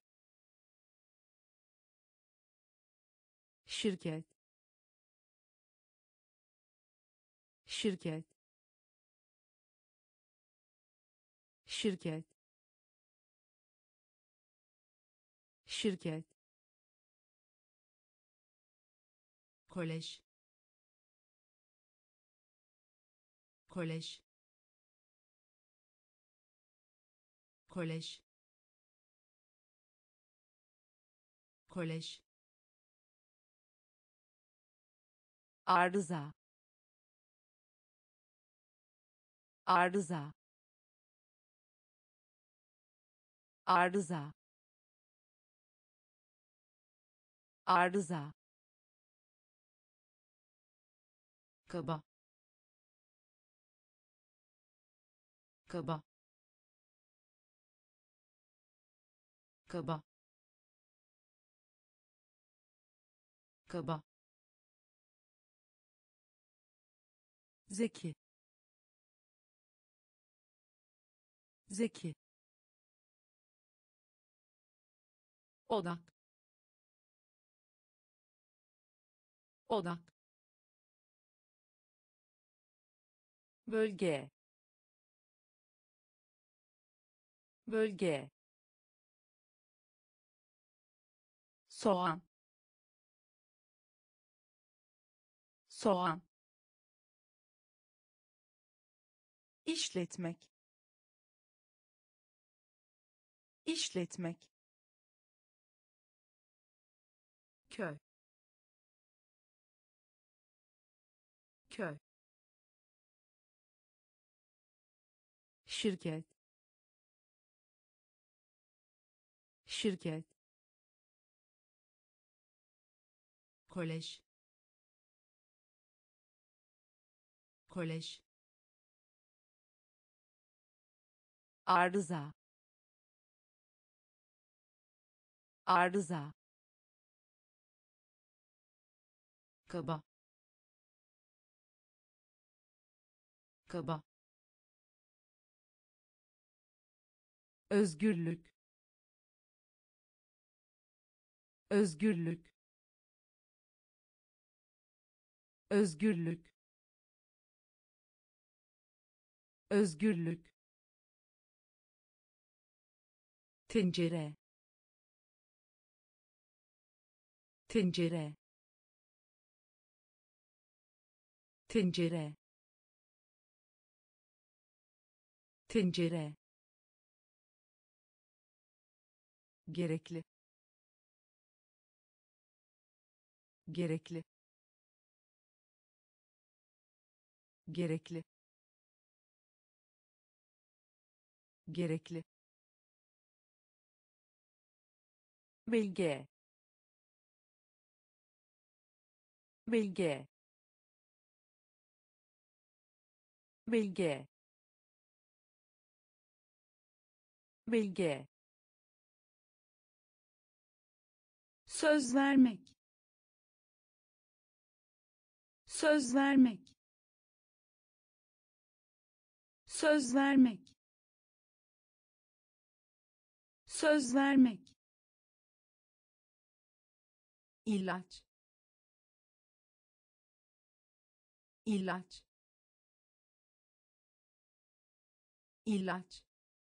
şirket, şirket, şirket, şirket, kolej, kolej, kolej, kolej, arıza, arıza, arıza, arıza, kaba, kaba, kaba, kaba, zeki, zeki, odak, odak, bölge, bölge, soğan, soğan, işletmek, işletmek, köy, köy, şirket, şirket, kolej, kolej, arıza, arıza, kaba, kaba, özgürlük, özgürlük, özgürlük, özgürlük, tencere, tencere, tencere, tencere, gerekli, gerekli, gerekli, gerekli, bilge, bilge, bilge, bilge, söz vermek, söz vermek, söz vermek, söz vermek, ilaç, ilaç, ilaç,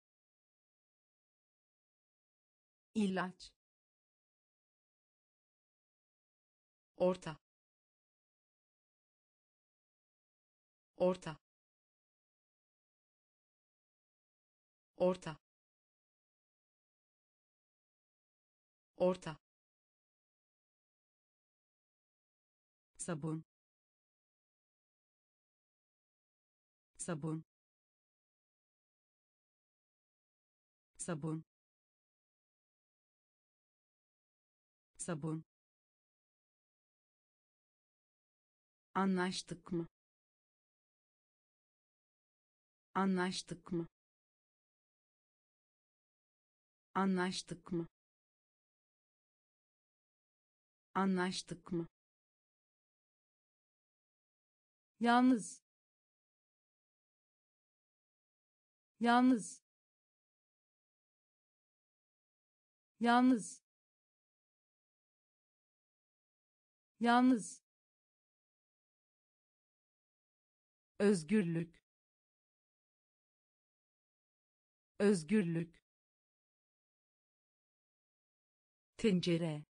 ilaç, orta, orta, orta, orta, sabun, sabun, sabun, sabun, anlaştık mı, anlaştık mı, anlaştık mı, anlaştık mı, yalnız, yalnız, yalnız, yalnız, özgürlük, özgürlük, tencere,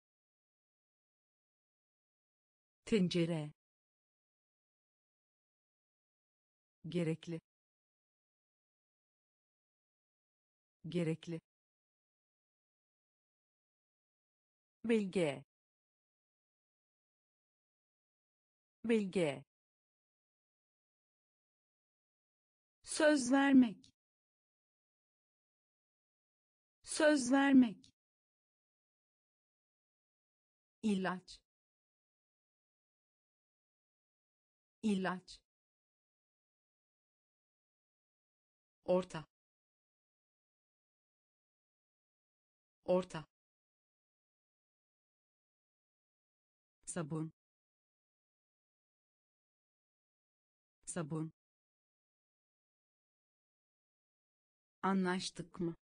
tencere, gerekli, gerekli, bilge, bilge, söz vermek, söz vermek, ilaç, ilaç, orta, orta, sabun, sabun, anlaştık mı,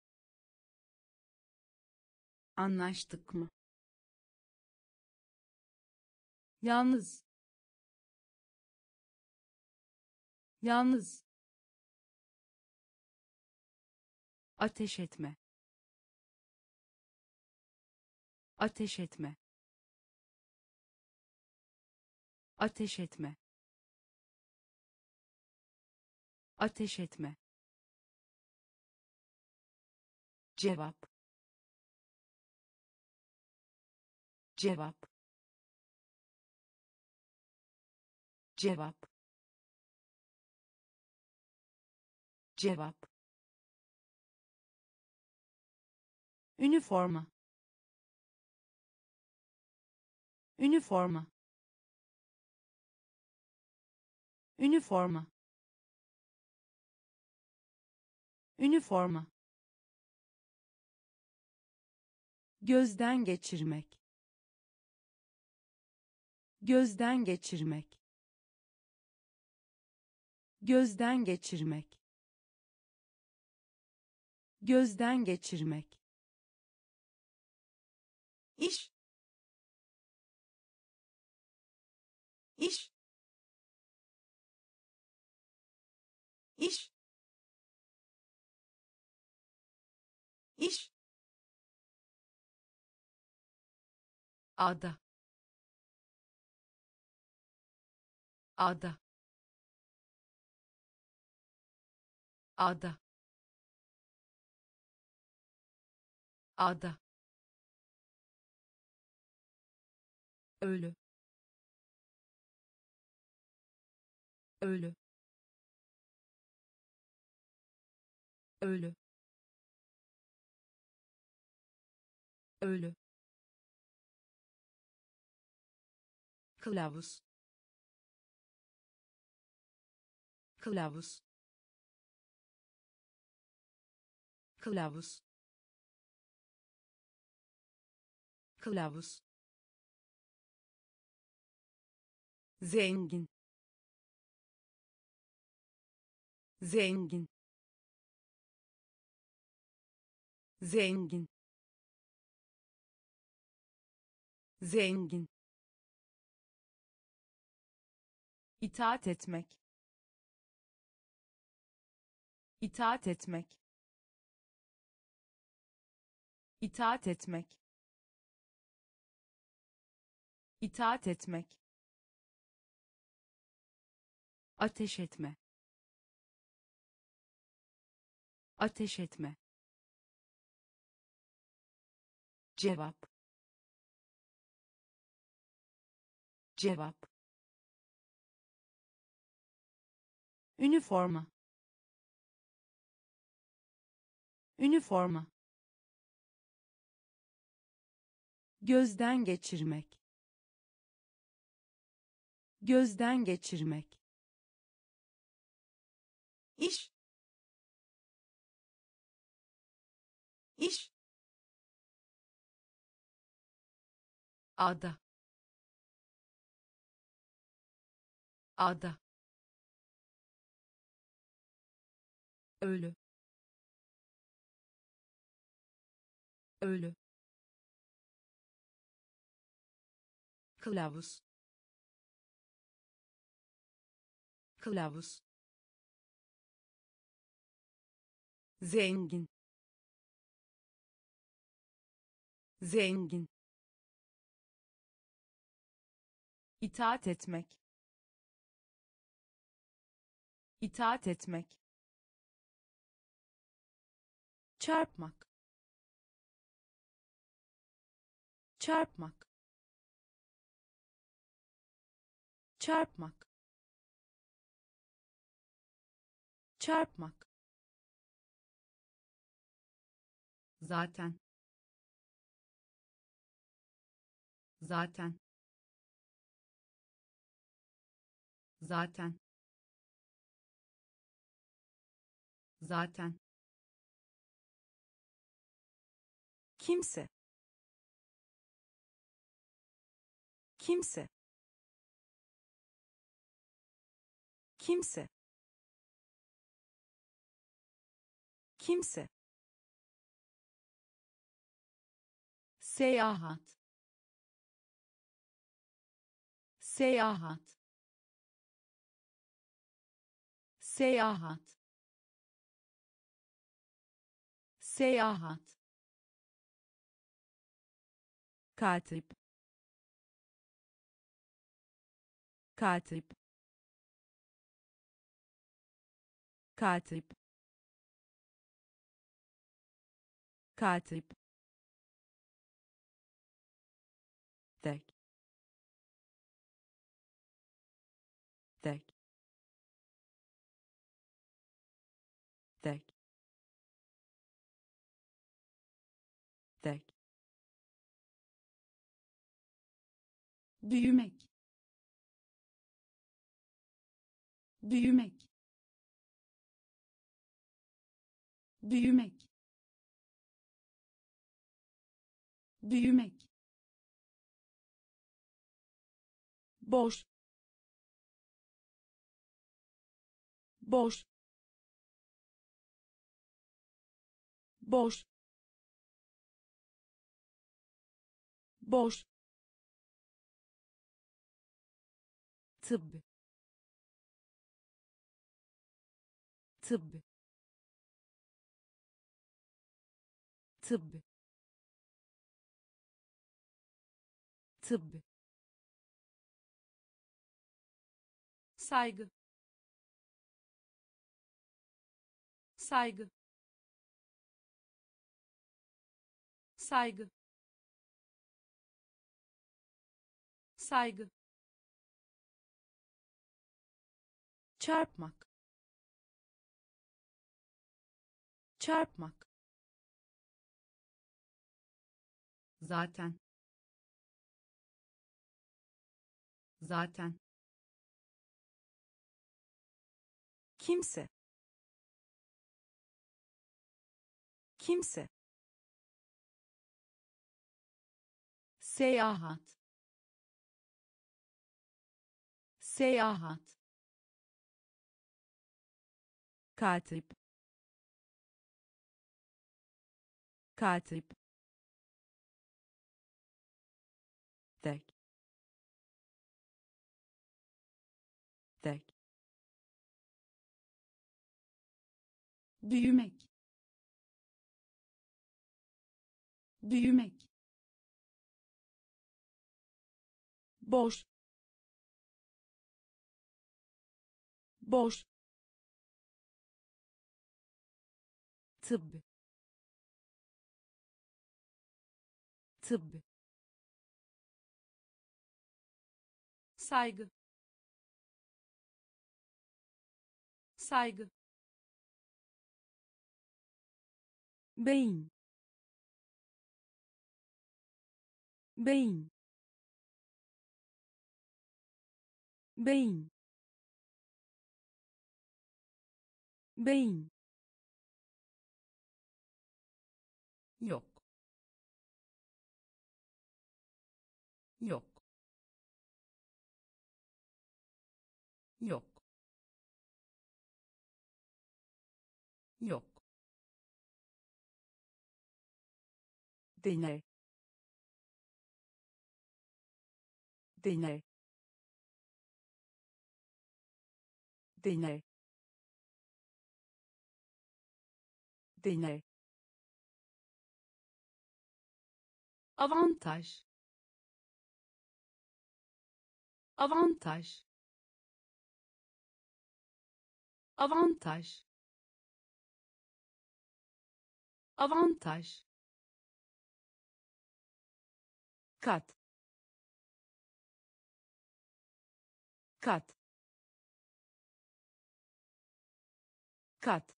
anlaştık mı, yalnız, yalnız, ateş etme, ateş etme, ateş etme, ateş etme, cevap, cevap, cevap, cevap, üniforma, üniforma, üniforma, üniforma, gözden geçirmek, gözden geçirmek, gözden geçirmek, gözden geçirmek, iş, iş, iş, iş, ada, ada, ada, ada, ölü, ölü, ölü, ölü, kılavuz, kılavuz, kılavuz, kılavuz, zengin, zengin, zengin, zengin, itaat etmek, itaat etmek, itaat etmek, itaat etmek, ateş etme, ateş etme, cevap, cevap, üniforma, üniforma, gözden geçirmek, gözden geçirmek, iş, iş, ada, ada, ölü, ölü, kılavuz, kılavuz, zengin, zengin, itaat etmek, itaat etmek, çarpmak, çarpmak, çarpmak, çarpmak, zaten, zaten, zaten, zaten, kimse, kimse, kimse, kimse, seyahat, seyahat, seyahat, seyahat, katip, katip, katip, katip, tek, tek, tek, tek, büyümek, büyümek, büyümek, büyümek, boş, boş, boş, boş, tıbb, tıbb, tıbb, tıbb, saygı, saygı, saygı, saygı, çarpmak, çarpmak, zaten, zaten, kimse, kimse, seyahat, seyahat, katip, katip, tek, tek, büyümek, büyümek, boş, boş, tıbb, tıbb, saygı, saygı, beyin, beyin, beyin, beyin, yok, yok, yok, yok, deney, deney, deney, deney, avantaj, avantaj, avantaj, avantaj, kat, kat, kat,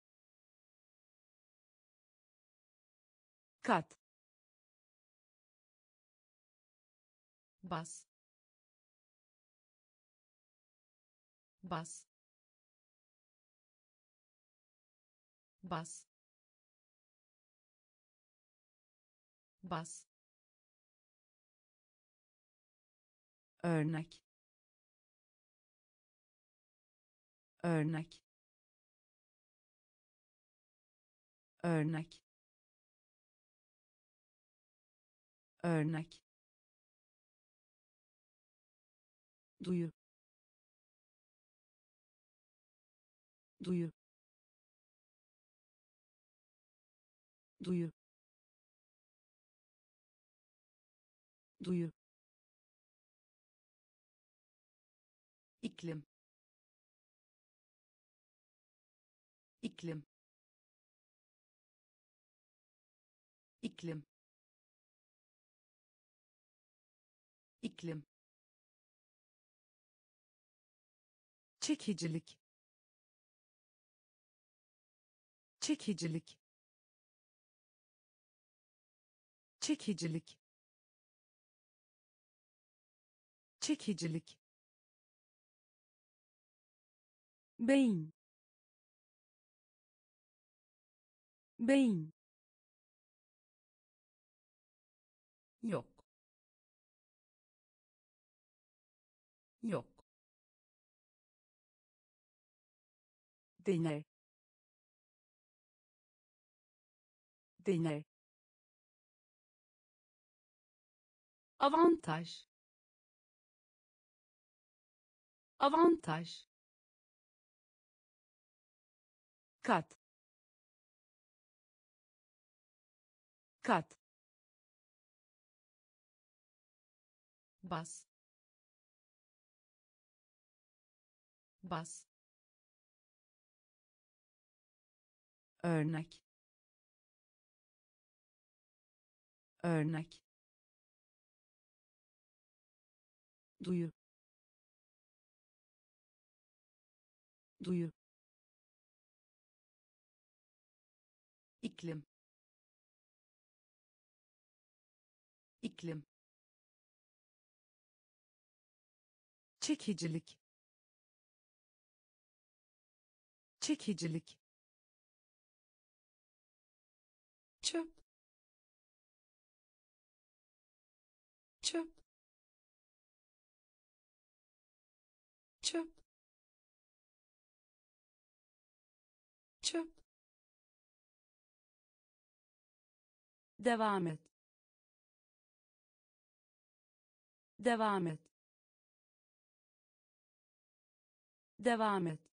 kat, bas, bas, bas, bas, örnek, örnek, örnek, örnek, duyu, duyu, duyu, duyu, iklim, iklim, iklim, iklim, çekicilik, çekicilik, çekicilik, çekicilik, beyin, beyin, yok, yok, deney, deney, avantaj, avantaj, kat, kat, bas, bas, örnek, örnek, duyu, duyu, iklim, iklim, çekicilik, çekicilik, çöp, çöp, çöp, çöp, devam et, devam et, devam et,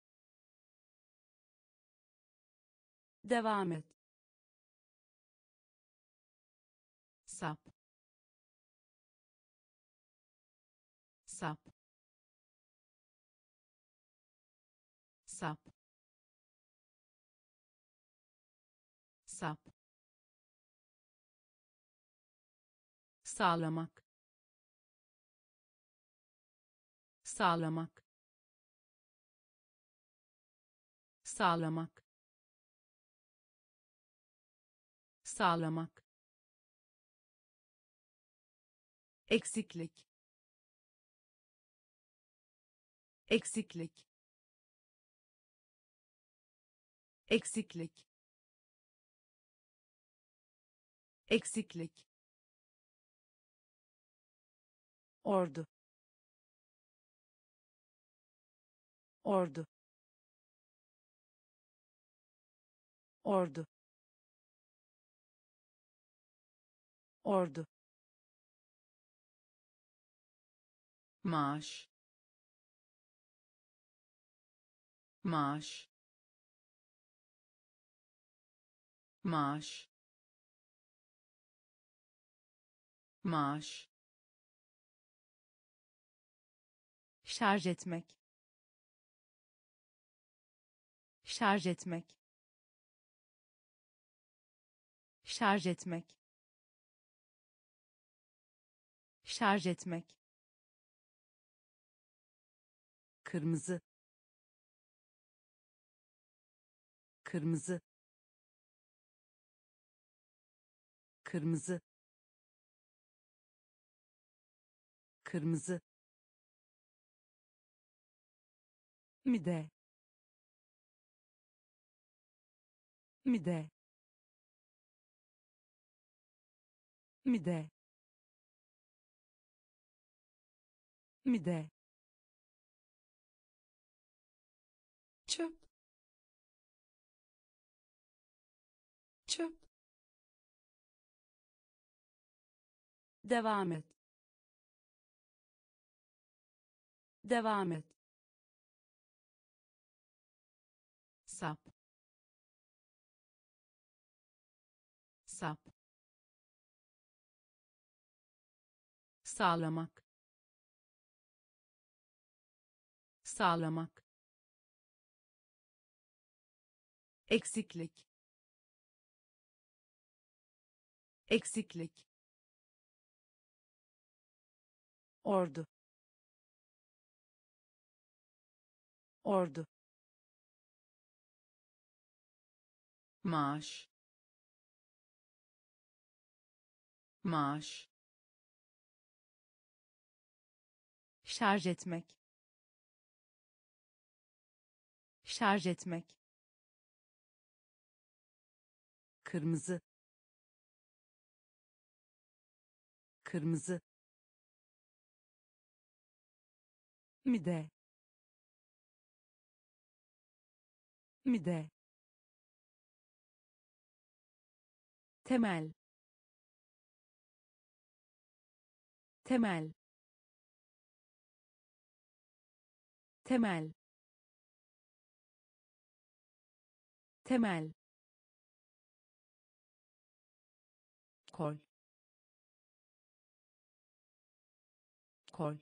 devam et, sap, sap, sap, sap, sağlamak, sağlamak, sağlamak, sağlamak, eksiklik, eksiklik, eksiklik, eksiklik, ordu, ordu, ordu, ordu, maaş, maaş, maaş, maaş, şarj etmek, şarj etmek, şarj etmek, şarj etmek, kırmızı, kırmızı, kırmızı, kırmızı, mide, mide, mide, mide, çöp, çöp, devam et, devam et, sap, sap, sağlamak, sağlamak, eksiklik, eksiklik, ordu, ordu, maaş, maaş, şarj etmek, şarj etmek, kırmızı, kırmızı, mide, mide, temel temel temel temel kol kol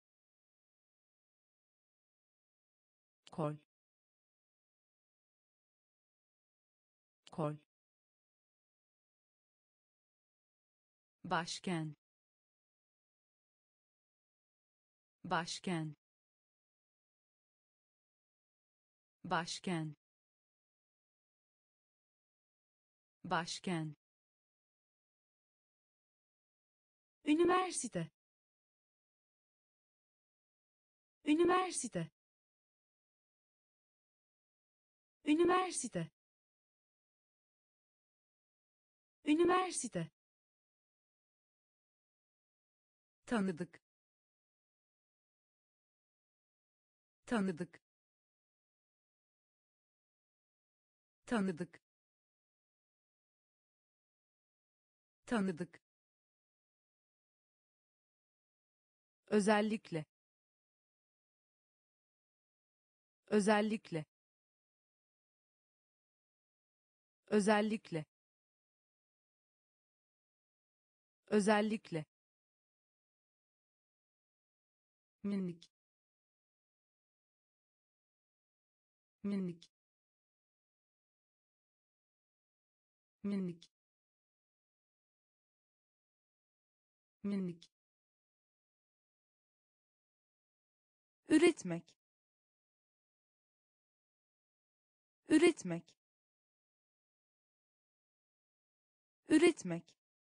kol kol başken başken başken başken üniversite üniversite üniversite üniversite tanıdık tanıdık tanıdık tanıdık özellikle özellikle özellikle özellikle minik minik minik minik üretmek üretmek üretmek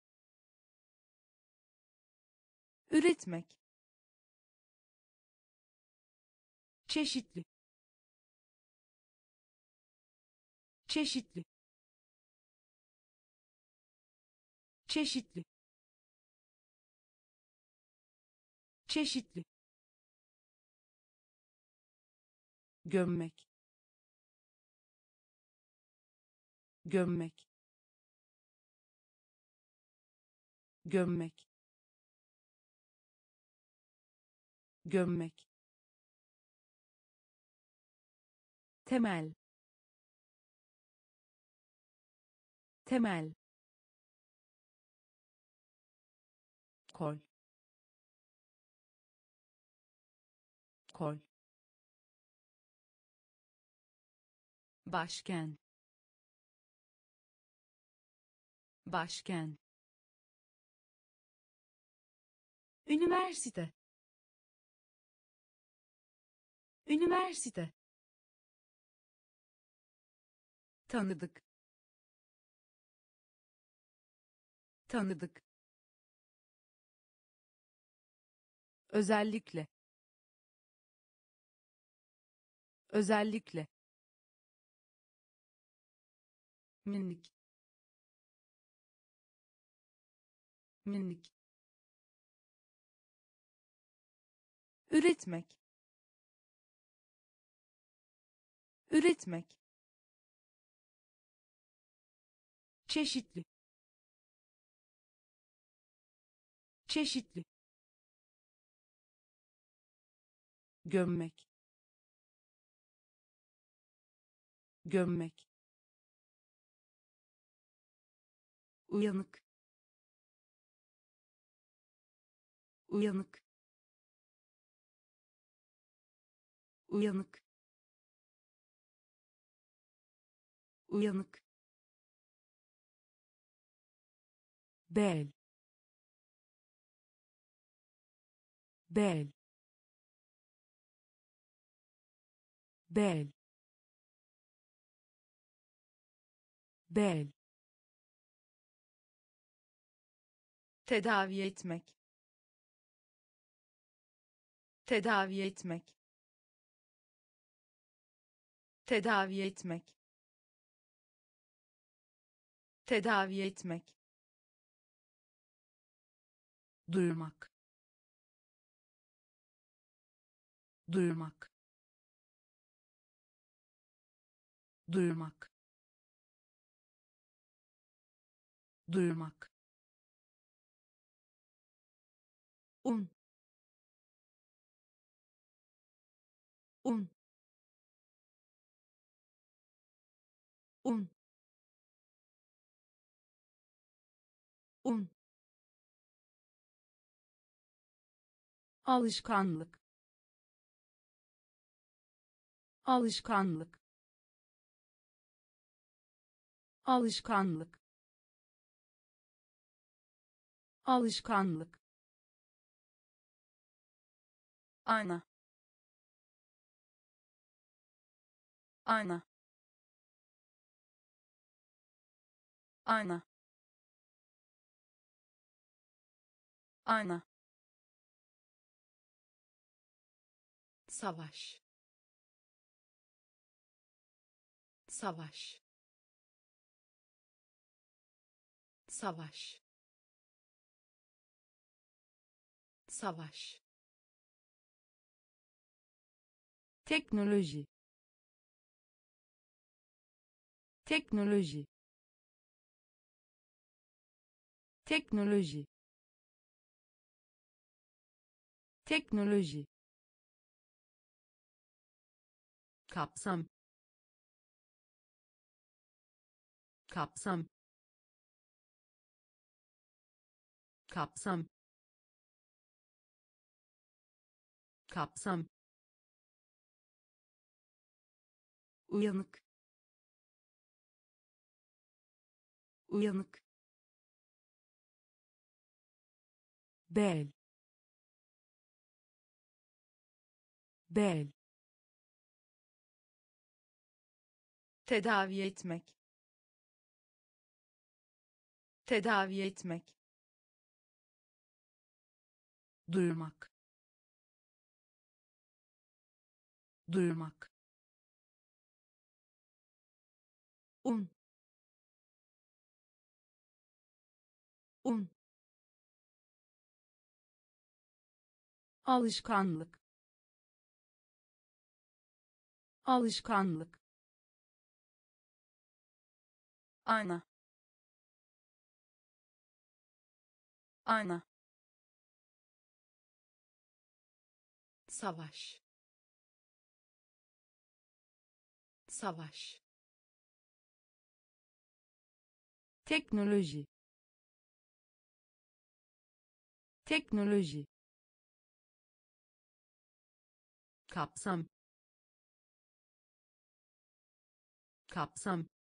üretmek çeşitli çeşitli çeşitli çeşitli gömmek gömmek gömmek gömmek temel temel kol kol başken başken üniversite üniversite tanıdık tanıdık özellikle özellikle minik minik üretmek üretmek çeşitli çeşitli gömmek gömmek uyanık uyanık uyanık uyanık bel bel bel bel tedavi etmek tedavi etmek tedavi etmek tedavi etmek duyurmak duyurmak duyurmak duyurmak, un, un, un, un, alışkanlık, alışkanlık, alışkanlık, alışkanlık, ayna, ayna, ayna, ayna, savaş, savaş, savaş, savaş, teknoloji, teknoloji, teknoloji, teknoloji, kapsam, kapsam, kapsam, kapsam, uyanık, uyanık, bel, bel, tedavi etmek, tedavi etmek, duyurmak, duyurmak, un, un, alışkanlık, alışkanlık, ayna, ayna, savaş, savaş, teknoloji, teknoloji, kapsam, kapsam,